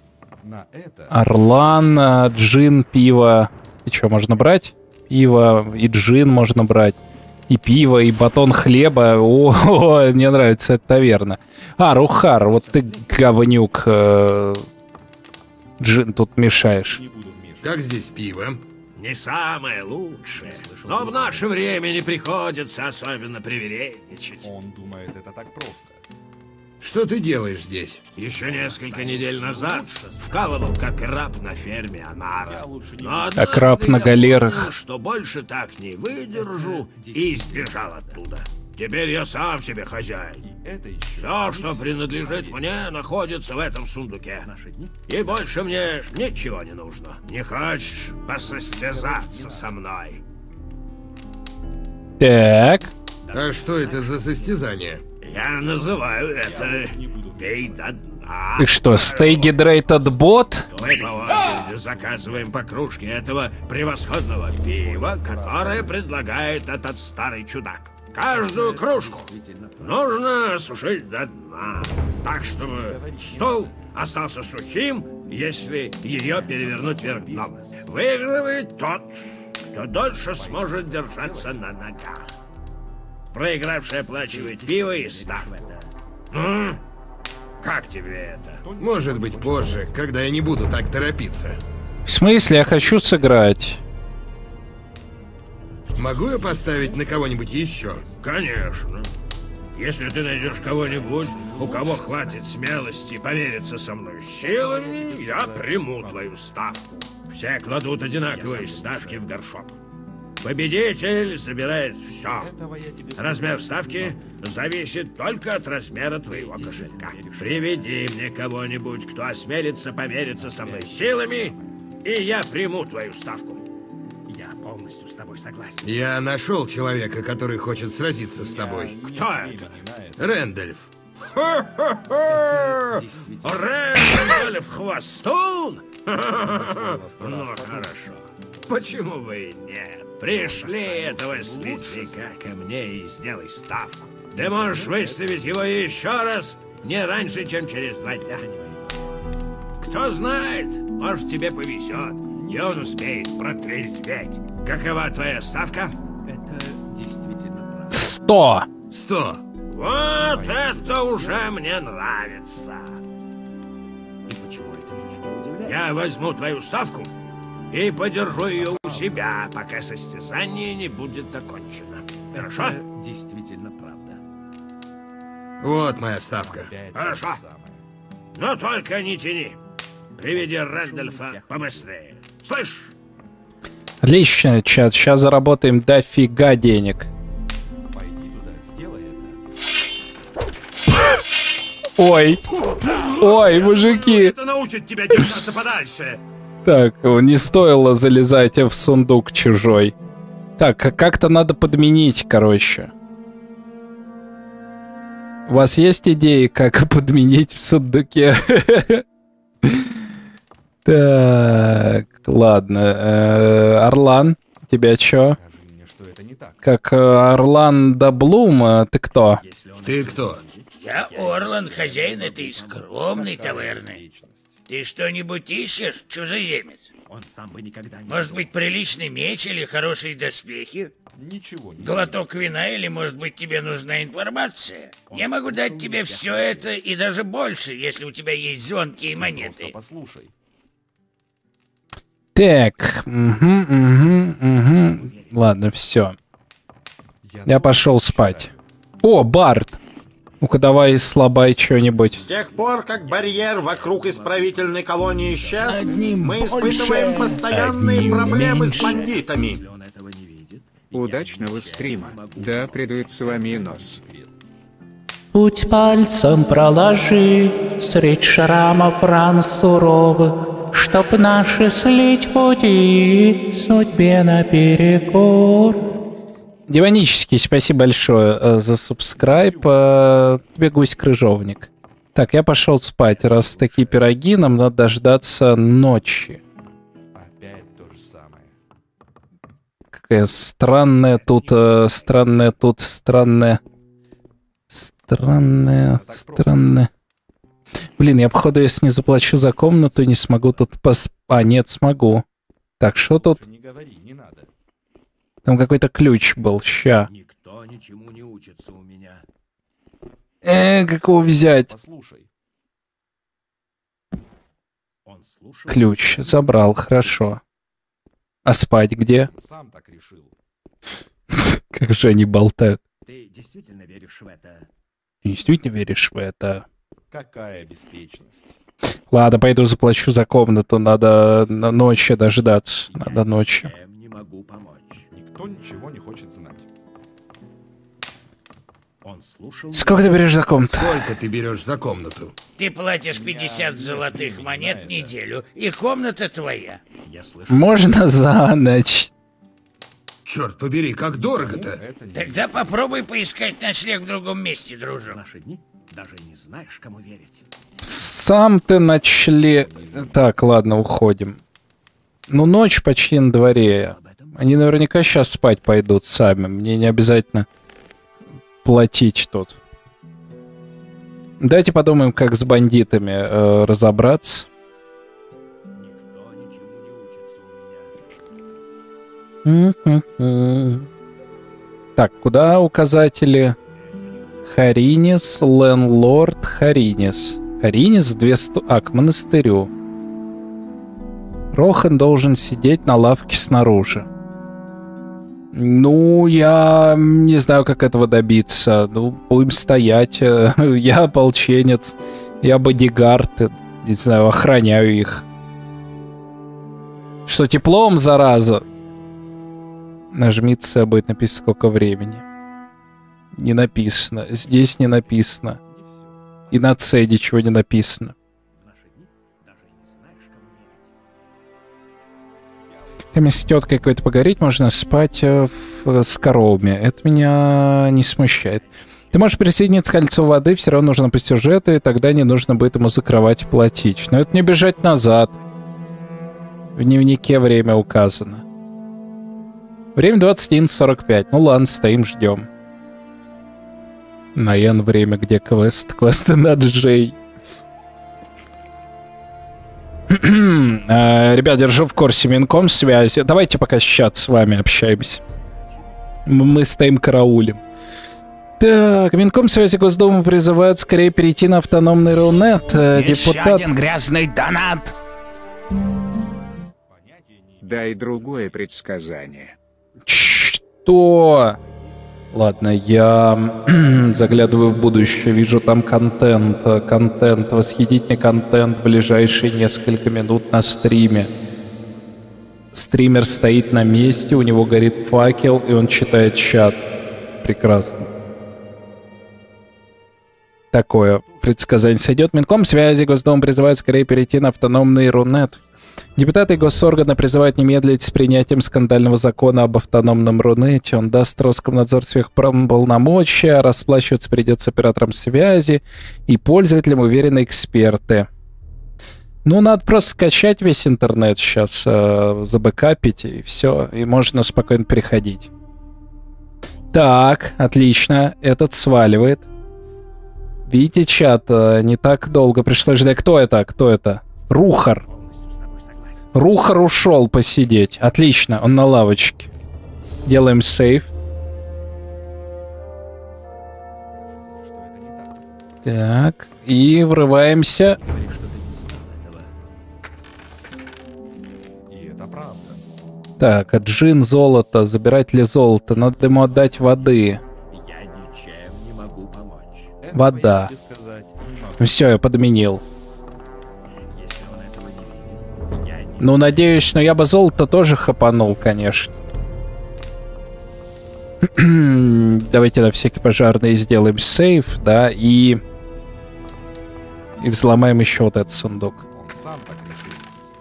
Орлан, джин, пиво. И что, можно брать? Пиво и джин можно брать. И пиво, и батон хлеба. О, мне нравится эта таверна. Рухар, вот ты говнюк. Джин тут мешаешь. Как здесь пиво? Не самое лучшее. Но в наше время не приходится особенно привередничать. Он думает, это так просто. Что ты делаешь здесь? Еще несколько недель назад вкалывал как раб на ферме Анара. Но как раб на галерах. Понял, что больше так не выдержу, и сбежал оттуда. Теперь я сам себе хозяин. Все, что принадлежит мне, находится в этом сундуке. И больше мне ничего не нужно. Не хочешь посостязаться со мной? Так. А что это за состязание? Я называю это «Пей до дна». Ты что, Stay Hydrated бот? Мы по очереди заказываем по кружке этого превосходного пива, которое предлагает этот старый чудак. Каждую кружку нужно осушить до дна, так чтобы стол остался сухим если ее перевернуть вверх дном. Выигрывает тот, кто дольше сможет держаться на ногах. Проигравший оплачивает пиво и ставку. Как тебе это? Может быть, позже, когда я не буду так торопиться. В смысле? Я хочу сыграть. Могу я поставить на кого-нибудь еще? Конечно. Если ты найдешь кого-нибудь, у кого хватит смелости помериться со мной силами, я приму твою ставку. Все кладут одинаковые ставки в горшок. Победитель забирает все. Размер ставки зависит только от размера твоего кошелька. Приведи мне кого-нибудь, кто осмелится помериться со мной силами, и я приму твою ставку. Я полностью с тобой согласен. Я нашел человека, который хочет сразиться с тобой. Кто это? Рэндольф. Рэндольф Хвостун? Ну, хорошо. Почему бы и нет? Пришли этого слизняка ко мне и сделай ставку. Ты можешь выставить его еще раз не раньше, чем через 2 дня. Кто знает, может, тебе повезет, и он успеет протрезветь. Какова твоя ставка? Это действительно 100. 100. Вот это уже мне нравится. И почему это меня не удивляет? Я возьму твою ставку и подержу ее у себя, пока состязание не будет окончено. Хорошо? Это действительно правда. Вот моя ставка. Хорошо. Но только не тяни. Приведи Рэндольфа побыстрее. Слышь? Отлично, чат. Сейчас заработаем дофига денег. Пойди туда, сделай это. Ой. Ой, мужики. Это научит тебя держаться подальше. Так, не стоило залезать в сундук чужой. Так, как-то надо подменить, короче. У вас есть идеи, как подменить в сундуке? Так, ладно. Орлан, у тебя чё? Как Орлан да Блум, ты кто? Ты кто? Я Орлан, хозяин этой скромной таверны. Ты что-нибудь ищешь, чужеземец? Он сам бы никогда не... Может быть, приличный меч или хорошие доспехи? Ничего не... Глоток вина или, может быть, тебе нужна информация? Я могу дать тебе все это и даже больше, если у тебя есть звонкие монеты. Послушай. Так, ладно, все. Я пошел спать. О, Барт! Ну-ка давай слабай что-нибудь. С тех пор, как барьер вокруг исправительной колонии исчез, мы испытываем постоянные проблемы с бандитами. Удачного стрима. Да, придут с вами и нос. Путь пальцем проложи средь шрамов ран суровых, чтоб наши слить пути судьбе наперекор. Демонический, спасибо большое за субскрайб. Тебе гусь-крыжовник. Так, я пошел спать. Раз такие пироги, нам надо дождаться ночи. Опять то же самое. Какая странная тут, странная. Блин, я, походу, если не заплачу за комнату, не смогу тут А, нет, смогу. Так, что тут? Не говори, не надо. Там какой-то ключ был, ща. Никто ничему не учится у меня. Как его взять? Послушай. Ключ забрал, хорошо. А спать где? Сам так решил. Как же они болтают. Ты действительно веришь в это? Ты действительно веришь в это? Какая беспечность. Ладно, пойду заплачу за комнату. Надо на ночи дождаться. Надо ночью. Не могу помочь. Никто ничего не хочет знать. Он слушал... Сколько ты берешь за комнату? Сколько ты берешь за комнату? Ты платишь 50 золотых монет в неделю, и комната твоя. Можно за ночь? Черт побери, как дорого-то? Тогда попробуй поискать ночлег в другом месте, дружок. Наши дни даже не знаешь, кому верить. Сам ты ночлег... Так, ладно, уходим. Ну, ночь почти на дворе. Они наверняка сейчас спать пойдут сами. Мне не обязательно платить тут. Давайте подумаем, как с бандитами разобраться. Так, куда указатели? Харинис, Ленлорд, Харинис. Харинис 200... А, к монастырю. Рохан должен сидеть на лавке снаружи. Ну, я не знаю, как этого добиться. Ну, будем стоять. Я ополченец. Я бодигард. Не знаю, охраняю их. Что, теплом, зараза? Нажмите C, будет написано, сколько времени. Не написано. Здесь не написано. И на C ничего не написано. Там с теткой какой-то поговорить, можно спать с коровами. Это меня не смущает. Ты можешь присоединиться к кольцу воды, все равно нужно по сюжету, и тогда не нужно будет ему за кровать платить. Но это не бежать назад. В дневнике время указано. Время 21:45. Ну ладно, стоим, ждем. На N время, где квест? Квесты на Джей. Ребят, держу в курсе Минком связи. Давайте пока с чат с вами общаемся. Мы стоим караулем. Так, Минком связи Госдумы призывают скорее перейти на автономный Рунет. Еще один грязный донат. Дай другое предсказание. Что? Ладно, я заглядываю в будущее, вижу там контент, восхитительный контент в ближайшие несколько минут на стриме. Стример стоит на месте, у него горит факел, и он читает чат. Прекрасно. Такое предсказание сойдет. Минком связи Госдума призывает скорее перейти на автономный Рунет. Депутаты госоргана призывают не медлить с принятием скандального закона об автономном Рунете. Он даст Роскомнадзор сверхполномочия, расплачиваться придется операторам связи и пользователям, уверены эксперты. Ну, надо просто скачать весь интернет сейчас, забэкапить, и все, и можно спокойно переходить. Так, отлично, этот сваливает. Видите, чат, не так долго пришлось ждать. Кто это? Кто это? Рухар. Рухар ушел посидеть. Отлично, он на лавочке. Делаем сейв. Так, и врываемся. Так, а джин, золото. Забирать ли золото? Надо ему отдать воды. Вода. Все, я подменил. Ну, надеюсь, но я бы золото тоже хапанул, конечно. Давайте на всякий пожарный сделаем сейф, да, и взломаем еще вот этот сундук. Он сам так решил.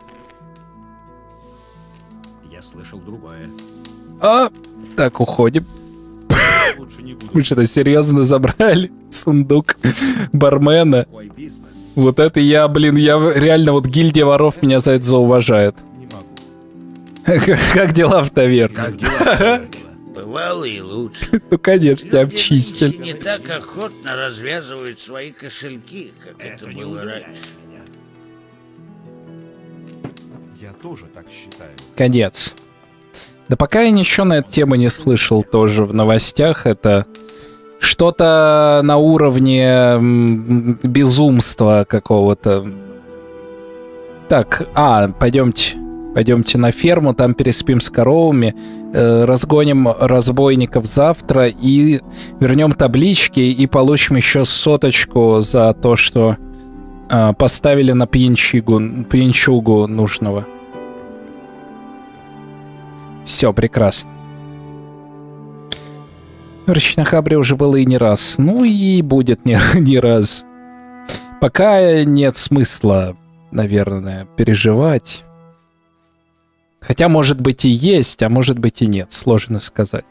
Я слышал другое. Так, уходим. Мы что-то серьезно забрали сундук бармена. Вот это я, блин, я реально, вот гильдия воров меня за это зауважает. Как дела в таверне? Как дела? Бывало и лучше. Ну, конечно, тебя обчистили. Не так охотно развязывают свои кошельки, как это было раньше. Я тоже так считаю. Конец. Да пока я ничего на эту тему не слышал тоже в новостях. Это что-то на уровне безумства какого-то. Так, пойдемте на ферму, там переспим с коровами, разгоним разбойников завтра и вернем таблички и получим еще 100 за то, что поставили на пьянчугу нужного. Все, прекрасно. На Хабре уже было и не раз. Ну и будет не раз. Пока нет смысла, наверное, переживать. Хотя, может быть, и есть, а может быть и нет. Сложно сказать.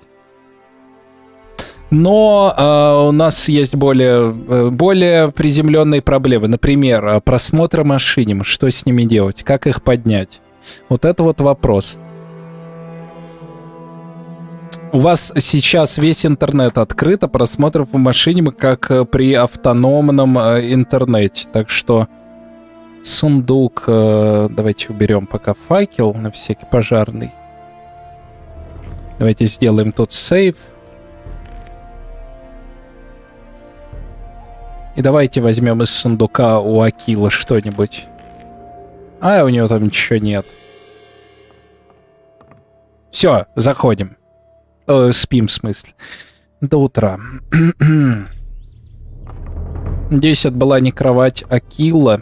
Но у нас есть более приземленные проблемы. Например, просмотр машин. Что с ними делать? Как их поднять? Вот это вот вопрос. У вас сейчас весь интернет открыт, а просмотров в машине как при автономном интернете. Так что сундук... давайте уберем пока факел на всякий пожарный. Давайте сделаем тут сейв. И давайте возьмем из сундука у Акила что-нибудь. А, у него там ничего нет. Все, заходим. Спим, в смысле. До утра. Здесь это была не кровать Акила.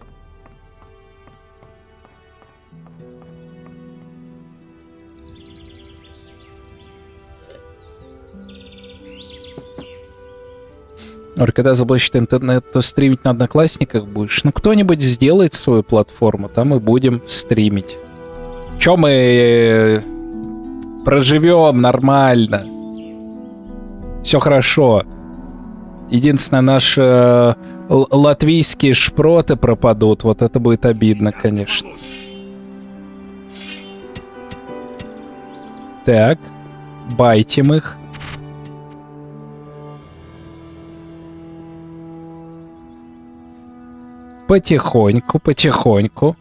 Когда заблочит интернет, то стримить на Одноклассниках будешь. Ну, кто-нибудь сделает свою платформу, там и будем стримить. Чё мы проживем нормально. Все хорошо. Единственное, наши латвийские шпроты пропадут. Вот это будет обидно, конечно. Так. Байтим их. Потихоньку, потихоньку.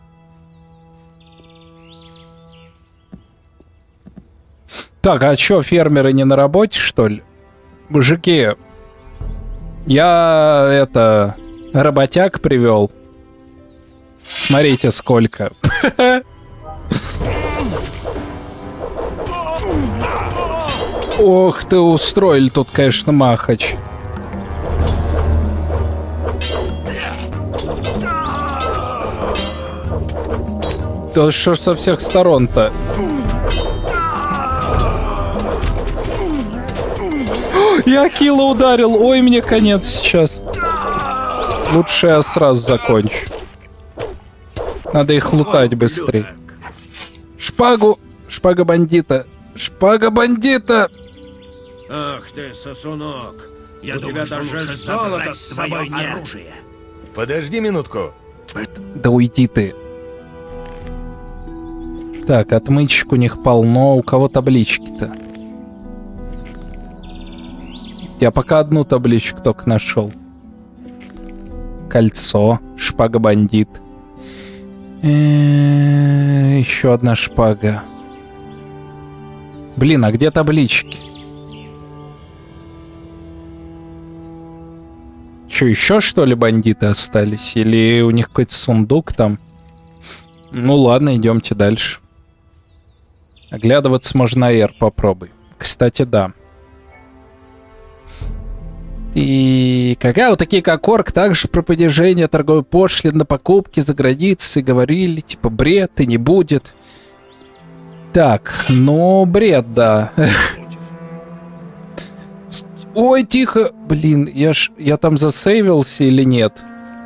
Так, а чё, фермеры не на работе, что ли? Мужики, я, работяг привел. Смотрите, сколько. Ох ты, устроили тут, конечно, махач. Да что ж со всех сторон-то? Я Акила ударил. Ой, мне конец сейчас. Лучше я сразу закончу. Надо их лутать быстрее. Шпагу! Шпага бандита! Шпага бандита! Ах ты, сосунок! Я думаю, тебя даже золото с собой нет. Подожди минутку. Да уйди ты. Так, отмычек у них полно. У кого таблички-то? Я пока одну табличку только нашел. Кольцо. Шпага бандит. Еще одна шпага. Блин, а где таблички? Че, еще что ли бандиты остались? Или у них какой-то сундук там? Ну ладно, идемте дальше. Оглядываться можно на R, попробуй. Кстати, да. И когда вот такие как Орк также про падежение торговой пошлины на покупки за границей говорили, типа бред и не будет. Так, ну бред, да. Ой, тихо, блин, я там засейвился или нет?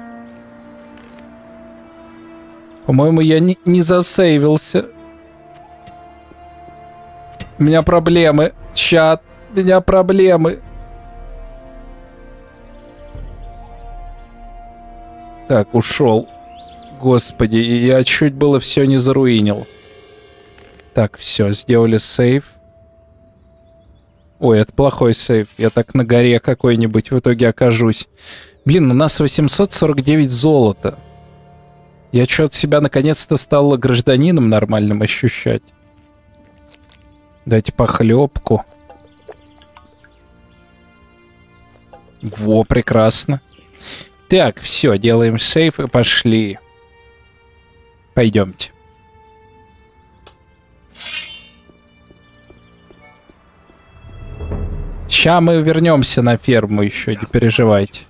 По-моему, я не засейвился. У меня проблемы, чат, у меня проблемы. Так, ушел. Господи, я чуть было все не заруинил. Так, все, сделали сейв. Ой, это плохой сейв. Я так на горе какой-нибудь в итоге окажусь. Блин, у нас 849 золота. Я что-то себя наконец-то стал гражданином нормальным ощущать. Дайте похлебку. Во, прекрасно. Так, все, делаем сейф и пошли. Пойдемте. Сейчас мы вернемся на ферму еще, не переживайте.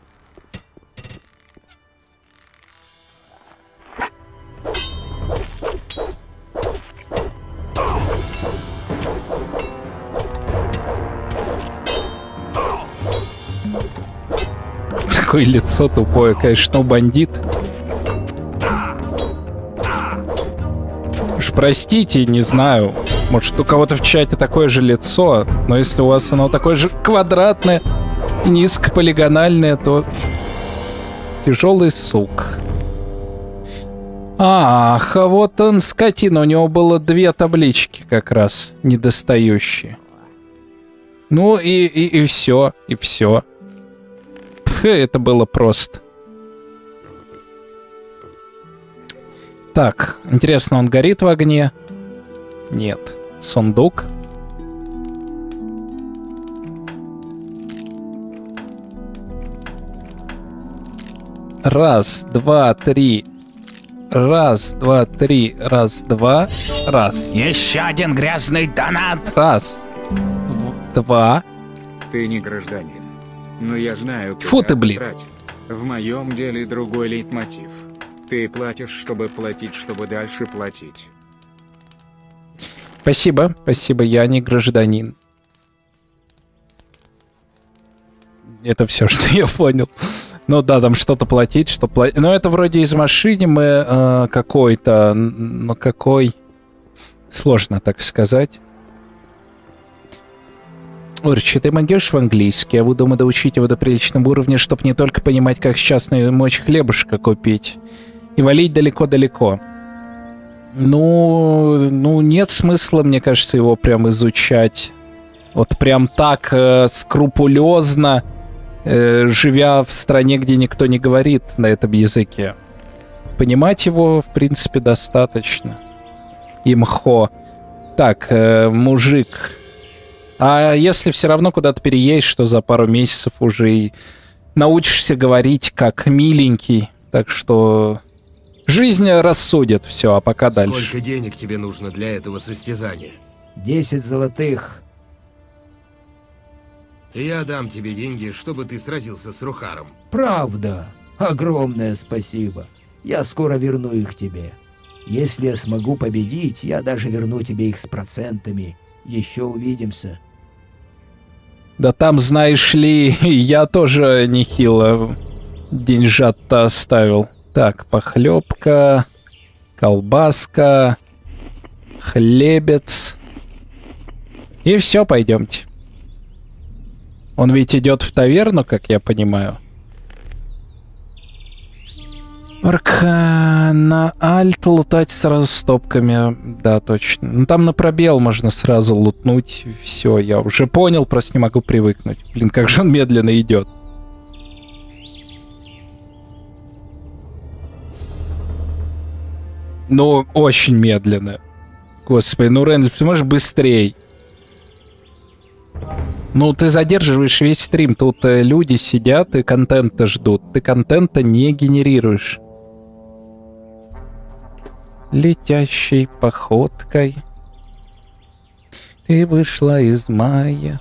Такое лицо тупое, конечно, бандит. Уж простите, не знаю. Может, у кого-то в чате такое же лицо, но если у вас оно такое же квадратное и низкополигональное, то тяжелый сук. Ах, а вот он, скотина, у него было 2 таблички как раз недостающие. Ну и все, и все. Это было просто. Так, интересно, он горит в огне? Нет. Сундук. Раз, два, три. Раз, два, три. Раз, два. Раз. Еще один грязный донат. Раз. Два. Ты не гражданин. Но я знаю, куда Фу ты, блин. брать. В моем деле другой лейтмотив. Ты платишь, чтобы платить, чтобы дальше платить. Спасибо, спасибо, я не гражданин. Это все, что я понял. Ну да, там что-то платить, что платить. Но это вроде из машины мы какой-то... Ну какой... Сложно так сказать. Орчи, ты могешь в английский? Я буду доучить его до приличного уровня, чтобы не только понимать, как сейчас мочь хлебушка купить. И валить далеко-далеко. Ну, нет смысла, мне кажется, его прям изучать. Вот прям так скрупулезно, живя в стране, где никто не говорит на этом языке. Понимать его, в принципе, достаточно. Имхо. Так, мужик. А если все равно куда-то переедешь, что за пару месяцев уже и научишься говорить как миленький. Так что жизнь рассудит все, а пока дальше. Сколько денег тебе нужно для этого состязания? 10 золотых. Я дам тебе деньги, чтобы ты сразился с Рухаром. Правда. Огромное спасибо. Я скоро верну их тебе. Если я смогу победить, я даже верну тебе их с процентами. Еще увидимся. Да там, знаешь ли, я тоже нехило деньжат-то оставил. Так, похлебка, колбаска, хлебец. И все, пойдемте. Он ведь идет в таверну, как я понимаю. На альт лутать сразу стопками. Да, точно. Ну там на пробел можно сразу лутнуть. Все, я уже понял, просто не могу привыкнуть. Блин, как же он медленно идет. Ну, очень медленно. Господи, ну, Рэндальф, ты можешь быстрее. Ну, ты задерживаешь весь стрим. Тут люди сидят и контента ждут. Ты контента не генерируешь. Летящей походкой ты вышла из мая.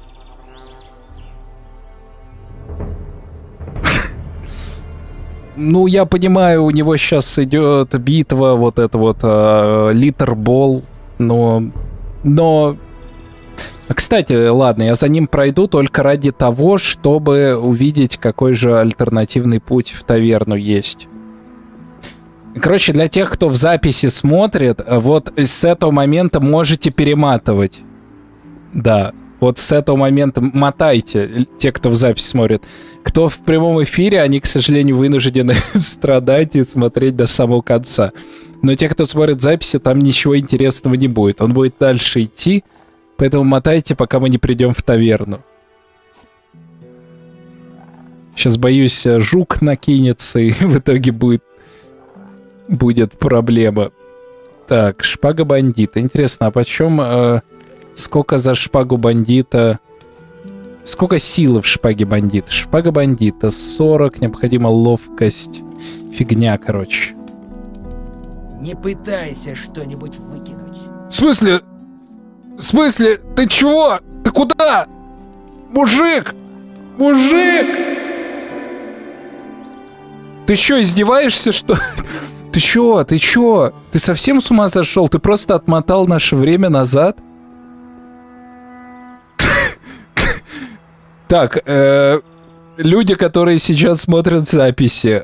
Ну, я понимаю, у него сейчас идет битва, вот это вот литербол, но... Кстати, ладно, я за ним пройду только ради того, чтобы увидеть, какой же альтернативный путь в таверну есть. Короче, для тех, кто в записи смотрит, вот с этого момента можете перематывать. Да, вот с этого момента мотайте, те, кто в записи смотрит. Кто в прямом эфире, они, к сожалению, вынуждены страдать и смотреть до самого конца. Но те, кто смотрит записи, там ничего интересного не будет. Он будет дальше идти, поэтому мотайте, пока мы не придем в таверну. Сейчас, боюсь, жук накинется, и в итоге будет проблема. Так, шпага бандита. Интересно, а почем... сколько за шпагу бандита? Сколько силы в шпаге бандита? Шпага бандита 40, необходима ловкость. Фигня, короче. Не пытайся что-нибудь выкинуть. В смысле? В смысле? Ты чего? Ты куда? Мужик! Мужик! Ты что, издеваешься, что... Ты чё? Ты чё? Ты совсем с ума сошел? Ты просто отмотал наше время назад? Так, люди, которые сейчас смотрят записи,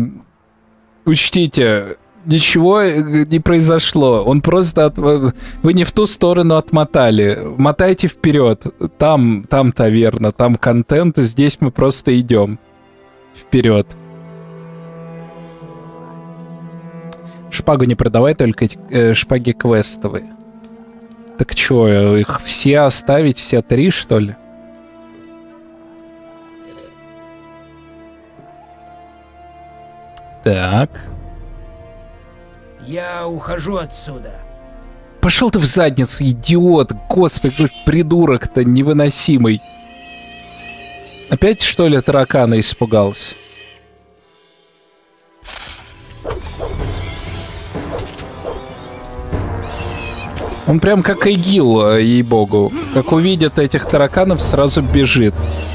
учтите, ничего не произошло. Он просто... Вы не в ту сторону отмотали. Мотайте вперед. Там таверна, там контент, и здесь мы просто идем вперед. Шпагу не продавай, только шпаги квестовые. Так чё, их все оставить, все 3, что ли? Так. Я ухожу отсюда. Пошел ты в задницу, идиот! Господи, какой придурок-то невыносимый. Опять, что ли, таракана испугался? Он прям как игил, ей-богу. Как увидит этих тараканов, сразу бежит.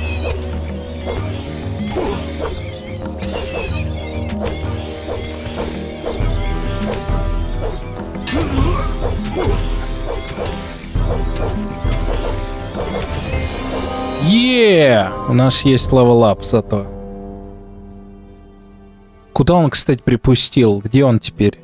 У нас есть левел-ап зато. Куда он, кстати, припустил? Где он теперь?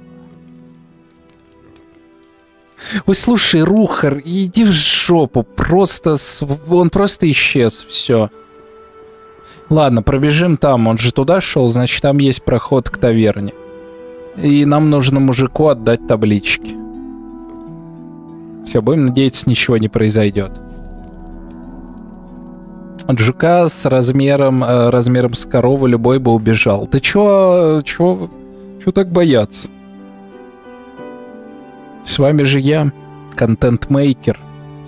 Ой, слушай, Рухар, иди в жопу. Он просто исчез, все. Ладно, пробежим там. Он же туда шел, значит, там есть проход к таверне. И нам нужно мужику отдать таблички. Все, будем надеяться, ничего не произойдет. От жука с размером с корову любой бы убежал. Ты чё так бояться? С вами же я, контент-мейкер.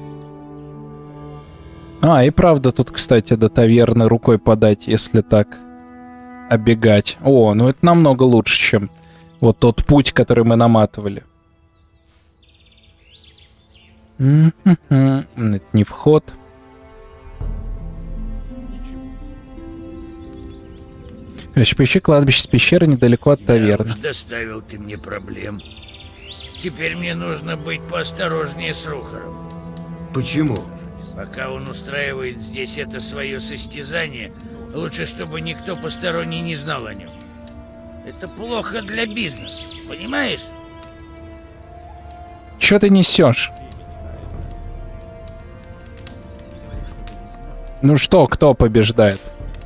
И правда тут, кстати, до таверны рукой подать, если так оббегать. Ну это намного лучше, чем вот тот путь, который мы наматывали. Это не вход. Поищи кладбище с пещеры недалеко от таверны. Доставил ты мне проблем. Теперь мне нужно быть поосторожнее с Рухаром. Почему? Пока он устраивает здесь это свое состязание, лучше, чтобы никто посторонний не знал о нем. Это плохо для бизнеса, понимаешь? Чё ты несешь? Ну что, кто побеждает?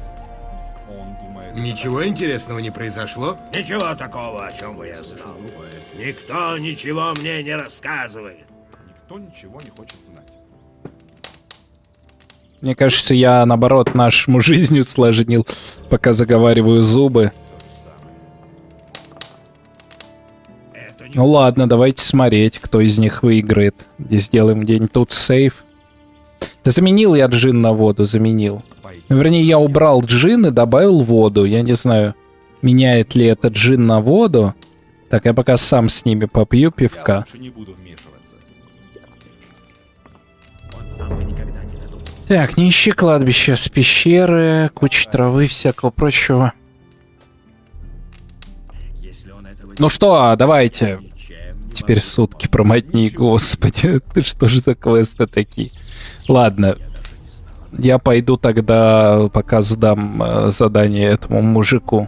Ничего интересного не произошло? Ничего такого, о чем бы я знал. Никто ничего мне не рассказывает. Никто ничего не хочет знать. Мне кажется, я, наоборот, нашему жизнь усложнил, пока заговариваю зубы. Ну ладно, давайте смотреть, кто из них выиграет. Здесь сделаем где-нибудь тут сейф. Да заменил я джин на воду, заменил. Вернее, я убрал джин и добавил воду. Я не знаю, меняет ли это джин на воду. Так, я пока сам с ними попью пивка. Так, не ищи кладбища с пещеры, куча травы, всякого прочего. Ну что, давайте. Теперь сутки промотни, господи. Ты что же за квесты такие? Ладно. Я пойду тогда, пока сдам задание этому мужику.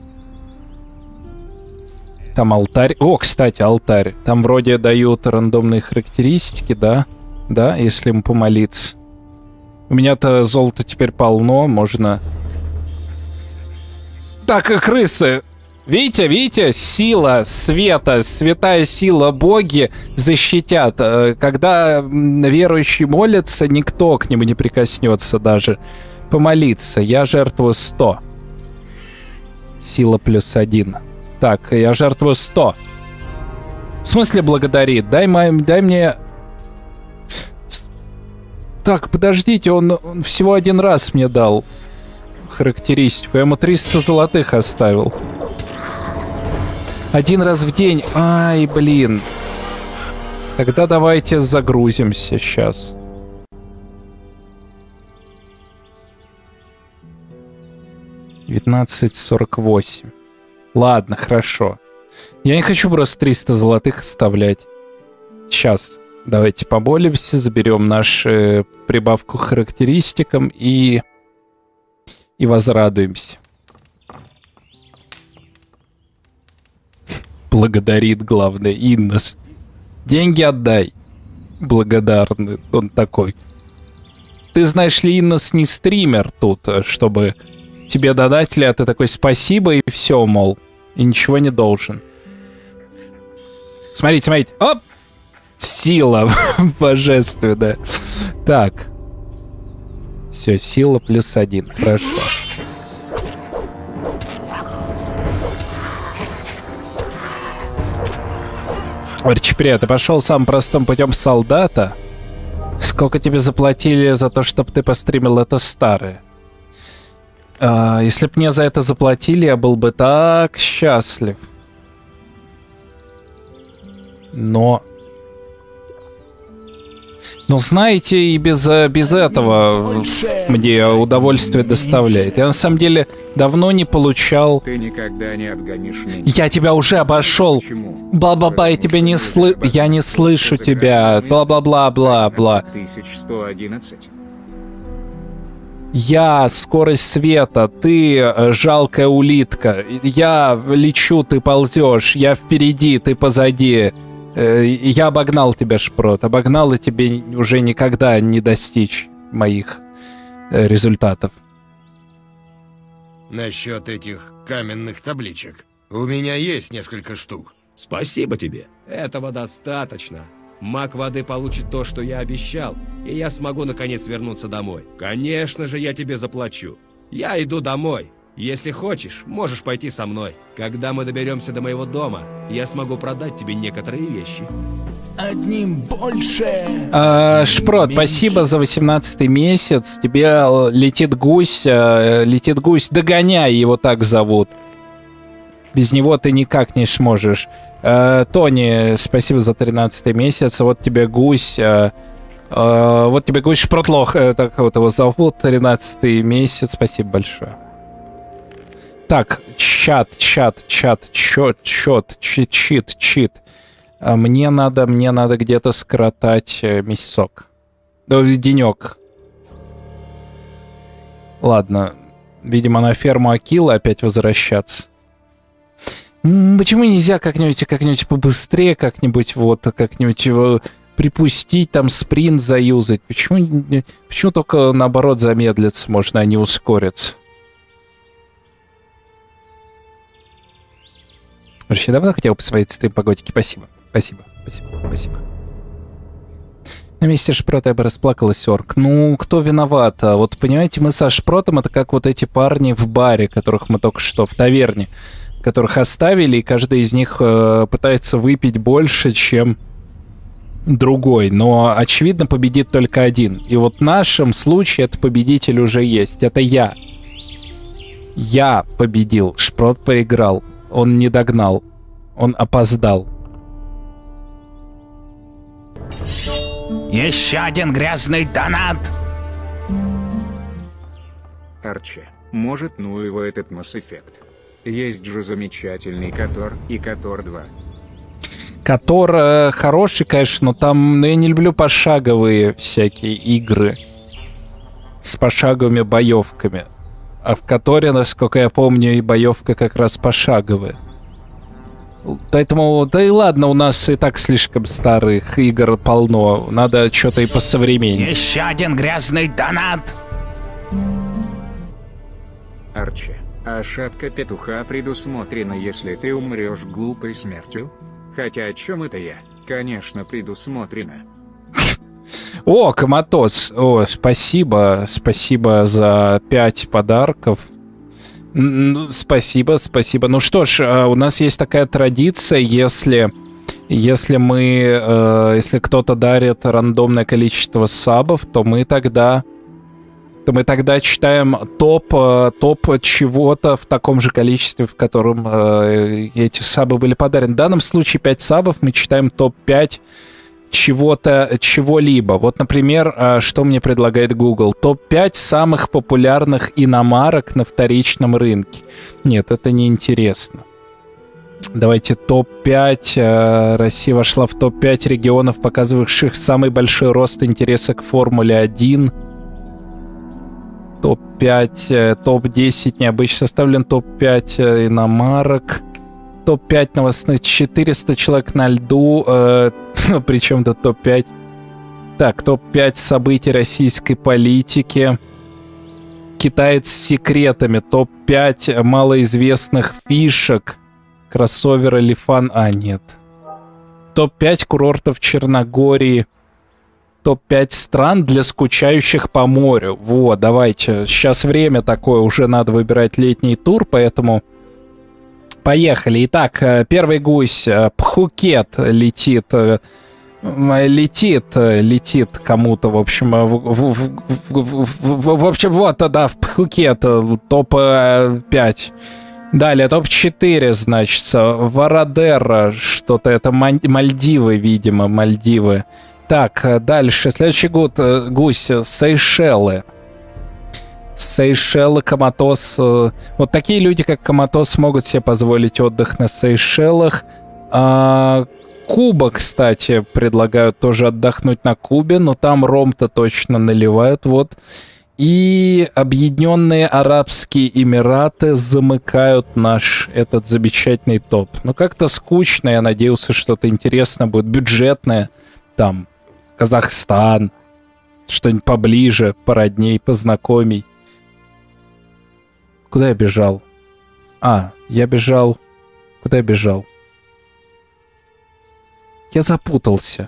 Там алтарь. О, кстати, алтарь. Там вроде дают рандомные характеристики, да? Да, если ему помолиться. У меня-то золота теперь полно, можно... Так, и крысы! Видите? Сила света, святая сила, боги защитят. Когда верующий молится, никто к нему не прикоснется даже. Помолиться. Я жертвую 100. Сила +1. Так, я жертвую 100. В смысле благодарит? Дай мне... Так, подождите, он всего один раз мне дал характеристику. Я ему 300 золотых оставил. Один раз в день. Ай, блин. Тогда давайте загрузимся сейчас. $19.48. Ладно, хорошо. Я не хочу просто 300 золотых оставлять. Сейчас. Давайте поболимся, заберем нашу прибавку к характеристикам и возрадуемся. Благодарит, главное, Иннос. Деньги отдай. Благодарный он такой. Ты знаешь ли, Иннос не стример тут, чтобы тебе донатили, а ты такой спасибо и все, мол. И ничего не должен. Смотрите. Оп! Сила божественная. Так. Все, сила +1. Хорошо. Арчиприя, ты пошел самым простым путем солдата? Сколько тебе заплатили за то, чтобы ты постримил это старое? Если б мне за это заплатили, я был бы так счастлив. Но знаете, и без этого мне удовольствие доставляет. Я на самом деле давно не получал... Ты никогда не обгонишь меня. Я тебя уже обошел. Бла-бла-бла, я тебя не слышу. Я не слышу тебя. Бла-бла-бла-бла-бла. 1111. Я скорость света, ты жалкая улитка. Я лечу, ты ползешь. Я впереди, ты позади. Я обогнал тебя, Шпрот. Обогнал, и тебе уже никогда не достичь моих результатов. Насчет этих каменных табличек. У меня есть несколько штук. Спасибо тебе. Этого достаточно. Маг воды получит то, что я обещал, и я смогу наконец вернуться домой. Конечно же, я тебе заплачу. Я иду домой. Если хочешь, можешь пойти со мной. Когда мы доберемся до моего дома, я смогу продать тебе некоторые вещи. Одним больше. Шпрот, спасибо за 18-й месяц. Тебе летит гусь, догоняй, его так зовут. Без него ты никак не сможешь. Тони, спасибо за 13-й месяц. Вот тебе гусь. Вот тебе гусь Шпротлох, так вот его зовут. 13-й месяц, спасибо большое. Так, чит. Мне надо где-то скоротать месяцок. Денек. Ладно. Видимо, на ферму Акила опять возвращаться. Почему нельзя как-нибудь побыстрее, как-нибудь припустить, там спринт заюзать? Почему только наоборот замедлиться можно, а не ускориться? Вообще, давно хотел посмотреть стрим по готике. Спасибо. На месте Шпрота я бы расплакалась, орк. Ну, кто виноват? Вот, понимаете, мы со Шпротом это как вот эти парни в баре, которых мы только что в таверне, которых оставили, и каждый из них пытается выпить больше, чем другой. Но, очевидно, победит только один. И вот в нашем случае этот победитель уже есть. Это я. Я победил. Шпрот проиграл. Он не догнал. Он опоздал. Еще один грязный донат. Арчи, может, ну его этот Mass Effect. Есть же замечательный Котор и Котор 2. Котор хороший, конечно, но я не люблю пошаговые всякие игры с пошаговыми боевками. А в Которе, насколько я помню, и боевка как раз пошаговая. Поэтому, да и ладно, у нас и так слишком старых игр полно. Надо что-то и посовременнее. Еще один грязный донат. Арчи, а шапка петуха предусмотрена, если ты умрешь глупой смертью? Хотя о чем это я? Конечно, предусмотрено. О, Коматос. О, спасибо. Спасибо за 5 подарков. Спасибо. Ну что ж, у нас есть такая традиция, если кто-то дарит рандомное количество сабов, то мы тогда читаем топ чего-то в таком же количестве, в котором эти сабы были подарены. В данном случае 5 сабов, мы читаем топ-5 чего-либо. Вот, например, что мне предлагает Google? Топ-5 самых популярных иномарок на вторичном рынке. Нет, это не интересно. Давайте топ-5. Россия вошла в топ-5 регионов, показывающих самый большой рост интереса к Формуле-1. Топ-5, топ-10 необычно составлен, топ-5 иномарок. Топ-5 новостных, 400 человек на льду, причем тут топ-5. Так, топ-5 событий российской политики. Китаец с секретами, топ-5 малоизвестных фишек. Кроссовер или фан... нет. Топ-5 курортов Черногории. Топ-5 стран для скучающих по морю. Вот, давайте. Сейчас время такое, уже надо выбирать летний тур, поэтому Поехали. Итак, первый гусь Пхукет летит. Летит кому-то, в общем, в общем, вот, да, в Пхукет, топ-5. Далее, топ-4, значит, Варадера, что-то это Мальдивы, видимо, Мальдивы. Так, дальше, следующий гусь, Сейшелы. Сейшелы, Коматос. Вот такие люди, как Коматос, могут себе позволить отдых на Сейшелах. Куба, кстати, предлагают тоже отдохнуть на Кубе, но там ром-то точно наливают, вот. И Объединенные Арабские Эмираты замыкают наш этот замечательный топ. Ну, как-то скучно, я надеялся, что-то интересное будет, бюджетное. Там, Казахстан, что-нибудь поближе, породней, познакомей. Куда я бежал? Я бежал... Куда я бежал? Я запутался.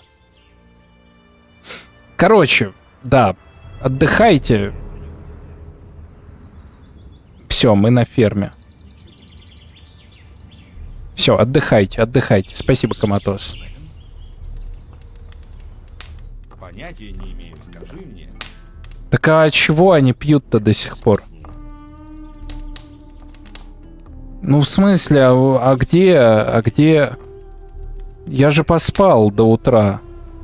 Короче, да, отдыхайте. Все, мы на ферме. Все, отдыхайте, отдыхайте. Спасибо, Коматос. Понятия не имею, скажи мне. Так а чего они пьют-то до сих пор? Ну, в смысле, а где... Я же поспал до утра.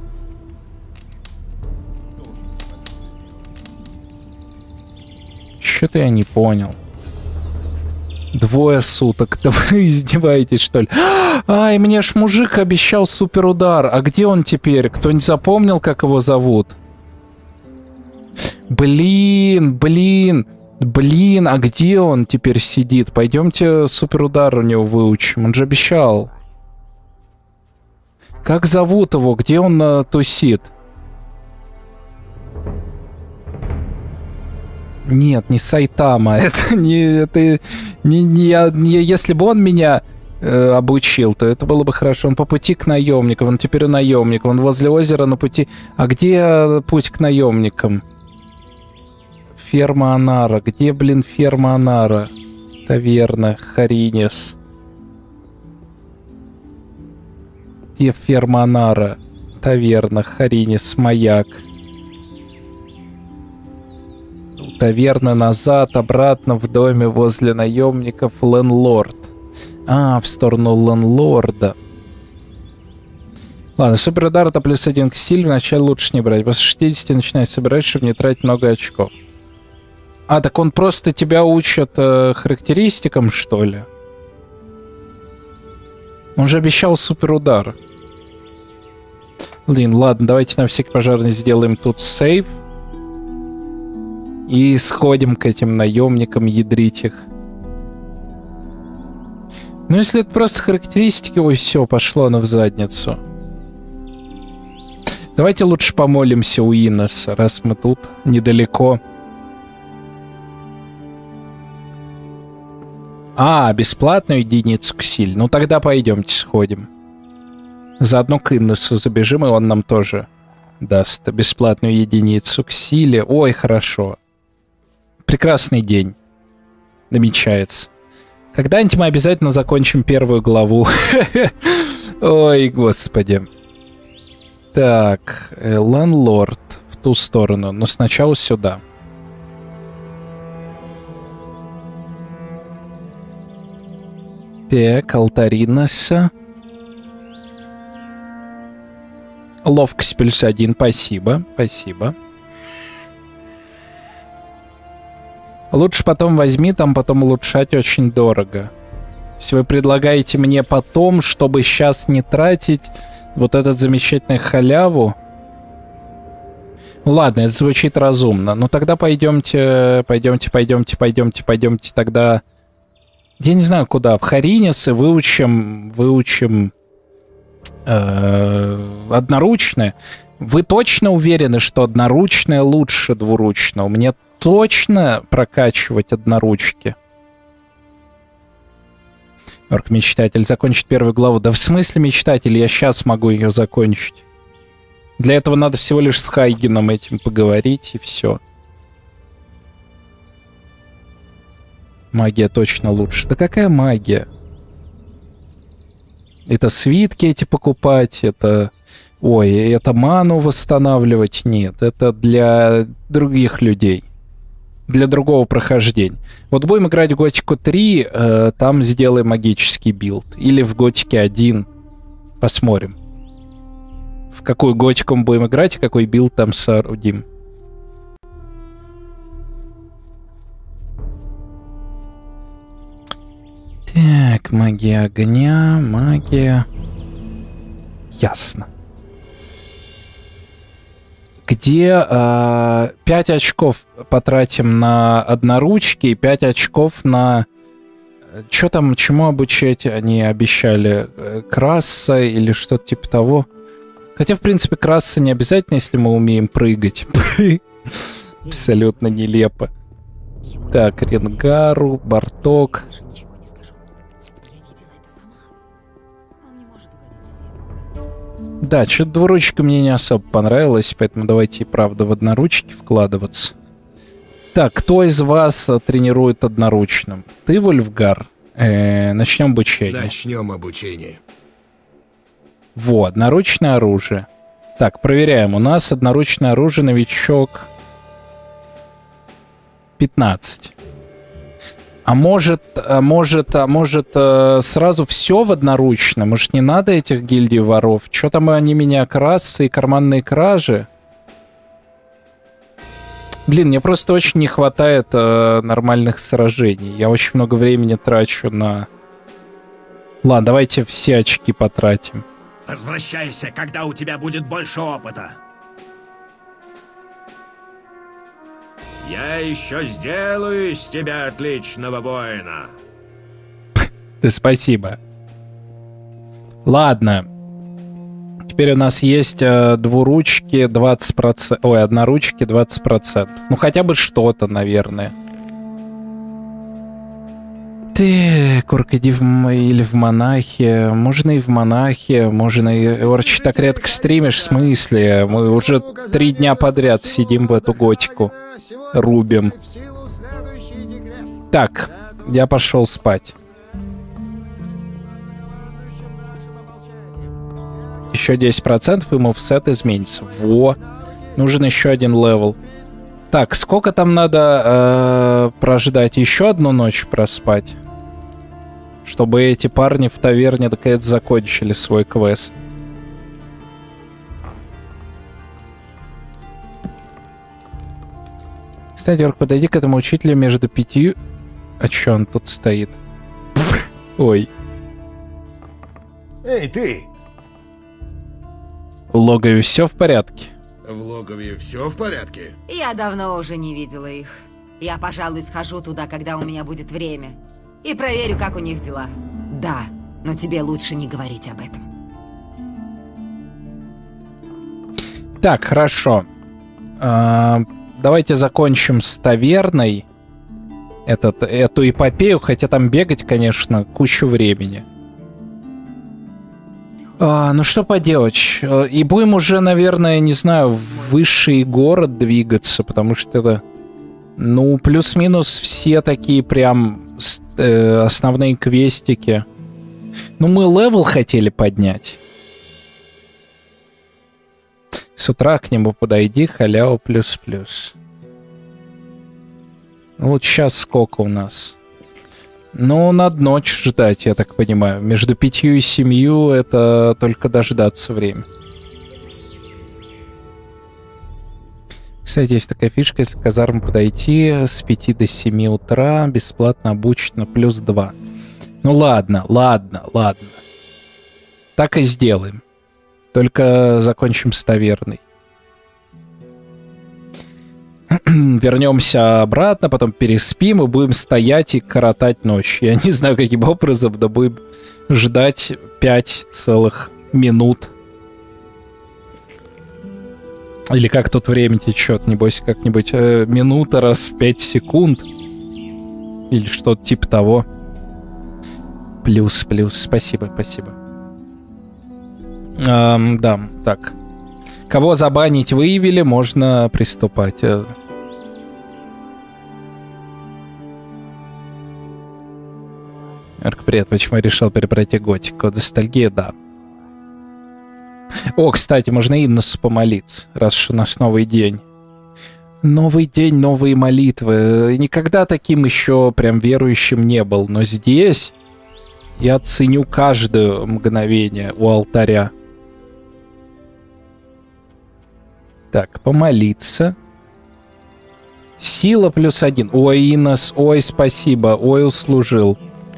Что-то я не понял. 2 суток. Да вы издеваетесь, что ли? Ай, мне ж мужик обещал суперудар. А где он теперь? Кто-нибудь запомнил, как его зовут? Блин, а где он теперь сидит? Пойдемте суперудар у него выучим. Он же обещал. Как зовут его? Где он тусит? Нет, не Сайтама. Это не... Если бы он меня обучил, то это было бы хорошо. Он по пути к наемникам. Он теперь у наемников. Он возле озера на пути... А где путь к наемникам? Ферма Анара. Где, блин, ферма Анара? Таверна. Харинес. Где ферма Анара? Таверна, Харинес, маяк. Таверна назад, обратно в доме возле наемников Ленлорд. В сторону Ленлорда. Ладно, суперудар это +1 к силе. Вначале лучше не брать. После 60 начинай собирать, чтобы не тратить много очков. Так он просто тебя учит характеристикам, что ли? Он же обещал суперудар. Блин, ладно, давайте на всякий пожарный сделаем тут сейв. И сходим к этим наемникам, ядрить их. Ну, если это просто характеристики, ой, все, пошло оно в задницу. Давайте лучше помолимся у Инесса, раз мы тут, недалеко. Бесплатную единицу к силе. Ну, тогда пойдемте сходим. Заодно к Иннесу забежим, и он нам тоже даст бесплатную единицу к силе. Ой, хорошо. Прекрасный день намечается. Когда-нибудь мы обязательно закончим 1 главу. Ой, господи. Так, Ленлорд в ту сторону, но сначала сюда. Так, Алтаринеса. Ловкость +1, спасибо, спасибо. Лучше потом возьми, там потом улучшать очень дорого. Если вы предлагаете мне потом, чтобы сейчас не тратить вот этот замечательный халяву. Ну ладно, это звучит разумно. Ну тогда пойдемте тогда... Я не знаю куда, в Харинес и выучим одноручное. Вы точно уверены, что одноручное лучше двуручного? Мне точно прокачивать одноручки? Орк-мечтатель, закончить 1 главу. Да в смысле мечтатель? Я сейчас могу ее закончить. Для этого надо всего лишь с Хайгеном этим поговорить, и все. Магия точно лучше. Да какая магия? Это свитки эти покупать, это... Ой, это ману восстанавливать? Нет, это для других людей. Для другого прохождения. Вот будем играть в Готику 3, там сделаем магический билд. Или в Готике 1. Посмотрим. В какую Готику мы будем играть и какой билд там соорудим. Так, магия огня, магия... Ясно. Где 5 очков потратим на одноручки и 5 очков на... Что там, чему обучать они обещали? Краса или что-то типа того? Хотя, в принципе, краса не обязательно, если мы умеем прыгать. Абсолютно нелепо. Так, Ренгару, Барток. Да, что-то двуручка мне не особо понравилось, поэтому давайте и правда в одноручки вкладываться. Так, кто из вас тренирует одноручным? Ты, Вольфгар? Начнем обучение. Начнем обучение. Во, одноручное оружие. Так, проверяем. У нас одноручное оружие, новичок 15. А может сразу все в одноручно? Может, не надо этих гильдий воров? Что там они меня красы и карманные кражи? Блин, мне просто очень не хватает нормальных сражений. Я очень много времени трачу на... Ладно, давайте все очки потратим. Возвращайся, когда у тебя будет больше опыта. Я еще сделаю из тебя отличного воина. Ты спасибо. Ладно. Теперь у нас есть двуручки 20%. Ой, одноручки 20%. Ну, хотя бы что-то, наверное. Ты, Курк, иди или в монахи. Можно и в монахи. Можно и... Орч, так редко стримишь, в смысле? Мы уже 3 дня подряд сидим в эту готику. Рубим. Так, я пошел спать. Еще 10% и мувсет изменится. Во! Нужен еще один левел. Так, сколько там надо прождать? Еще одну ночь проспать? Чтобы эти парни в таверне наконец закончили свой квест. Кстати, Орк, подойди к этому учителю между 5... А чё он тут стоит? Ой. Эй, ты! В логове все в порядке? В логове все в порядке? Я давно уже не видела их. Я, пожалуй, схожу туда, когда у меня будет время. И проверю, как у них дела. Да, но тебе лучше не говорить об этом. Так, хорошо. Давайте закончим с таверной эту эпопею, хотя там бегать, конечно, кучу времени. Ну что поделать. И будем уже, наверное, не знаю, в высший город двигаться, потому что это, ну, плюс-минус все такие прям основные квестики. Ну, мы левел хотели поднять. С утра к нему подойди, халява плюс-плюс. Ну, вот сейчас сколько у нас? Ну, надо ночь ждать, я так понимаю. Между 5 и 7 это только дождаться время. Кстати, есть такая фишка, если к казарму подойти с 5 до 7 утра, бесплатно обучить на плюс 2. Ну ладно. Так и сделаем. Только закончим с таверной. Вернемся обратно, потом переспим и будем стоять и коротать ночь. Я не знаю, каким образом, да будем ждать 5 целых минут. Или как тут время течет, небось, как-нибудь минута раз в 5 секунд. Или что-то типа того. Плюс, спасибо. Да, так. Кого забанить выявили, можно приступать. Привет, почему я решил перепройти готику? Ностальгия, да. О, кстати, можно Инносу помолиться, раз уж у нас новый день. Новый день, новые молитвы. Никогда таким еще прям верующим не был, но здесь я ценю каждое мгновение у алтаря. Так, помолиться. Сила +1. Ой, Иннос, ой, спасибо, ой, услужил.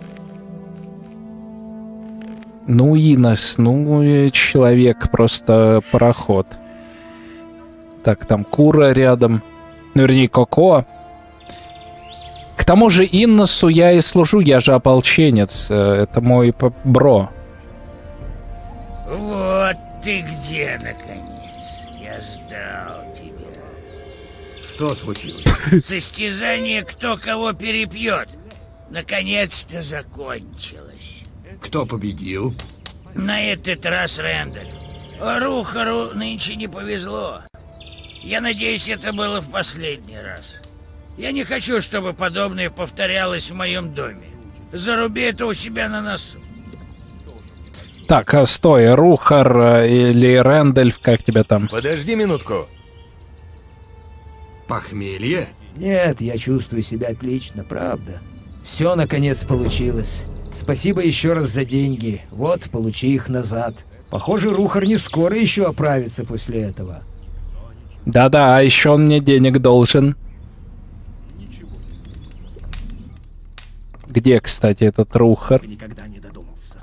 Ну, Иннос, ну, человек, просто пароход. Так, там Кура рядом. Ну, вернее, Коко. К тому же Инносу я и служу, я же ополченец. Это мой бро. Вот ты где, наконец. Я ждал тебя. Что случилось? Состязание, кто кого перепьет, наконец-то закончилось. Кто победил? На этот раз Рэндаль. Рухару нынче не повезло. Я надеюсь, это было в последний раз. Я не хочу, чтобы подобное повторялось в моем доме. Заруби это у себя на носу. Так, стой, Рухар или Рэндальф, как тебя там? Подожди минутку. Похмелье? Нет, я чувствую себя отлично, правда. Все наконец получилось. Спасибо еще раз за деньги. Вот, получи их назад. Похоже, Рухар не скоро еще оправится после этого. Да-да, а еще он мне денег должен. Где, кстати, этот Рухар? Никогда не додумался.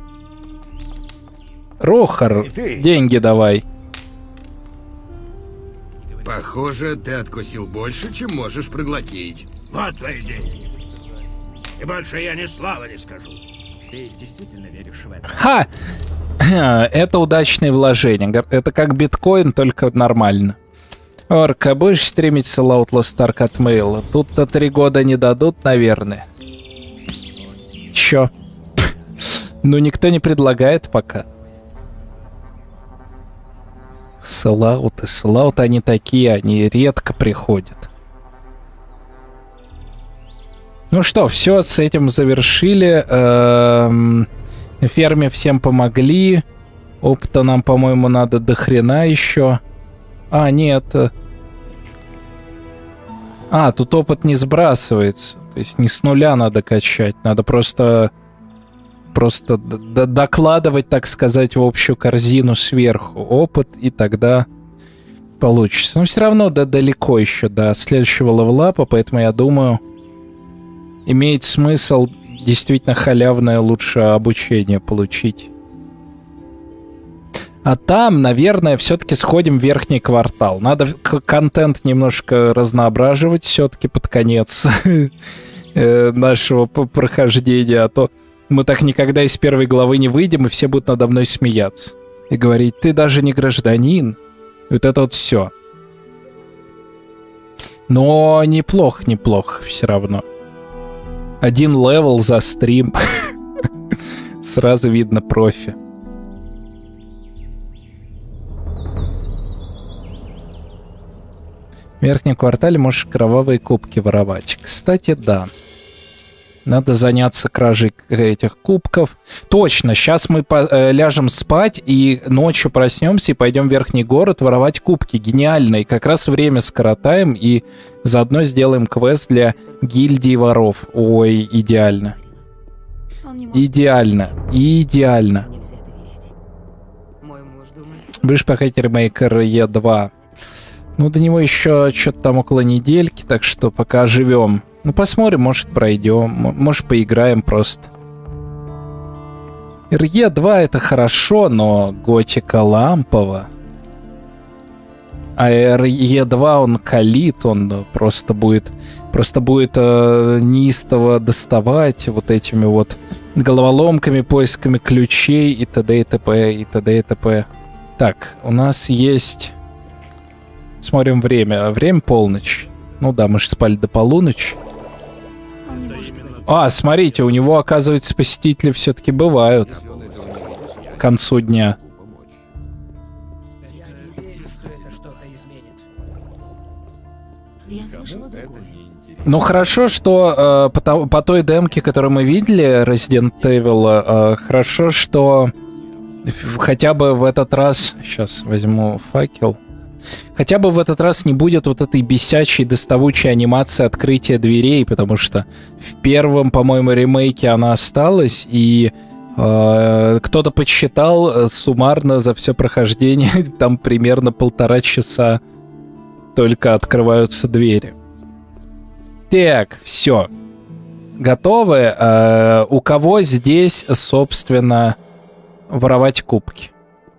Рухар, деньги давай. Похоже, ты откусил больше, чем можешь проглотить. Вот твои деньги. И больше я ни слова не скажу. Ты действительно веришь в это? Ха! Это удачное вложение. Это как биткоин, только нормально. Орка, будешь стримиться Outlast Stark от Мейла? Тут-то 3 года не дадут, наверное. Чё? Ну, никто не предлагает пока. Селлауты они такие, они редко приходят. Ну что, все, с этим завершили. Ферме всем помогли. Опыта нам, по-моему, надо до хрена еще. А, нет. А, тут опыт не сбрасывается. То есть не с нуля надо качать. Надо просто докладывать, так сказать, в общую корзину сверху опыт, и тогда получится. Но все равно далеко еще до следующего левелапа, поэтому я думаю, имеет смысл действительно халявное лучше обучение получить. А там, наверное, все-таки сходим в верхний квартал. Надо контент немножко разноображивать все-таки под конец нашего прохождения, а то мы так никогда из первой главы не выйдем, и все будут надо мной смеяться. И говорить, ты даже не гражданин. И вот это вот все. Но неплохо все равно. 1 левел за стрим. Сразу видно профи. В верхнем квартале можешь кровавые кубки воровать. Кстати, да. Надо заняться кражей этих кубков. Точно, сейчас мы ляжем спать и ночью проснемся и пойдем в верхний город воровать кубки. Гениально. И как раз время скоротаем и заодно сделаем квест для гильдии воров. Ой, идеально. Идеально. Идеально. Будешь проходить ремейк RE2. Ну, до него еще что-то там около недельки, так что пока живем. Ну, посмотрим, может, пройдем, может, поиграем просто. RE2 это хорошо, но готика лампово. А RE2 он калит, он просто будет неистово доставать вот этими вот головоломками, поисками ключей и т.д. и т.п. и т.д. и т.п. Так, у нас есть... Смотрим время. Время полночь. Ну да, мы же спали до полуночи. А, смотрите, у него, оказывается, посетители все-таки бывают к концу дня. Я слышала другое. Ну хорошо, что по той демке, которую мы видели, Resident Evil, хорошо, что хотя бы в этот раз... Сейчас возьму факел. Хотя бы в этот раз не будет вот этой бесячей, доставучей анимации открытия дверей, потому что в первом, по-моему, ремейке она осталась, и кто-то подсчитал суммарно за все прохождение, там примерно 1,5 часа только открываются двери. Так, все. Готовы? У кого здесь, собственно, воровать кубки?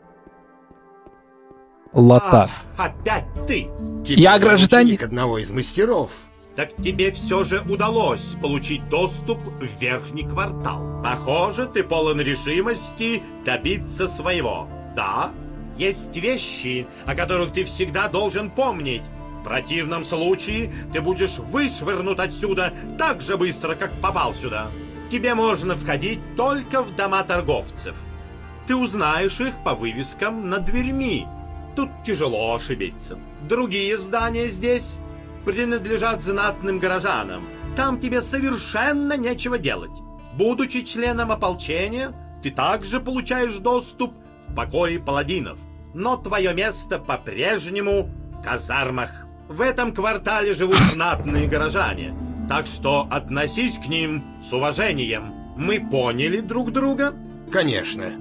Лота. Опять ты! Я гражданин одного из мастеров. Так тебе все же удалось получить доступ в верхний квартал. Похоже, ты полон решимости добиться своего. Да, есть вещи, о которых ты всегда должен помнить. В противном случае ты будешь вышвырнут отсюда так же быстро, как попал сюда. Тебе можно входить только в дома торговцев. Ты узнаешь их по вывескам над дверьми. Тут тяжело ошибиться. Другие здания здесь принадлежат знатным горожанам. Там тебе совершенно нечего делать. Будучи членом ополчения, ты также получаешь доступ в покои паладинов. Но твое место по-прежнему в казармах. В этом квартале живут знатные горожане, так что относись к ним с уважением. Мы поняли друг друга? Конечно.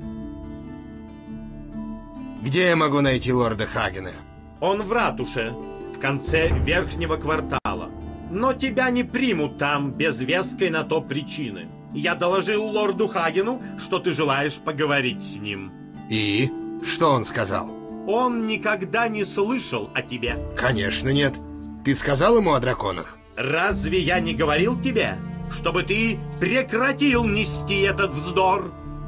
Где я могу найти лорда Хагена? Он в ратуше, в конце верхнего квартала. Но тебя не примут там без веской на то причины. Я доложил лорду Хагену, что ты желаешь поговорить с ним. И? Что он сказал? Он никогда не слышал о тебе. Конечно нет. Ты сказал ему о драконах? Разве я не говорил тебе, чтобы ты прекратил нести этот вздор?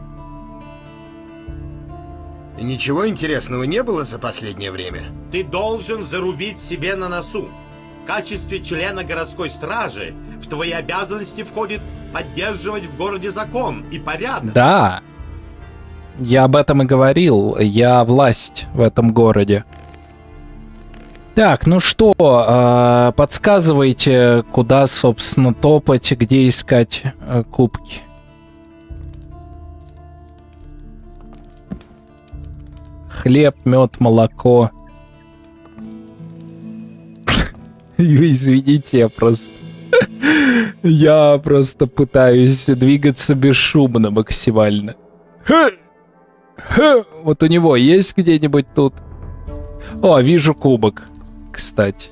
Ничего интересного не было за последнее время? Ты должен зарубить себе на носу. В качестве члена городской стражи в твои обязанности входит поддерживать в городе закон и порядок. Да. Я об этом и говорил. Я власть в этом городе. Так, ну что, подсказывайте, куда, собственно, топать, где искать кубки. Хлеб, мед, молоко. Извините, я просто пытаюсь двигаться бесшумно максимально. Вот у него есть где-нибудь тут? О, вижу кубок, кстати.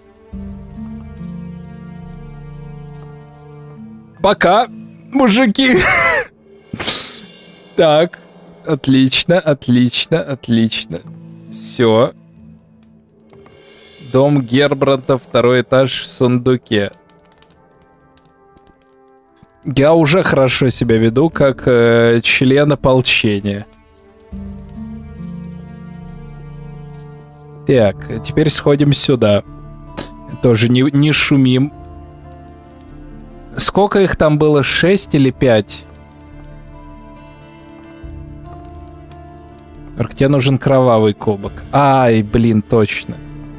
Пока, мужики. Так, отлично, отлично, отлично. Все. Дом Гербранта, 2-й этаж в сундуке. Я уже хорошо себя веду, как член ополчения. Так, теперь сходим сюда. Тоже не шумим. Сколько их там было? 6 или 5? Тебе нужен кровавый кубок. Ай, блин, точно.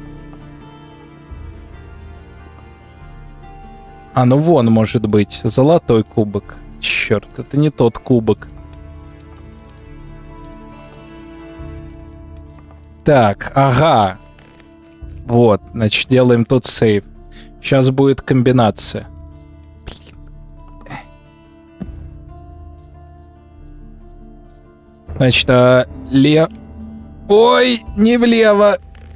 А, ну вон, может быть, золотой кубок. Черт, это не тот кубок. Так, ага. Вот, значит, делаем тут сейв. Сейчас будет комбинация. Значит, Ой, не влево.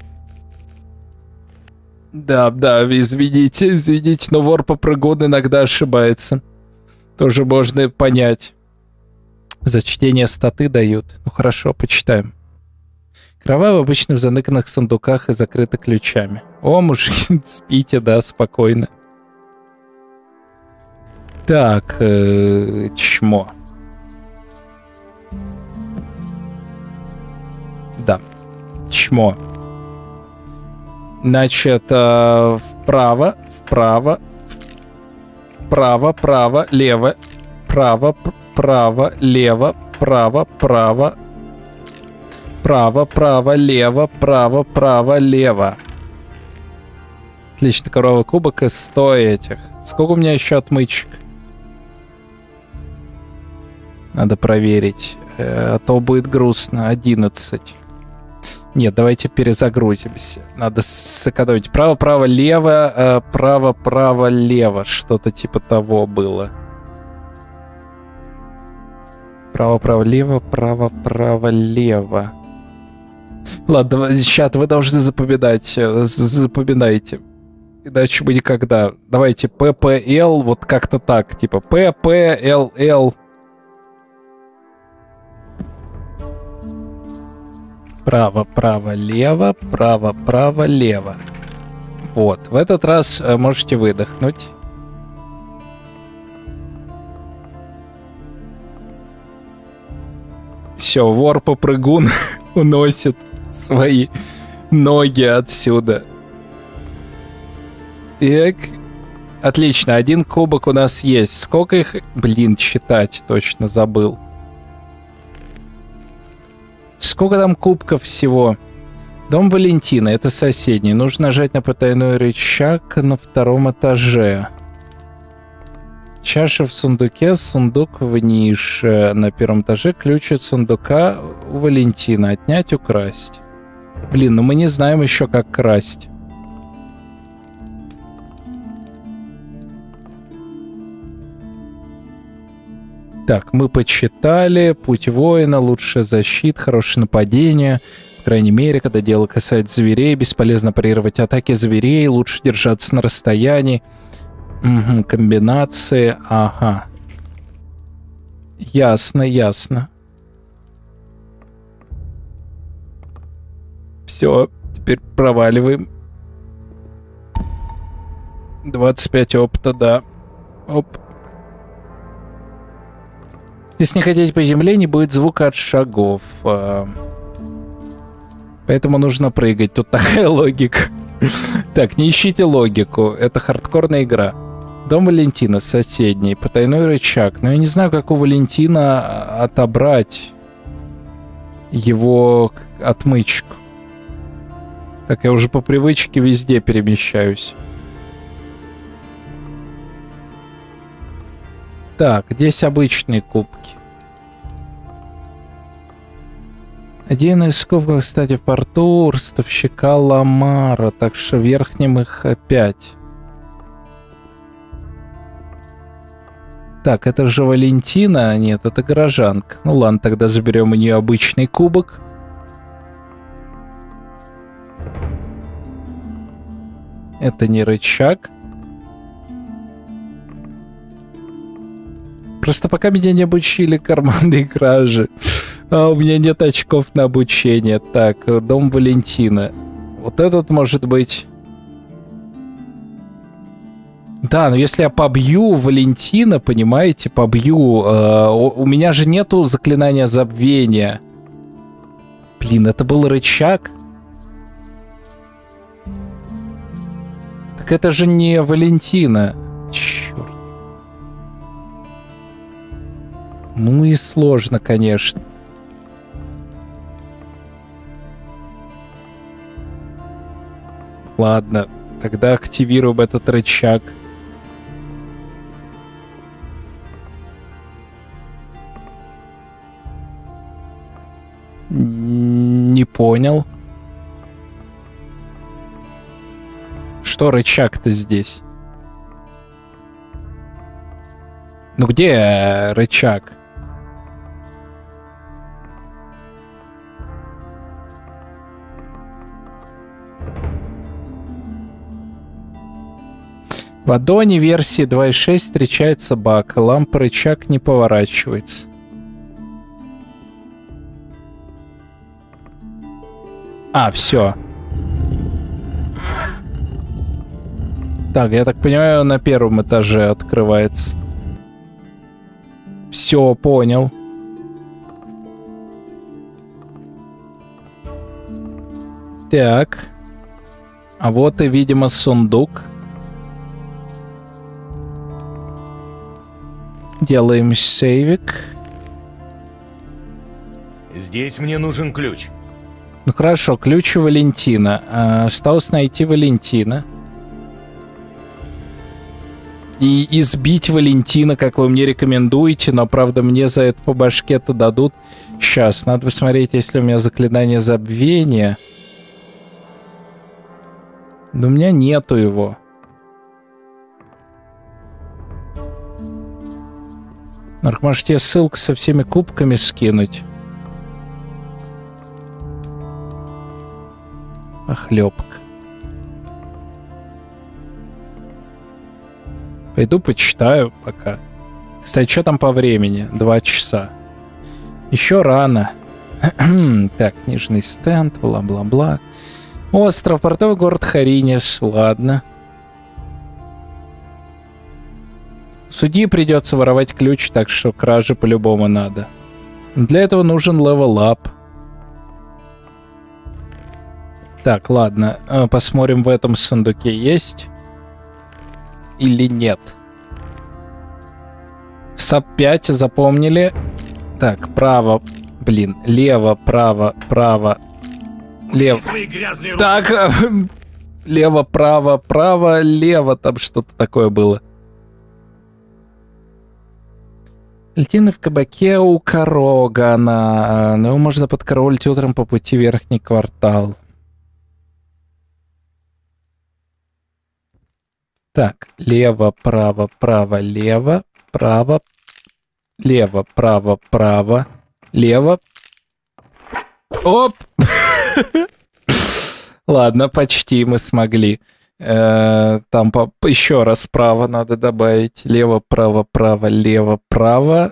Да, извините, но вор-попрыгун иногда ошибается. Тоже можно понять. За чтение статы дают. Ну хорошо, почитаем. Кровавый обычно в заныканных сундуках и закрыты ключами. О, мужики, спите, да, спокойно. Так, чмо. Да, чмо. Значит, вправо, лево, право, лево, право, лево, право, лево. Отлично, коровый кубок и 100 этих. Сколько у меня еще отмычек? Надо проверить. А то будет грустно. 11. Нет, давайте перезагрузимся. Надо сэкономить. Право, право, лево. Право, право, лево. Что-то типа того было. Право, право, лево. Право, право, лево. Ладно, чат, вы должны запоминать. Запоминайте. Иначе мы никогда. Давайте ППЛ, вот как-то так. Типа ППЛЛ. Право, право, лево. Право, право, лево. Вот. В этот раз можете выдохнуть. Все, вор-попрыгун уносит свои ноги отсюда. Так. Отлично, 1 кубок у нас есть. Сколько их... Блин, считать точно забыл. Сколько там кубков всего? Дом Валентина, это соседний. Нужно нажать на потайной рычаг на 2-м этаже. Чаша в сундуке, сундук в нише. На 1-м этаже ключ от сундука у Валентина. Отнять, украсть. Блин, ну мы не знаем еще, как красть. Так, мы почитали. Путь воина, лучшая защита, хорошее нападение. По крайней мере, когда дело касается зверей, бесполезно парировать атаки зверей, лучше держаться на расстоянии. Угу, комбинации, ага. Ясно, ясно. Все, теперь проваливаем. 25 опыта, да. Оп. Если не ходить по земле, не будет звука от шагов. Поэтому нужно прыгать. Тут такая логика. Так, не ищите логику. Это хардкорная игра. Дом Валентина, соседний. Потайной рычаг. Но я не знаю, как у Валентина отобрать его отмычку. Так, я уже по привычке везде перемещаюсь. Так, здесь обычные кубки. Один из кубков, кстати, в порту у ростовщика Ламара, так что в верхнем их 5. Так, это же Валентина, нет, это горожанка. Ну ладно, тогда заберем у нее обычный кубок. Это не рычаг. Просто пока меня не обучили карманной кражи. А у меня нет очков на обучение. Так, дом Валентина. Вот этот может быть... Да, но если я побью Валентина, понимаете, побью... у меня же нету заклинания забвения. Блин, это был рычаг? Так это же не Валентина. Черт. Ну и сложно, конечно. Ладно, тогда активируем этот рычаг. Не понял. Что рычаг-то здесь? Ну где рычаг? В аддоне версии 2.6 встречается баг. Лампа рычаг не поворачивается. А, все. Так, я так понимаю, на 1-м этаже открывается. Все, понял. Так. А вот и, видимо, сундук. Делаем сейвик. Здесь мне нужен ключ. Ну хорошо, ключ у Валентина. Осталось найти Валентина. и избить Валентина, как вы мне рекомендуете, но, правда, мне за это по башке-то дадут. Сейчас, надо посмотреть, есть ли у меня заклинание забвения. Но у меня нету его. Марк, может, тебе ссылку со всеми кубками скинуть? Охлёбка. Пойду почитаю пока. Кстати, что там по времени? 2 часа. Еще рано. Так, книжный стенд, бла-бла-бла. Остров, портовый город Харинис. Ладно. Судьи придется воровать ключ, так что кражи по-любому надо. Для этого нужен левел-ап. Так, ладно. Посмотрим, в этом сундуке есть или нет. САП 5 запомнили. Так, право. Блин, лево, право, право. Лево. Так, лево, право, право, лево. Там что-то такое было. Льтины в кабаке у Карогана. Но его можно подкараулить утром по пути в верхний квартал. Так, лево, право, право, лево, право, лево, право, право, лево. Оп! Ладно, почти мы смогли. Там еще раз право надо добавить. Лево, право, право, лево, право.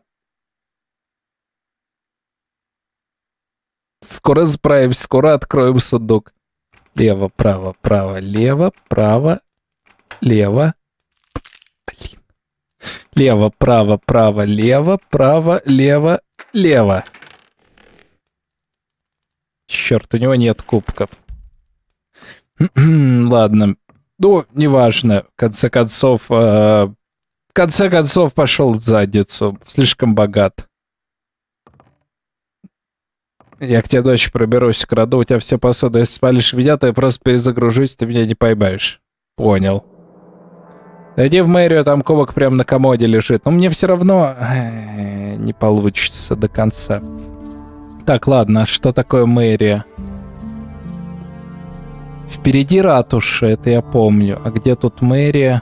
Скоро справимся, скоро откроем сундук. Лево, право, право, лево, право, лево. Блин. Лево, право, право, лево, право, лево, лево. Черт, у него нет кубков. Ладно. Ну, неважно. В конце концов, пошел в задницу. Слишком богат. Я к тебе ночью проберусь, краду у тебя все посуду. Если спалишь меня, то я просто перезагружусь, ты меня не поймаешь. Понял. Зайди в мэрию, там кубок прямо на комоде лежит. Но мне все равно не получится до конца. Так, ладно, что такое мэрия? Впереди ратуша, это я помню. А где тут мэрия?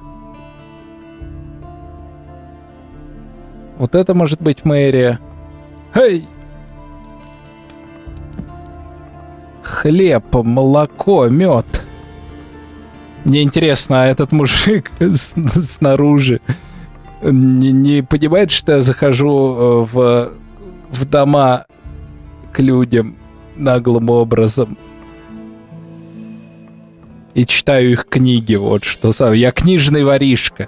Вот это может быть мэрия. Хей! Хлеб, молоко, мед. Мне интересно, а этот мужик снаружи не понимает, что я захожу в дома к людям наглым образом и читаю их книги, вот что сам. Я книжный воришка.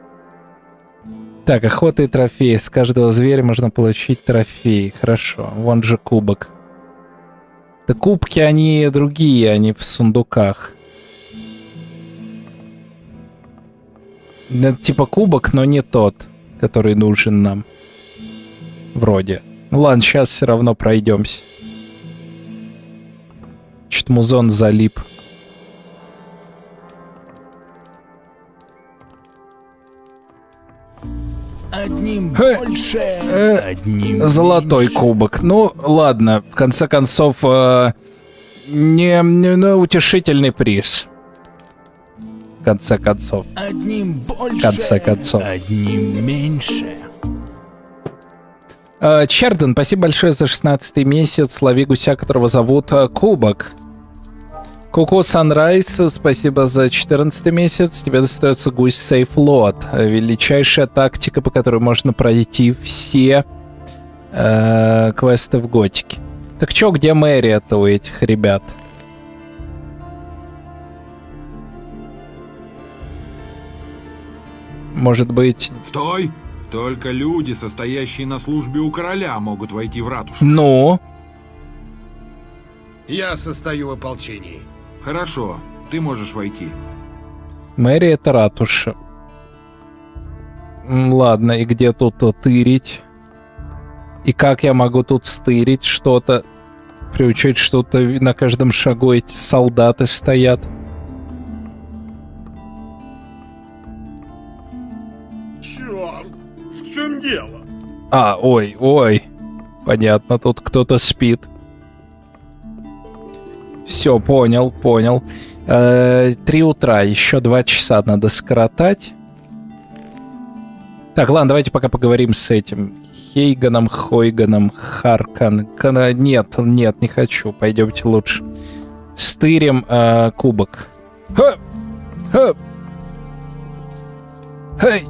Так, охота и трофеи. С каждого зверя можно получить трофей. Хорошо, вон же кубок. Да кубки, они другие, они в сундуках. Это типа кубок, но не тот, который нужен нам. Вроде. Ну ладно, сейчас все равно пройдемся. Что-то музон залип. Одним больше, одним золотой меньше. Кубок. Ну, ладно, в конце концов, не утешительный приз. В конце концов. Одним больше, в конце концов. Одним меньше. Черден, спасибо большое за 16-й месяц. Лови гуся, которого зовут Кубок. Куку Санрайз, спасибо за 14-й месяц. Тебе достается гусь Сейфлот. Величайшая тактика, по которой можно пройти все квесты в Готике. Так чё, где мэрия-то у этих ребят? Может быть... Стой! Только люди, состоящие на службе у короля, могут войти в ратушу. Ну? Я состою в ополчении. Хорошо, ты можешь войти. Мэрия — это ратуша. Ладно, и где тут тырить? И как я могу тут стырить что-то? Приучить что-то на каждом шагу эти солдаты стоят. дело. А, ой. Понятно, тут кто-то спит. Все, понял. 3 утра, еще 2 часа надо скоротать. Так, ладно, давайте пока поговорим с этим Хойганом, Харкан. Нет, не хочу, пойдемте лучше. Стырим кубок. Хей!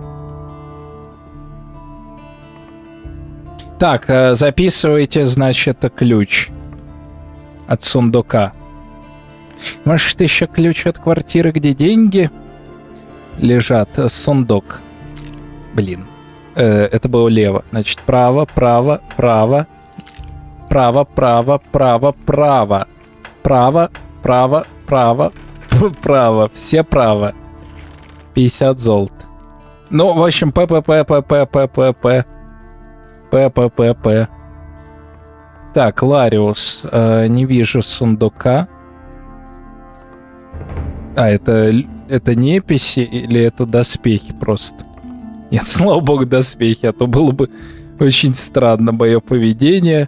Так, записывайте, значит, ключ от сундука. Может, еще ключ от квартиры, где деньги лежат? Сундук. Блин. Это было лево. Значит, право. Все право. 50 золота. Ну, в общем, ППП. Так, Лариус. Не вижу сундука. А, это неписи или это доспехи просто? Нет, слава богу, доспехи, а то было бы очень странно мое поведение.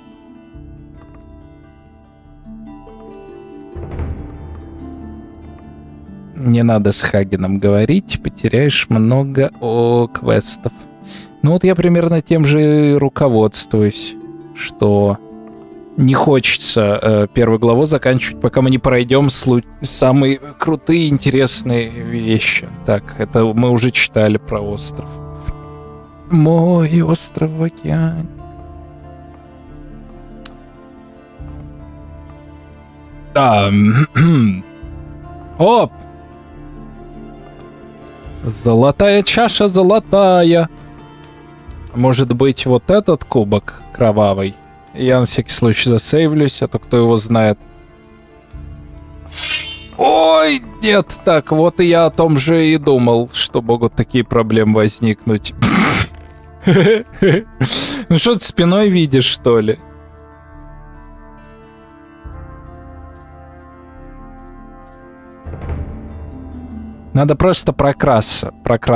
Не надо с Хагеном говорить, потеряешь много квестов. Ну вот я примерно тем же руководствуюсь, что не хочется первую главу заканчивать, пока мы не пройдем самые крутые, интересные вещи. Так, это мы уже читали про остров. Мой остров в океане. Оп! Золотая чаша, золотая. Может быть, вот этот кубок кровавый? Я на всякий случай засейвлюсь, а то кто его знает. Ой, нет, так, вот и я о том же и думал, что могут такие проблемы возникнуть. Ну что ты спиной видишь, что ли? Надо просто прокрасться.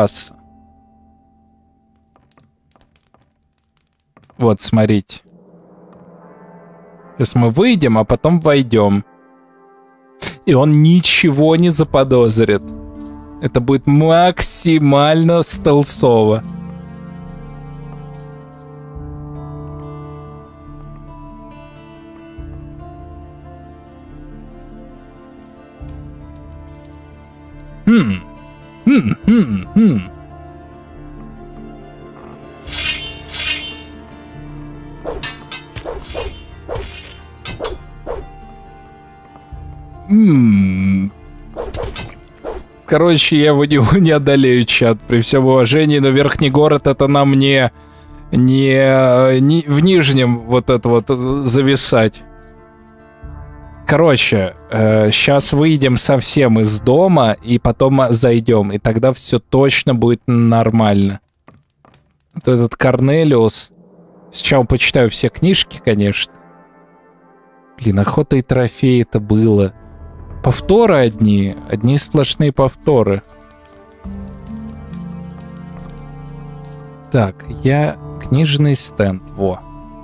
Вот, смотрите. Сейчас мы выйдем, а потом войдем. И он ничего не заподозрит. Это будет максимально стелсово. Короче, я его не одолею, чат, при всем уважении, но верхний город это на мне не в нижнем вот это вот зависать. Короче, сейчас выйдем совсем из дома и потом зайдем, и тогда все точно будет нормально. Вот этот Корнелиус. Сначала почитаю все книжки, конечно. Блин, охота и трофеи это было. Повторы одни сплошные повторы. Так, книжный стенд, во.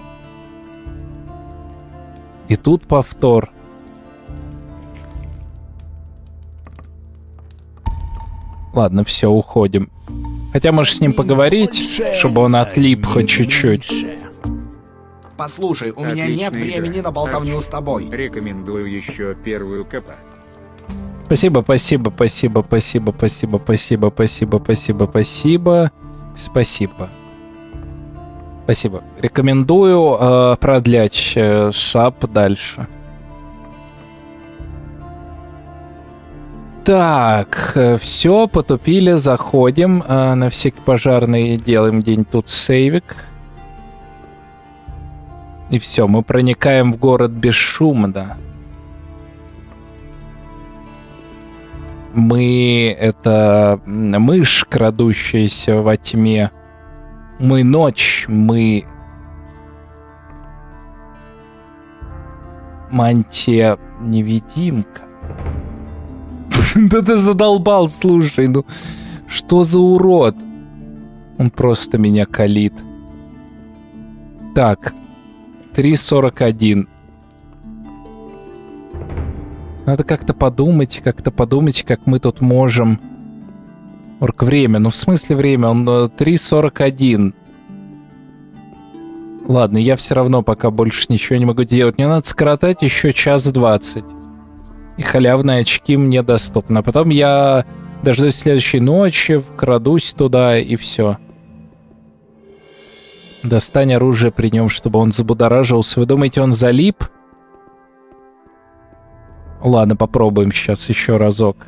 И тут повтор. Ладно, все, уходим. Хотя можешь с ним поговорить, чтобы он отлип хоть чуть-чуть. Послушай, у меня нет времени на болтовню с тобой. Рекомендую еще первую КП. Спасибо. Рекомендую продлять сап дальше. Так, все, потупили, заходим. На всякий пожарный делаем где-нибудь тут сейвик. И все, мы проникаем в город бесшумно. Мы — это мышь, крадущаяся во тьме. Мы — ночь, мы — мантия-невидимка. Да ты задолбал, слушай, ну что за урод? Он просто меня калит. Так. 3:41. Надо как-то подумать, как мы тут можем... Орк, время. Ну, в смысле время? Он 3:41. Ладно, я все равно пока больше ничего не могу делать. Мне надо скоротать еще 1:20. И халявные очки мне доступны. А потом я дождусь следующей ночи, вкрадусь туда и все. Достань оружие при нем, чтобы он забудоражился. Вы думаете, он залип? Ладно, попробуем сейчас еще разок.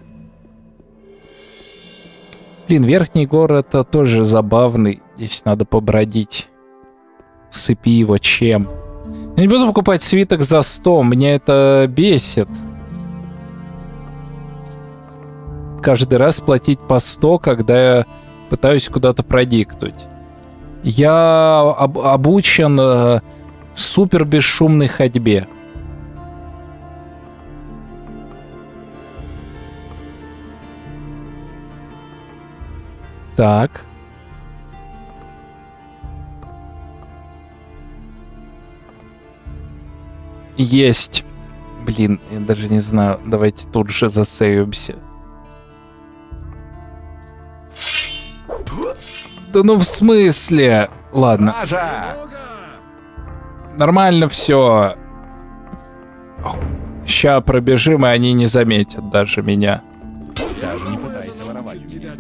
Блин, верхний город тоже забавный. Здесь надо побродить. Усыпи его чем? Я не буду покупать свиток за 100. Меня это бесит. Каждый раз платить по 100, когда я пытаюсь куда-то продиктуть. Я обучен супер бесшумной ходьбе. Так. Есть. Блин, я даже не знаю. Давайте тут же засейвимся. Да ну в смысле? Ладно. Стража! Нормально все. Ща пробежим, и они не заметят даже меня. Даже не пытайся воровать у меня.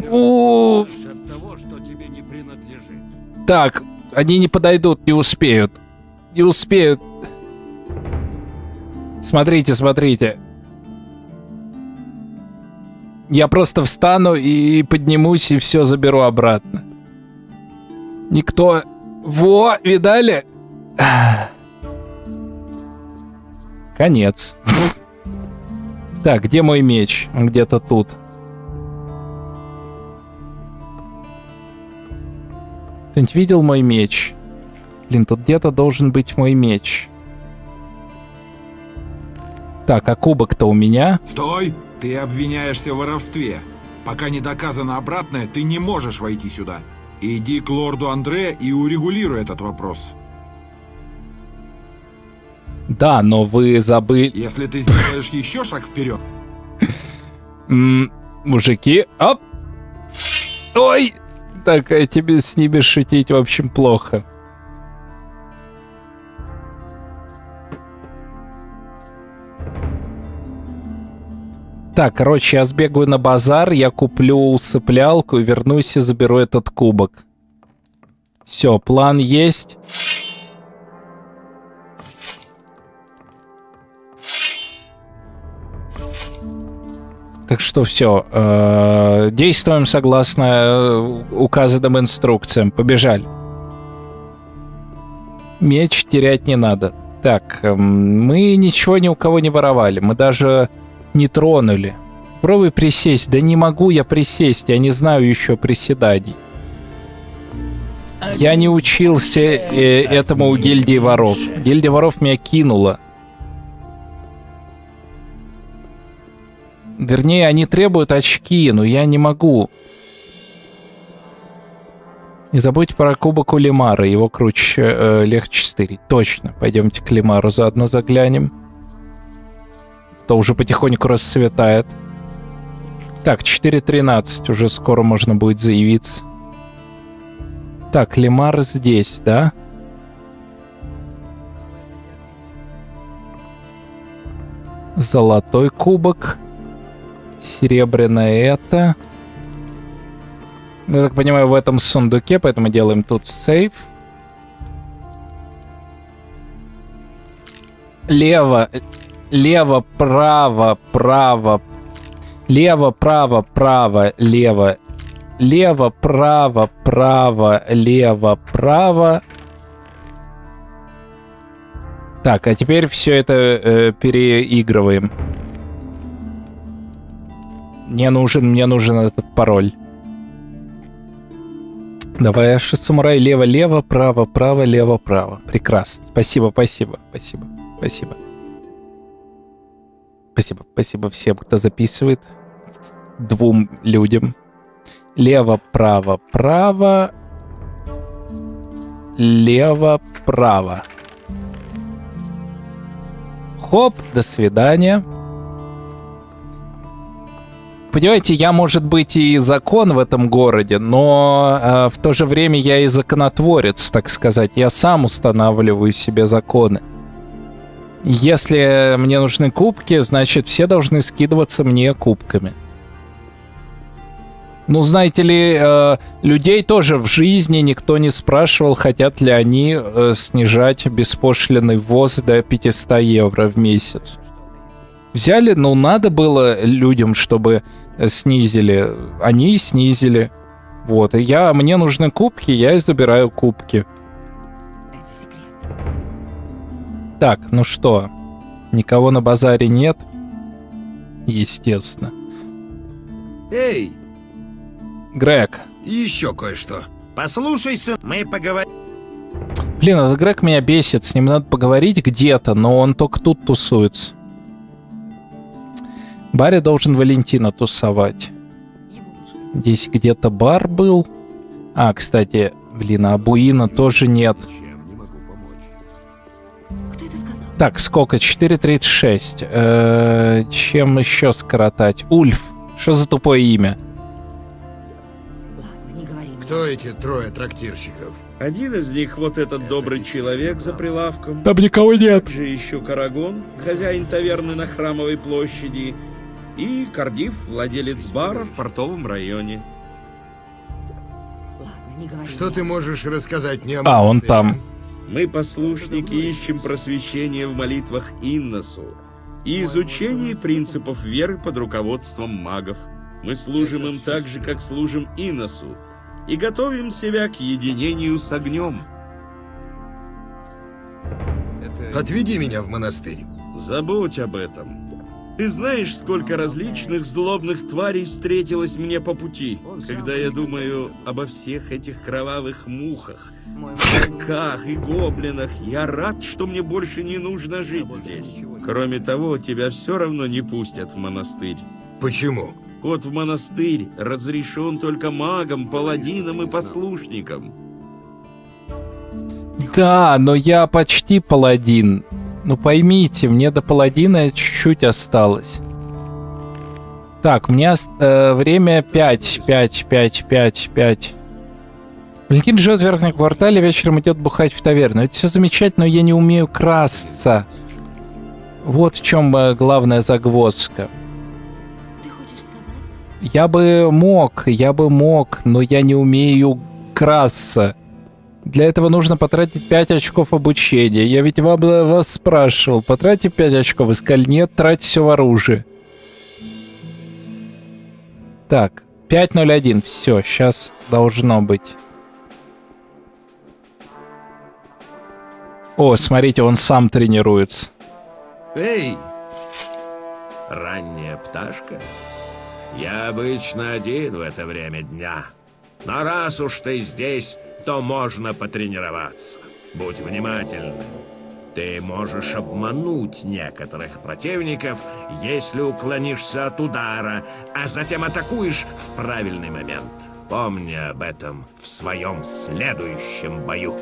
Так, они не подойдут, не успеют. Не успеют. Смотрите, смотрите. Я просто встану и поднимусь, и все заберу обратно. Никто... Во, видали? Конец. Так, где мой меч? Он где-то тут. Кто-нибудь видел мой меч? Блин, тут где-то должен быть мой меч. Так, а кубок-то у меня? Стой! Ты обвиняешься в воровстве. Пока не доказано обратное, ты не можешь войти сюда. Иди к лорду Андре и урегулируй этот вопрос. Да, но вы забыли... Если ты сделаешь еще шаг вперед... Мужики, оп! Ой! Так, а тебе с ними шутить, в общем, плохо. Так, короче, я сбегаю на базар, я куплю усыплялку и вернусь и заберу этот кубок. Все, план есть. Так что все, действуем согласно указанным инструкциям. Побежали. Меч терять не надо. Так, мы ничего ни у кого не воровали. Мы даже не тронули. Попробуй присесть. Да не могу я присесть. Я не знаю еще приседаний. Я не учился этому у гильдии воров. Гильдия воров меня кинула. Вернее, они требуют очки, но я не могу. Не забудьте про кубок у Лимара. Его круче легче стырить. Точно. Пойдемте к Лимару заодно заглянем. То уже потихоньку расцветает. Так, 4:13. Уже скоро можно будет заявиться. Так, Лимар здесь, да? Золотой кубок. Серебряное это. Я так понимаю, в этом сундуке, поэтому делаем тут сейф. Лево, лево, право, право. Лево, право, право, лево. Лево, право, право, лево, право. Так, а теперь все это переигрываем. Мне нужен этот пароль. Давай, аж самурай, лево-лево, право-право, лево-право. Прекрасно. Спасибо, спасибо, спасибо, спасибо. Спасибо, спасибо всем, кто записывает. 2 людям. Лево, право, право. лево-право. Хоп, до свидания. Понимаете, я, может быть, и закон в этом городе, но в то же время я и законотворец, так сказать. Я сам устанавливаю себе законы. Если мне нужны кубки, значит, все должны скидываться мне кубками. Ну, знаете ли, людей тоже в жизни никто не спрашивал, хотят ли они снижать беспошлинный ввоз до 500 евро в месяц. Взяли, ну, надо было людям, чтобы снизили. Они и снизили. Вот, и мне нужны кубки, я и забираю кубки. Так, ну что, никого на базаре нет? Естественно. Эй! Грег. Еще кое-что. Послушайся, мы поговорим. Блин, этот Грег меня бесит, с ним надо поговорить где-то, но он только тут тусуется. В баре должен Валентина тусовать. Здесь где-то бар был. А, кстати, блин, а Буина тоже нет. Так, сколько? 4.36. Чем еще скоротать? Ульф. Что за тупое имя? Кто эти трое трактирщиков? Один из них вот этот добрый человек за прилавком. Там никого нет. Же еще Карагон, хозяин таверны на Храмовой площади. И Кардив, владелец бара в портовом районе. Что ты можешь рассказать мне о монастыре? Он там. Мы, послушники, ищем просвещение в молитвах Инносу и изучении принципов веры под руководством магов. Мы служим им так же, как служим Инносу, и готовим себя к единению с огнем. Отведи меня в монастырь. Забудь об этом. Ты знаешь, сколько различных злобных тварей встретилось мне по пути, когда я думаю обо всех этих кровавых мухах, волках и гоблинах. Я рад, что мне больше не нужно жить здесь. Кроме того, тебя все равно не пустят в монастырь. Почему? Вход в монастырь разрешен только магам, паладинам и послушникам. Да, но я почти паладин. Ну поймите, мне до паладина чуть-чуть осталось. Так, у меня время 5. Валентин живет в верхнем квартале, вечером идет бухать в таверну. Это все замечательно, но я не умею красться. Вот в чем главная загвоздка. Я бы мог, но я не умею красться. Для этого нужно потратить 5 очков обучения. Я ведь вас спрашивал, потратьте 5 очков, вы сказали, нет, тратьте все в оружие. Так, 5.01, все, сейчас должно быть. О, смотрите, он сам тренируется. Эй, ранняя пташка. Я обычно один в это время дня. Но раз уж ты здесь, то можно потренироваться. Будь внимательным. Ты можешь обмануть некоторых противников, если уклонишься от удара, а затем атакуешь в правильный момент. Помни об этом в своем следующем бою.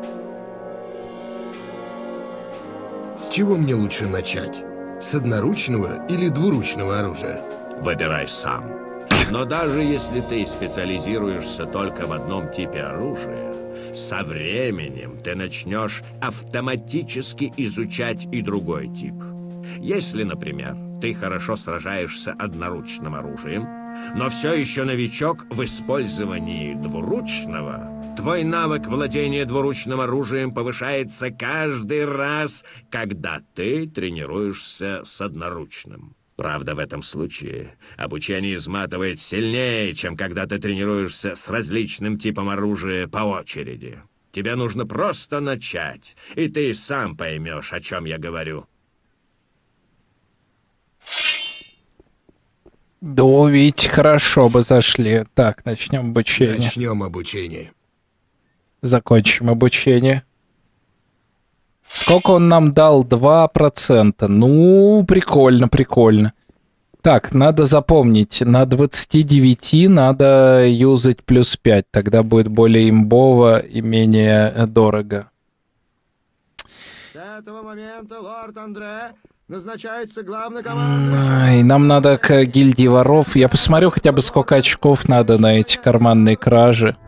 С чего мне лучше начать? С одноручного или двуручного оружия? Выбирай сам. Но даже если ты специализируешься только в одном типе оружия, со временем ты начнешь автоматически изучать и другой тип. Если, например, ты хорошо сражаешься одноручным оружием, но все еще новичок в использовании двуручного, твой навык владения двуручным оружием повышается каждый раз, когда ты тренируешься с одноручным. Правда, в этом случае обучение изматывает сильнее, чем когда ты тренируешься с различным типом оружия по очереди. Тебе нужно просто начать, и ты сам поймешь, о чем я говорю. Да, ведь хорошо бы зашли. Так, начнем обучение. Начнем обучение. Закончим обучение. Сколько он нам дал? 2%. Ну, прикольно, прикольно. Так, надо запомнить, на 29 надо юзать +5, тогда будет более имбово и менее дорого. С этого момента лорд Андре назначается главнокомандующим. И нам надо к гильдии воров. Я посмотрю хотя бы, сколько очков надо на эти карманные кражи.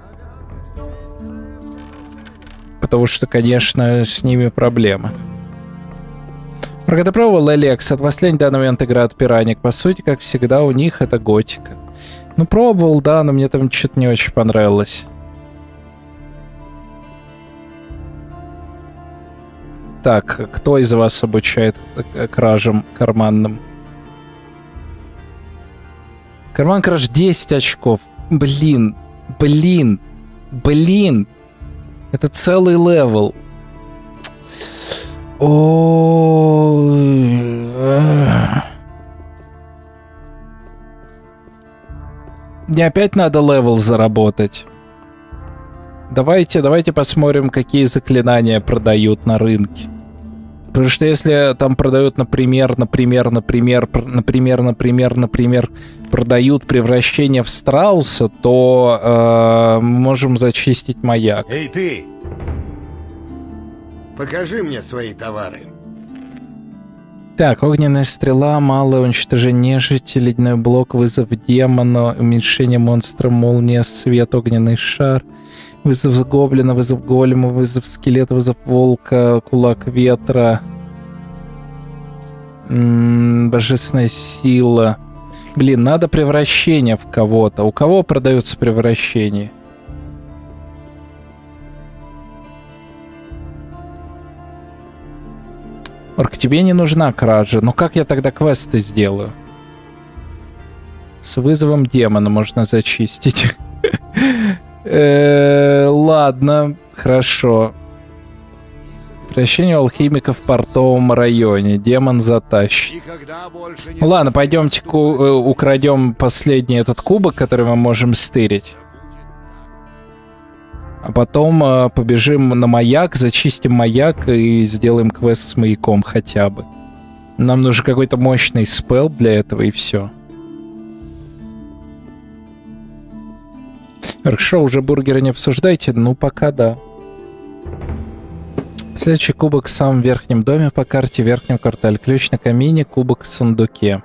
Потому что, конечно, с ними проблемы. Марго, ты пробовал Элекс? От последнего данного момента игра от Пираник. По сути, как всегда, у них это готика. Ну, пробовал, да, но мне там что-то не очень понравилось. Так, кто из вас обучает кражам карманным? Карман краж 10 очков. Блин. Это целый левел. Мне опять надо левел заработать. Давайте посмотрим, какие заклинания продают на рынке. Потому что если там продают, например, продают превращение в страуса, то можем зачистить маяк. Эй, ты! Покажи мне свои товары. Так, огненная стрела, малое уничтожение нежити, ледяной блок, вызов демона, уменьшение монстра, молния, свет, огненный шар, вызов гоблина, вызов голема, вызов скелета, вызов волка, кулак ветра, божественная сила. Блин, надо превращение в кого-то. У кого продаются превращения? Орк, тебе не нужна кража. Ну как я тогда квесты сделаю? С вызовом демона можно зачистить. Ладно, хорошо. Превращение алхимика в портовом районе. Демон затащит. Ладно, пойдемте украдем последний этот кубок, который мы можем стырить. А потом побежим на маяк, зачистим маяк и сделаем квест с маяком хотя бы. Нам нужен какой-то мощный спелл для этого, и все. Хорошо, уже бургеры не обсуждайте? Ну, пока да. Следующий кубок в самом верхнем доме по карте, в верхнем квартале. Ключ на камине, кубок в сундуке.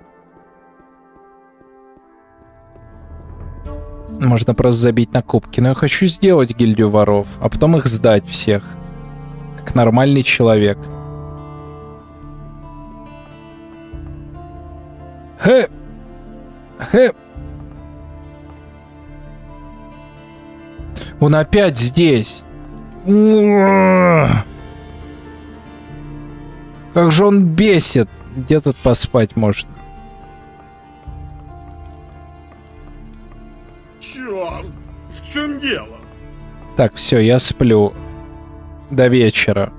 Можно просто забить на кубки. Но я хочу сделать гильдию воров, а потом их сдать всех. Как нормальный человек. Хэ! Он опять здесь. Как же он бесит. Где тут поспать можно? Черт, в чем дело? Так, все, я сплю. До вечера.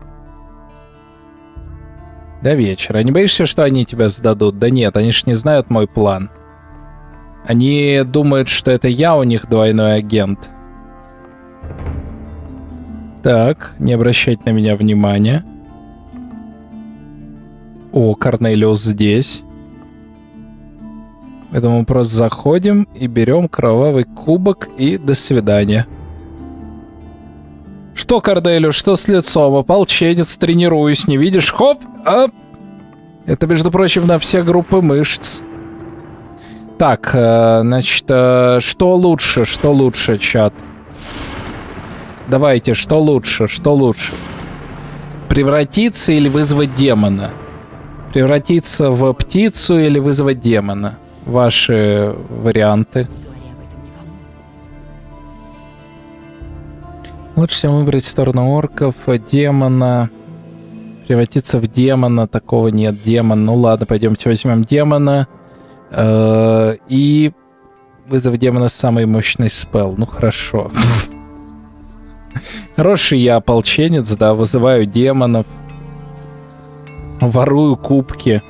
До вечера. Не боишься, что они тебя сдадут? Да нет, они ж не знают мой план. Они думают, что это я у них двойной агент. Так, не обращать на меня внимания. О, Корнелиус здесь. Поэтому мы просто заходим и берем кровавый кубок и до свидания. Что, Корнелиус, что с лицом? Ополченец, тренируюсь, не видишь? Хоп! Оп! Это, между прочим, на все группы мышц. Так, значит, что лучше, чат? Давайте, что лучше? Превратиться или вызвать демона? Превратиться в птицу или вызвать демона? Ваши варианты. Лучше всего выбрать сторону орков, демона. Превратиться в демона, такого нет. Демон, ну ладно, пойдемте возьмем демона. И вызов демона самый мощный спелл. Ну хорошо. Хороший я ополченец, да, вызываю демонов. Ворую кубки.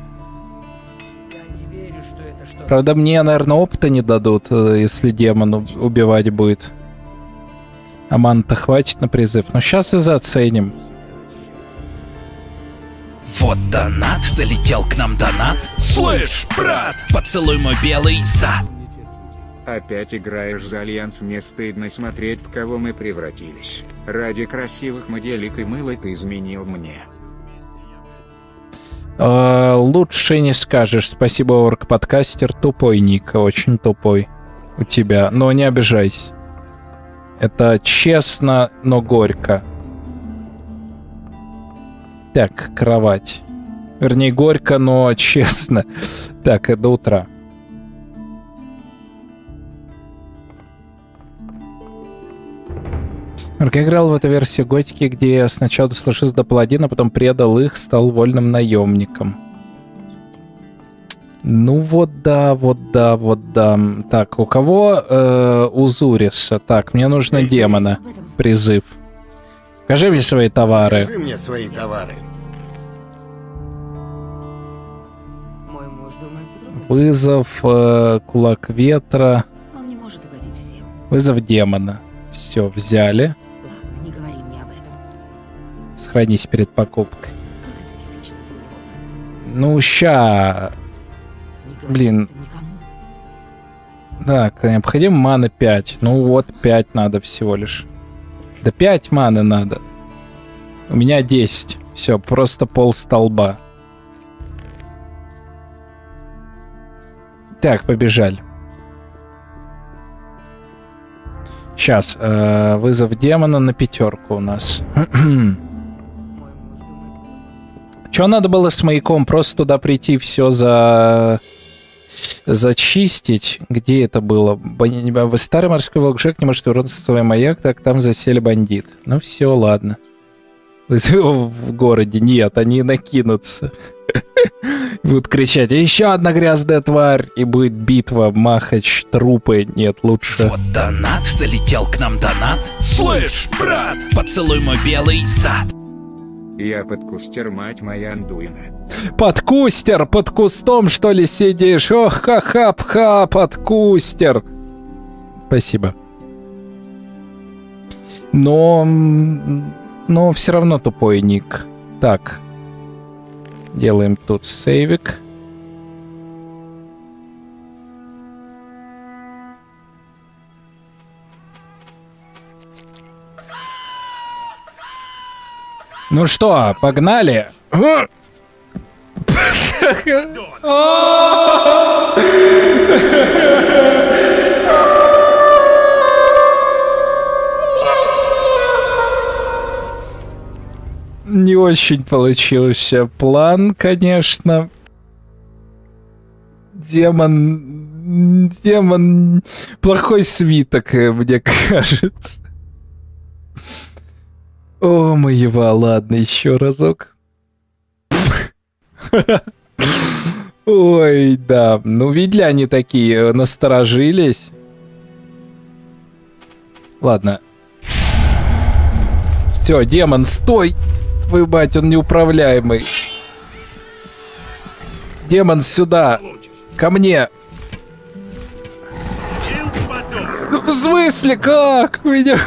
Правда, мне, наверное, опыта не дадут, если демон убивать будет. А ман-то хватит на призыв. Но сейчас и заценим. Вот донат, залетел к нам донат. Слышь, брат, поцелуй мой белый зад. Опять играешь за Альянс, мне стыдно смотреть, в кого мы превратились. Ради красивых моделек и мыла ты изменил мне. Лучше не скажешь. Спасибо, орг-подкастер. Тупой ник, очень тупой у тебя. Но не обижайся. Это честно, но горько. Так, кровать. Вернее, горько, но честно. Так, до утра. Я играл в эту версию Готики, где я сначала дослужился до паладина, потом предал их, стал вольным наемником. Ну вот да, вот да, вот да. Так, у кого Узуриса? Так, мне нужно демона. Призыв. Покажи мне свои товары. Покажи мне свои товары. Вызов, кулак ветра. Он не может угодить всем. Вызов демона. Все, взяли. Ладно, не говори мне об этом. Сохранись перед покупкой. Как это типично для него, правда? Ну, ща... Блин. Так, необходимо маны 5. Ну вот, 5 надо всего лишь. Да 5 маны надо. У меня 10. Все, просто пол столба. Так, побежали. Сейчас, вызов демона на 5 у нас. Что надо было с маяком? Просто туда прийти, все зачистить. Где это было? Старый морской волк-жек не может вернуться в свой маяк, так там засели бандит. Ну все, ладно. В городе нет, они накинутся. Будут кричать: еще одна грязная тварь, и будет битва, махач, трупы. Нет, лучше. Вот донат, залетел к нам донат. Слышь, брат, поцелуй мой белый зад. Я подкустер, мать моя Андуина. Подкустер, под кустом что ли сидишь? Ох, ха-ха-пха, подкустер. Спасибо. Но все равно тупой ник. Так. Делаем тут сейвик. Ну что, погнали? Не очень получился план, конечно. Демон... Плохой свиток, мне кажется. О, моего, ладно, еще разок. Ой, да. Ну, видели, они такие, насторожились. Ладно. Все, демон, стой! Твою мать, он неуправляемый. Демон, сюда! Ко мне! Ну, в смысле, как? Меня...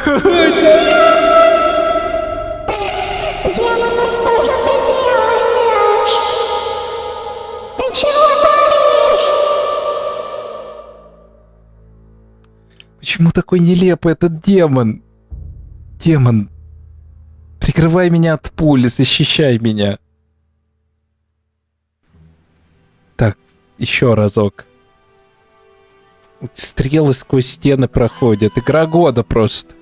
Демон, что же ты делаешь? Ты чего творишь? Почему такой нелепый этот демон? Демон, прикрывай меня от пули, защищай меня. Так, еще разок. Стрелы сквозь стены проходят. Игра года просто.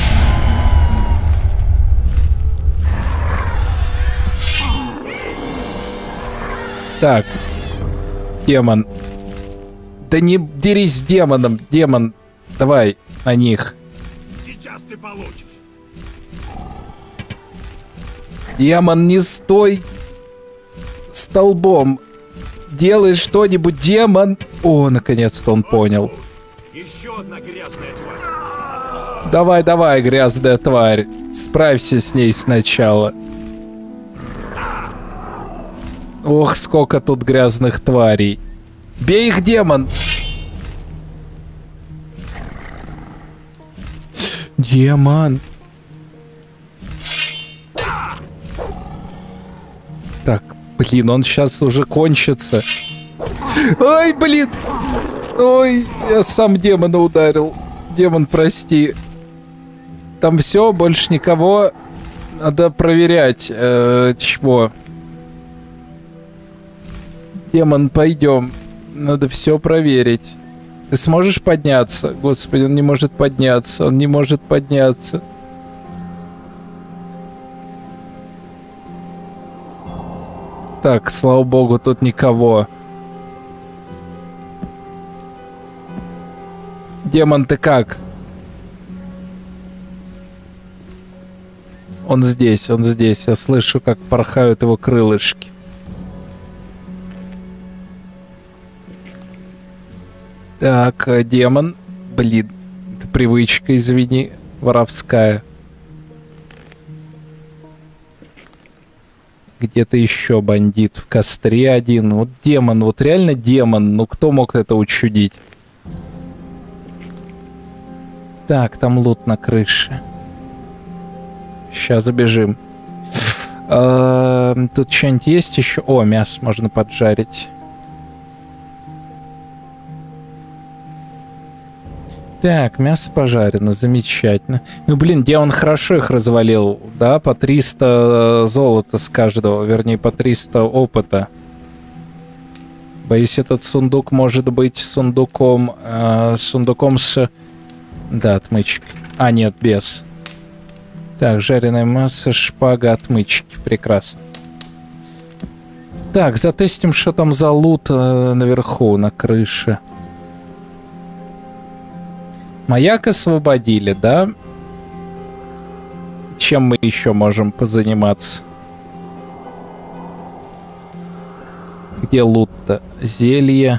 Так, демон. Да не дерись с демоном, демон. Давай на них. Сейчас ты получишь. Демон, не стой столбом. Делай что-нибудь, демон. О, наконец-то он понял. Еще одна грязная тварь. Давай, давай, грязная тварь. Справься с ней сначала. Ох, сколько тут грязных тварей. Бей их, демон! Демон! Так, Блин, он сейчас уже кончится. Ай, блин! Ой, я сам демона ударил. Демон, прости. Там все, больше никого. Надо проверять. Чего? Демон, пойдем. Надо все проверить. Ты сможешь подняться? Господи, он не может подняться. Он не может подняться. Так, слава богу, тут никого. Демон, ты как? Он здесь, он здесь. Я слышу, как порхают его крылышки. Так, демон. Блин, это привычка, извини, воровская. Где-то еще бандит в костре один. Вот демон, вот реально демон. Ну кто мог это учудить? Так, там лут на крыше. Сейчас забежим. Тут что-нибудь есть еще? О, мясо можно поджарить. Так, мясо пожарено, замечательно. Ну, блин, где он хорошо их развалил, да? По 300 золота с каждого, вернее, по 300 опыта. Боюсь, этот сундук может быть сундуком... сундуком с... Да, отмычкой. А, нет, без. Так, жареная масса, шпага, отмычки. Прекрасно. Так, затестим, что там за лут наверху, на крыше. Маяк освободили, да? Чем мы еще можем позаниматься? Где лут-то? Зелье.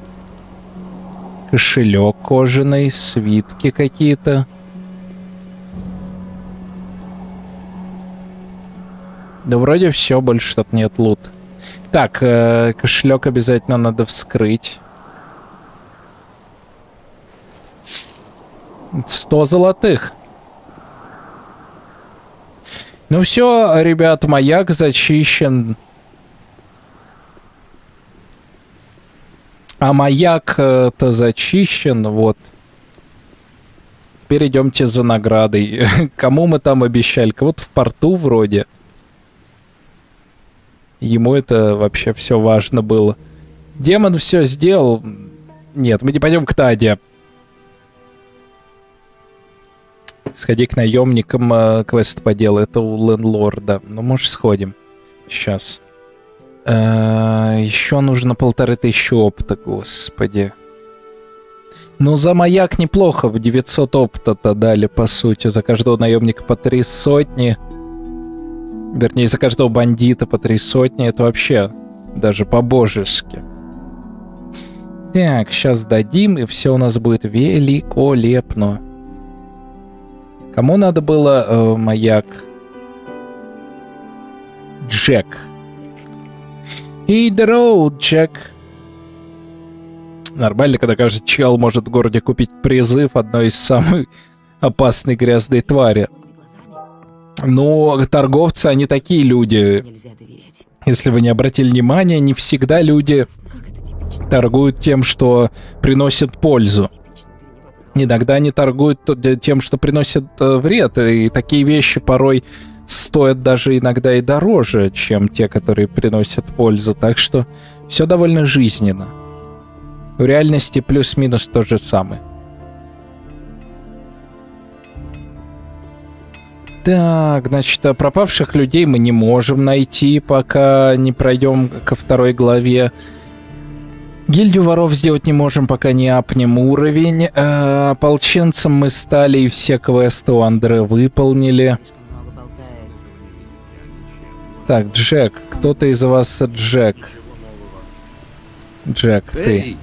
Кошелек кожаный, свитки какие-то. Да вроде все, больше тут нет лут. Так, кошелек обязательно надо вскрыть. 100 золотых. Ну все, ребят, маяк зачищен. А маяк-то зачищен, вот. Теперь идемте за наградой. Кому мы там обещали? Кого-то в порту вроде. Ему это вообще все важно было. Демон все сделал. Нет, мы не пойдем к Наде. Сходи к наемникам, квест по делу. Это у лендлорда. Ну, может, сходим. Сейчас. Еще нужно 1500 опыта, господи. Ну, за маяк неплохо. В 900 опыта-то дали, по сути. За каждого наемника по 300. Вернее, за каждого бандита по 300. Это вообще даже по-божески. Так, сейчас дадим, и все у нас будет великолепно. Кому надо было маяк? Джек. Hey, the road, Джек. Нормально, когда каждый чел может в городе купить призыв одной из самых опасной грязной твари. Но торговцы, они такие люди. Если вы не обратили внимания, не всегда люди торгуют тем, что приносит пользу. Иногда они торгуют тем, что приносит вред, и такие вещи порой стоят даже иногда и дороже, чем те, которые приносят пользу. Так что все довольно жизненно. В реальности плюс-минус то же самое. Так, значит, пропавших людей мы не можем найти, пока не пройдем ко второй главе. Гильдию воров сделать не можем, пока не апнем уровень. Ополченцем мы стали и все квесты у Андре выполнили. Так, Джек. Кто-то из вас Джек. Джек, ты.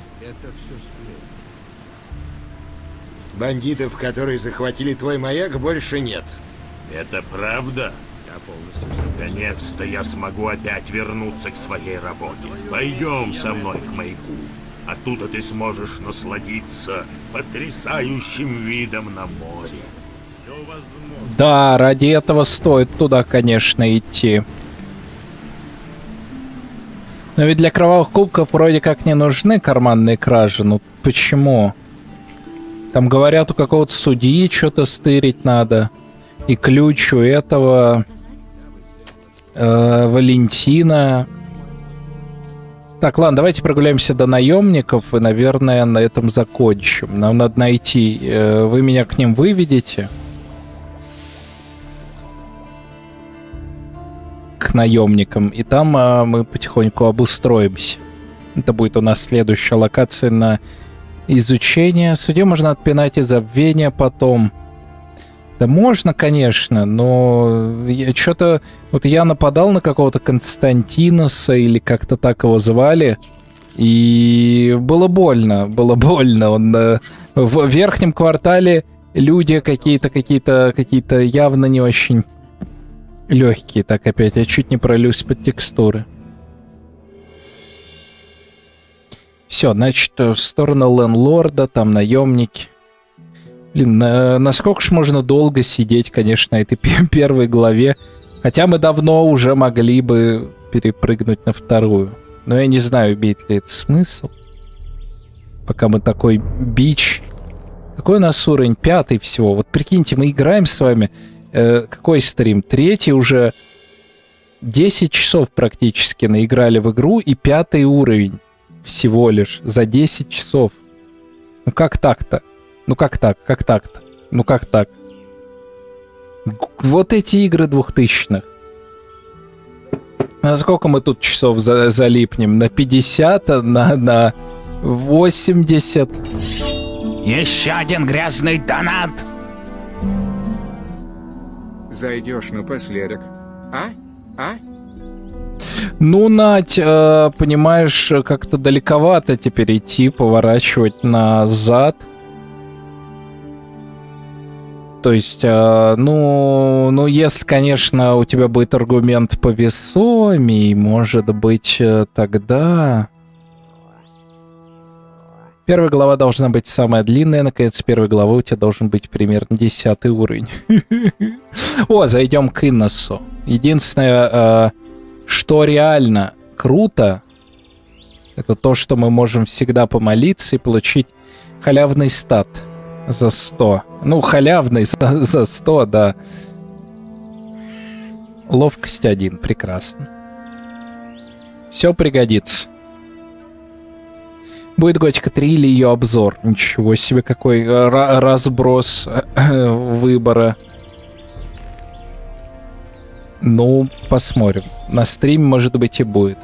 Бандитов, которые захватили твой маяк, больше нет. Это правда? Наконец-то я смогу опять вернуться к своей работе. Пойдем со мной к маяку. Оттуда ты сможешь насладиться потрясающим видом на море. Да, ради этого стоит туда, конечно, идти. Но ведь для кровавых кубков вроде как не нужны карманные кражи. Ну почему? Там говорят, у какого-то судьи что-то стырить надо. И ключ у этого Валентина. Так, ладно, давайте прогуляемся до наемников и, наверное, на этом закончим. Нам надо найти. Вы меня к ним выведете? К наемникам. И там мы потихоньку обустроимся. Это будет у нас следующая локация на изучение. Судью можно отпинать из забвения потом. Да можно, конечно, но что-то... Вот я нападал на какого-то Константиноса, или как-то так его звали, и было больно. Он в верхнем квартале люди какие-то явно не очень легкие. Так, опять я чуть не пролюсь под текстуры. Все, значит, в сторону лендлорда, там наемники. Блин, насколько ж можно долго сидеть, конечно, на этой первой главе. Хотя мы давно уже могли бы перепрыгнуть на вторую. Но я не знаю, имеет ли это смысл. Пока мы такой бич. Какой у нас уровень? 5 всего. Вот прикиньте, мы играем с вами. Какой стрим? 3 уже 10 часов практически наиграли в игру. И 5 уровень. Всего лишь. За 10 часов. Ну как так-то? Ну как так? Как так-то? Ну как так? Вот эти игры 2000-х. На сколько мы тут часов залипнем? На 50? На 80? Еще один грязный донат! Зайдешь напоследок. Ну, Надь, понимаешь, как-то далековато теперь идти, поворачивать назад. То есть, ну, если, конечно, у тебя будет аргумент повесомей, может быть, тогда... Первая глава должна быть самая длинная, наконец, первой главы у тебя должен быть примерно 10 уровень. О, зайдем к Инносу. Единственное, что реально круто, это то, что мы можем всегда помолиться и получить халявный стат. За 100. Ну, халявный за 100, да. Ловкость 1. Прекрасно. Все пригодится. Будет Готика 3 или ее обзор. Ничего себе, какой разброс выбора. Ну, посмотрим. На стриме, может быть, и будет.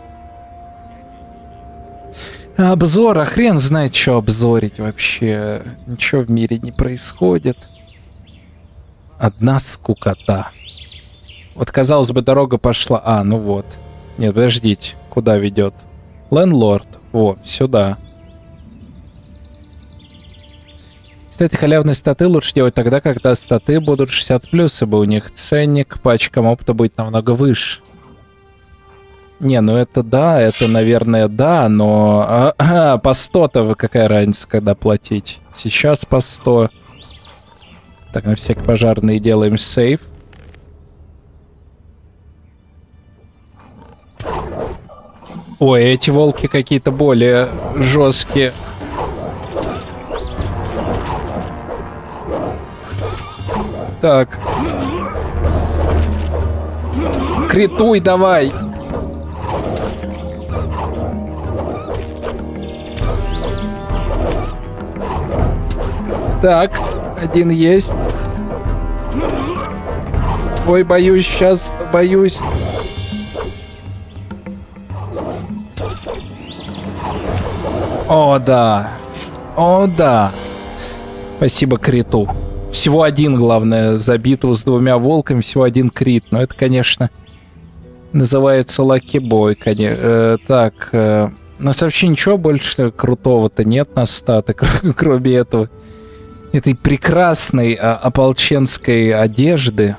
Обзор, а хрен знает, что обзорить вообще. Ничего в мире не происходит. Одна скукота. Вот, казалось бы, дорога пошла... А, ну вот. Нет, подождите. Куда ведет? Лендлорд. О, сюда. Кстати, халявные статы лучше делать тогда, когда статы будут 60+, ибо у них ценник пачкам опыта будет намного выше. Не, ну это да, это, наверное, да, но... по 100-то какая разница, когда платить? Сейчас по 100. Так, на всякий пожарный делаем сейв. Ой, эти волки какие-то более жесткие. Так. Критуй давай! Так, один есть. Ой, боюсь сейчас, боюсь. О, да. О, да. Спасибо криту. Всего один, главное, за битву с 2 волками, всего один крит. Но это, конечно, называется лаки-бой. Так, у нас вообще ничего больше крутого-то нет на статы, кроме этого. Этой прекрасной ополченской одежды.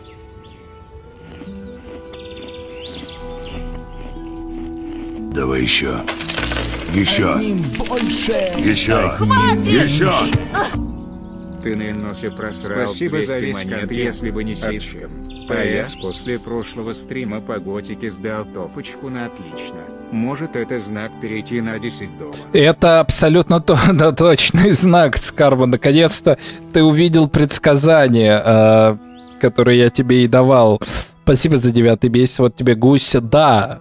Давай еще. Еще. Еще. Хватит! Еще. Ты на Инносе просрал. Спасибо за весь контент, если бы не сечь. А я после прошлого стрима по готике сдал топочку на отлично. Может, это знак перейти на 10 долларов? Это абсолютно да, точный знак, Скарба. Наконец-то ты увидел предсказание, которое я тебе и давал. Спасибо за 9-й месяц. Вот тебе гусь. Да.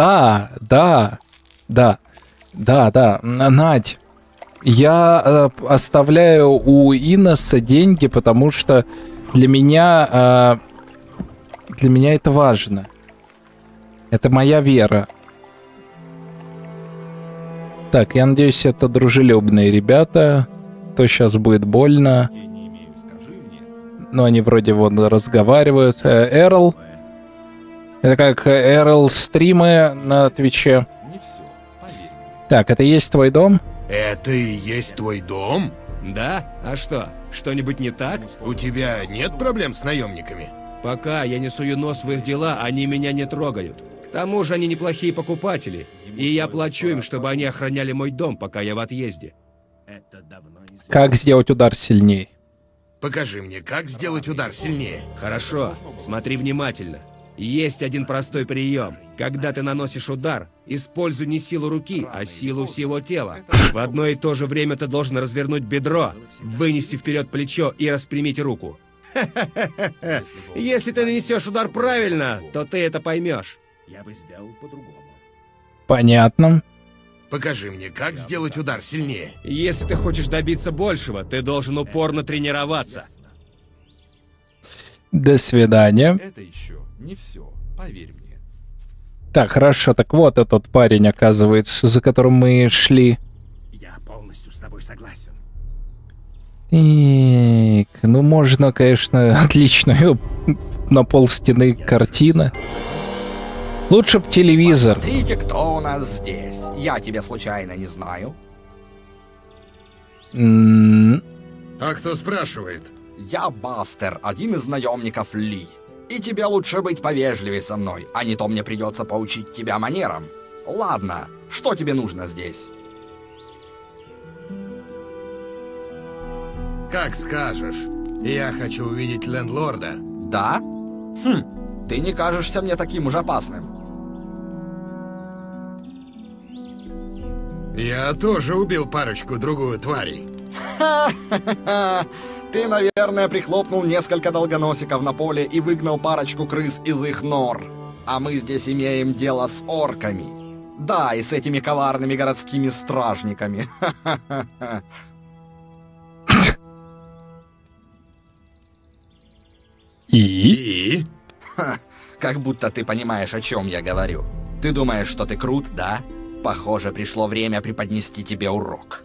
Надь, я оставляю у Инесса деньги, потому что для меня это важно. Это моя вера. Так, я надеюсь, это дружелюбные ребята. То сейчас будет больно. Но они вроде вон разговаривают. Эрл. Это как Эрл стримы на Твиче. Так, это и есть твой дом? Это и есть твой дом? Да? А что? Что-нибудь не так? У тебя нет проблем с наемниками? Пока я не сую нос в их дела, они меня не трогают. К тому же они неплохие покупатели, и я плачу им, чтобы они охраняли мой дом, пока я в отъезде. Как сделать удар сильнее? Покажи мне, как сделать удар сильнее. Хорошо, смотри внимательно. Есть один простой прием. Когда ты наносишь удар, используй не силу руки, а силу всего тела. В одно и то же время ты должен развернуть бедро, вынести вперед плечо и распрямить руку. Если ты нанесешь удар правильно, то ты это поймешь. Я бы сделал по-другому. Понятно. Покажи мне, как сделать удар сильнее. Если ты хочешь добиться большего, ты должен упорно тренироваться. До свидания. Это еще не все, поверь мне. Так, хорошо, так вот этот парень, оказывается, за которым мы шли. Я полностью с тобой согласен. Так, ну можно, конечно, отличную на полстены картина. Лучше б телевизор. Смотрите, кто у нас здесь. Я тебя случайно не знаю. А кто спрашивает? Я Бастер, один из наемников Ли. И тебе лучше быть повежливее со мной, а не то мне придется поучить тебя манерам. Ладно, что тебе нужно здесь? Как скажешь. Я хочу увидеть лендлорда. Да? Ты не кажешься мне таким уж опасным. Я тоже убил парочку-другую тварей. Ха-ха-ха! Ты, наверное, прихлопнул несколько долгоносиков на поле и выгнал парочку крыс из их нор. А мы здесь имеем дело с орками. Да, и с этими коварными городскими стражниками. Ха-ха-ха! И? Как будто ты понимаешь, о чем я говорю. Ты думаешь, что ты крут, да? Похоже, пришло время преподнести тебе урок.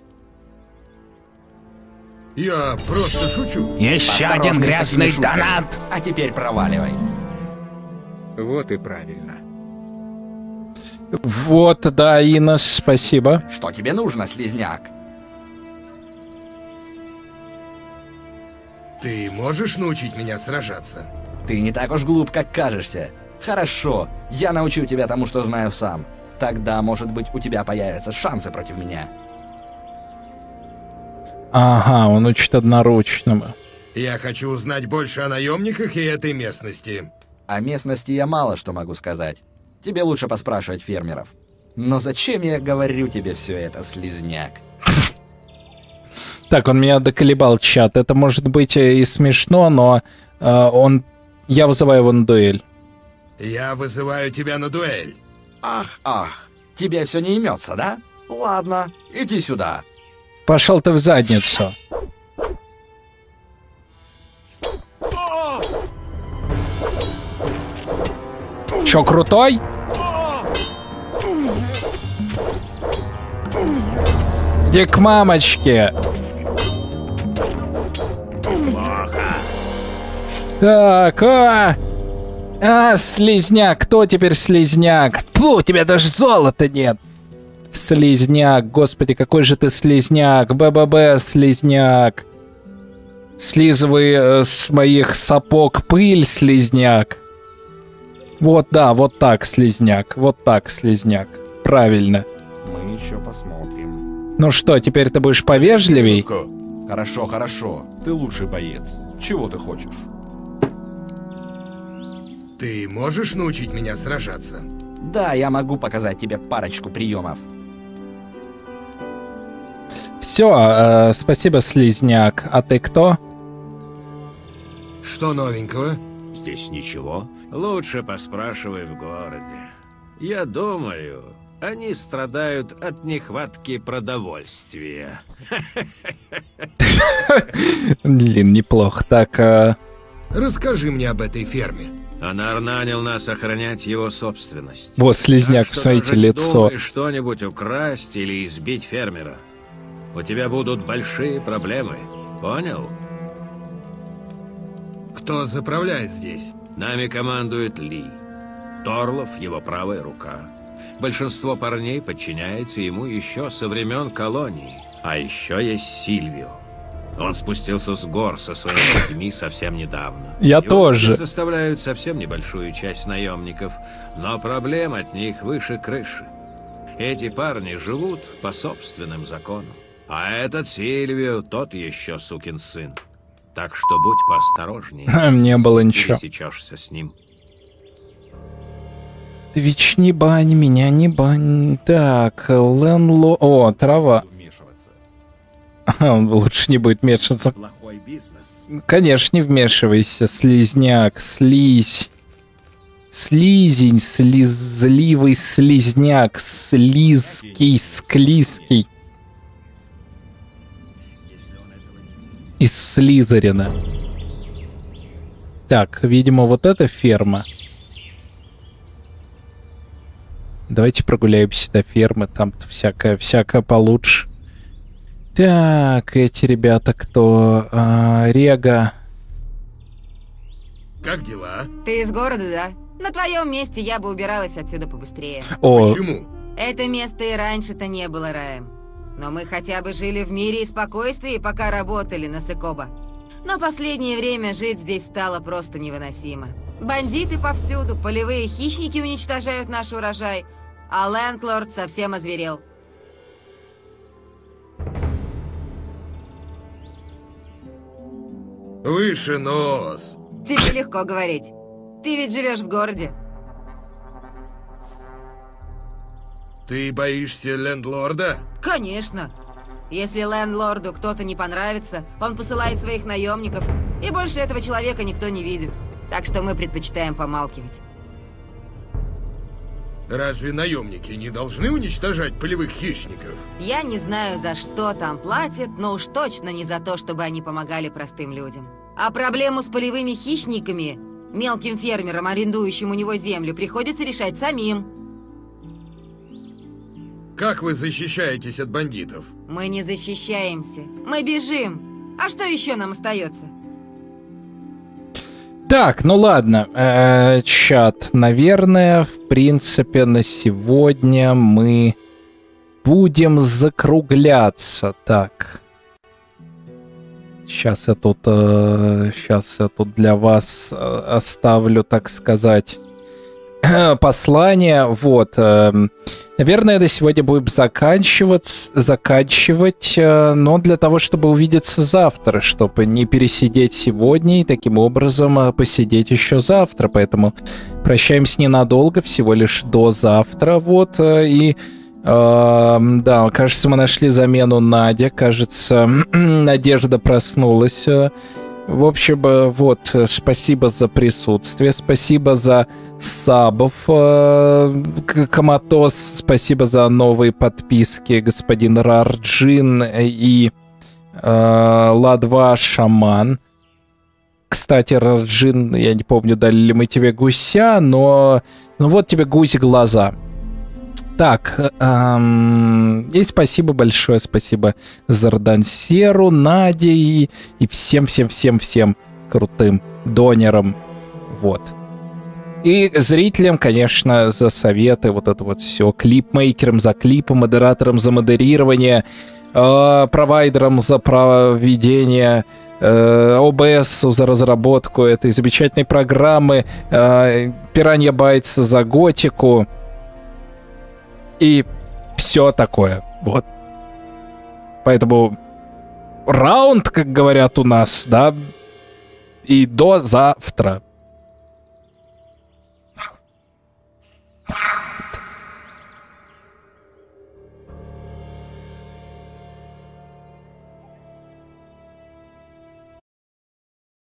Я просто шучу. Еще один грязный донат. А теперь проваливай. Вот и правильно. Вот, да, Инес, спасибо. Что тебе нужно, слизняк? Ты можешь научить меня сражаться? Ты не так уж глуп, как кажешься. Хорошо, я научу тебя тому, что знаю сам. Тогда, может быть, у тебя появятся шансы против меня. Ага, он учит одноручному. Я хочу узнать больше о наемниках и этой местности. О местности я мало что могу сказать. Тебе лучше поспрашивать фермеров. Но зачем я говорю тебе все это, слизняк? Так, он меня доколебал, чат. Это может быть и смешно, но я вызываю его на дуэль. Я вызываю тебя на дуэль. Ах, тебе все не имется, да? Ладно, иди сюда. Пошел ты в задницу. Чё, крутой? Иди к мамочке. Плохо. Так, слизняк, кто теперь слизняк? Фу, у тебя даже золота нет. Слизняк, господи, какой же ты слизняк. БББ, слизняк. Слизывай с моих сапог пыль, слизняк. Вот, да, вот так, слизняк. Вот так, слизняк. Правильно. Мы еще посмотрим. Ну что, теперь ты будешь повежливей? Хорошо, хорошо. Ты лучший боец. Чего ты хочешь? Ты можешь научить меня сражаться? Да, я могу показать тебе парочку приемов. Все, спасибо, слизняк. А ты кто? Что новенького? Здесь ничего. Лучше поспрашивай в городе. Я думаю, они страдают от нехватки продовольствия. Блин, неплохо. Так, Расскажи мне об этой ферме. Анар нанял нас охранять его собственность. Вот слизняк, Так что посмотрите, даже не лицо. думай что-нибудь украсть или избить фермера. У тебя будут большие проблемы. Понял? Кто заправляет здесь? Нами командует Ли. Торлов — его правая рука. Большинство парней подчиняется ему еще со времен колонии. А еще есть Сильвио. Он спустился с гор со своими людьми совсем недавно. Я Его тоже. люди составляют совсем небольшую часть наемников, но проблем от них выше крыши. Эти парни живут по собственным законам. А этот Сильвио, тот еще сукин сын. Так что будь поосторожнее. Не было ничего. Пересечешься с ним. Твич, не бань меня, не бань. Так, Ленло... О, трава. Он лучше не будет вмешиваться. Плохой бизнес. Конечно, не вмешивайся, слизняк, слизь. Слизень, слизливый слизняк, слизкий, склизкий. Из Слизерина. Так, видимо, вот эта ферма. Давайте прогуляемся до фермы, там-то всякое получше. Так, эти ребята кто? Рега. Как дела? Ты из города, да? На твоем месте я бы убиралась отсюда побыстрее. О. Почему? Это место и раньше-то не было раем. Но мы хотя бы жили в мире и спокойствии, пока работали на Секоба. Но последнее время жить здесь стало просто невыносимо. Бандиты повсюду, полевые хищники уничтожают наш урожай, а лендлорд совсем озверел. Выше нос. Тебе легко говорить. Ты ведь живешь в городе. Ты боишься лендлорда? Конечно. Если лендлорду кто-то не понравится, он посылает своих наемников, и больше этого человека никто не видит. Так что мы предпочитаем помалкивать. Разве наемники не должны уничтожать полевых хищников? Я не знаю, за что там платят, но уж точно не за то, чтобы они помогали простым людям. А проблему с полевыми хищниками, мелким фермерам, арендующим у него землю, приходится решать самим. Как вы защищаетесь от бандитов? Мы не защищаемся, мы бежим. А что еще нам остается? Так, ну ладно, чат, наверное, в принципе, на сегодня мы будем закругляться. Так, сейчас я тут для вас оставлю, так сказать, послание. Вот, наверное, на сегодня будем заканчивать, но для того, чтобы увидеться завтра, чтобы не пересидеть сегодня и таким образом посидеть еще завтра. Поэтому прощаемся ненадолго, всего лишь до завтра. Вот, и да, кажется, мы нашли замену Надя. Кажется, Надежда проснулась. В общем, вот, спасибо за присутствие, спасибо за сабов, Коматос, спасибо за новые подписки, господин Рарджин и Ла-2 Шаман. Кстати, Рарджин, я не помню, дали ли мы тебе гуся, но вот тебе гусь глаза. Так, и спасибо большое, спасибо Зардансеру, Наде и всем крутым донерам, вот. И зрителям, конечно, за советы, вот это вот все, клипмейкерам за клипы, модераторам за модерирование, провайдерам за проведение, ОБС за разработку этой замечательной программы, Пиранья Байтс за готику, и все такое, вот. Поэтому раунд, как говорят у нас, да, и до завтра.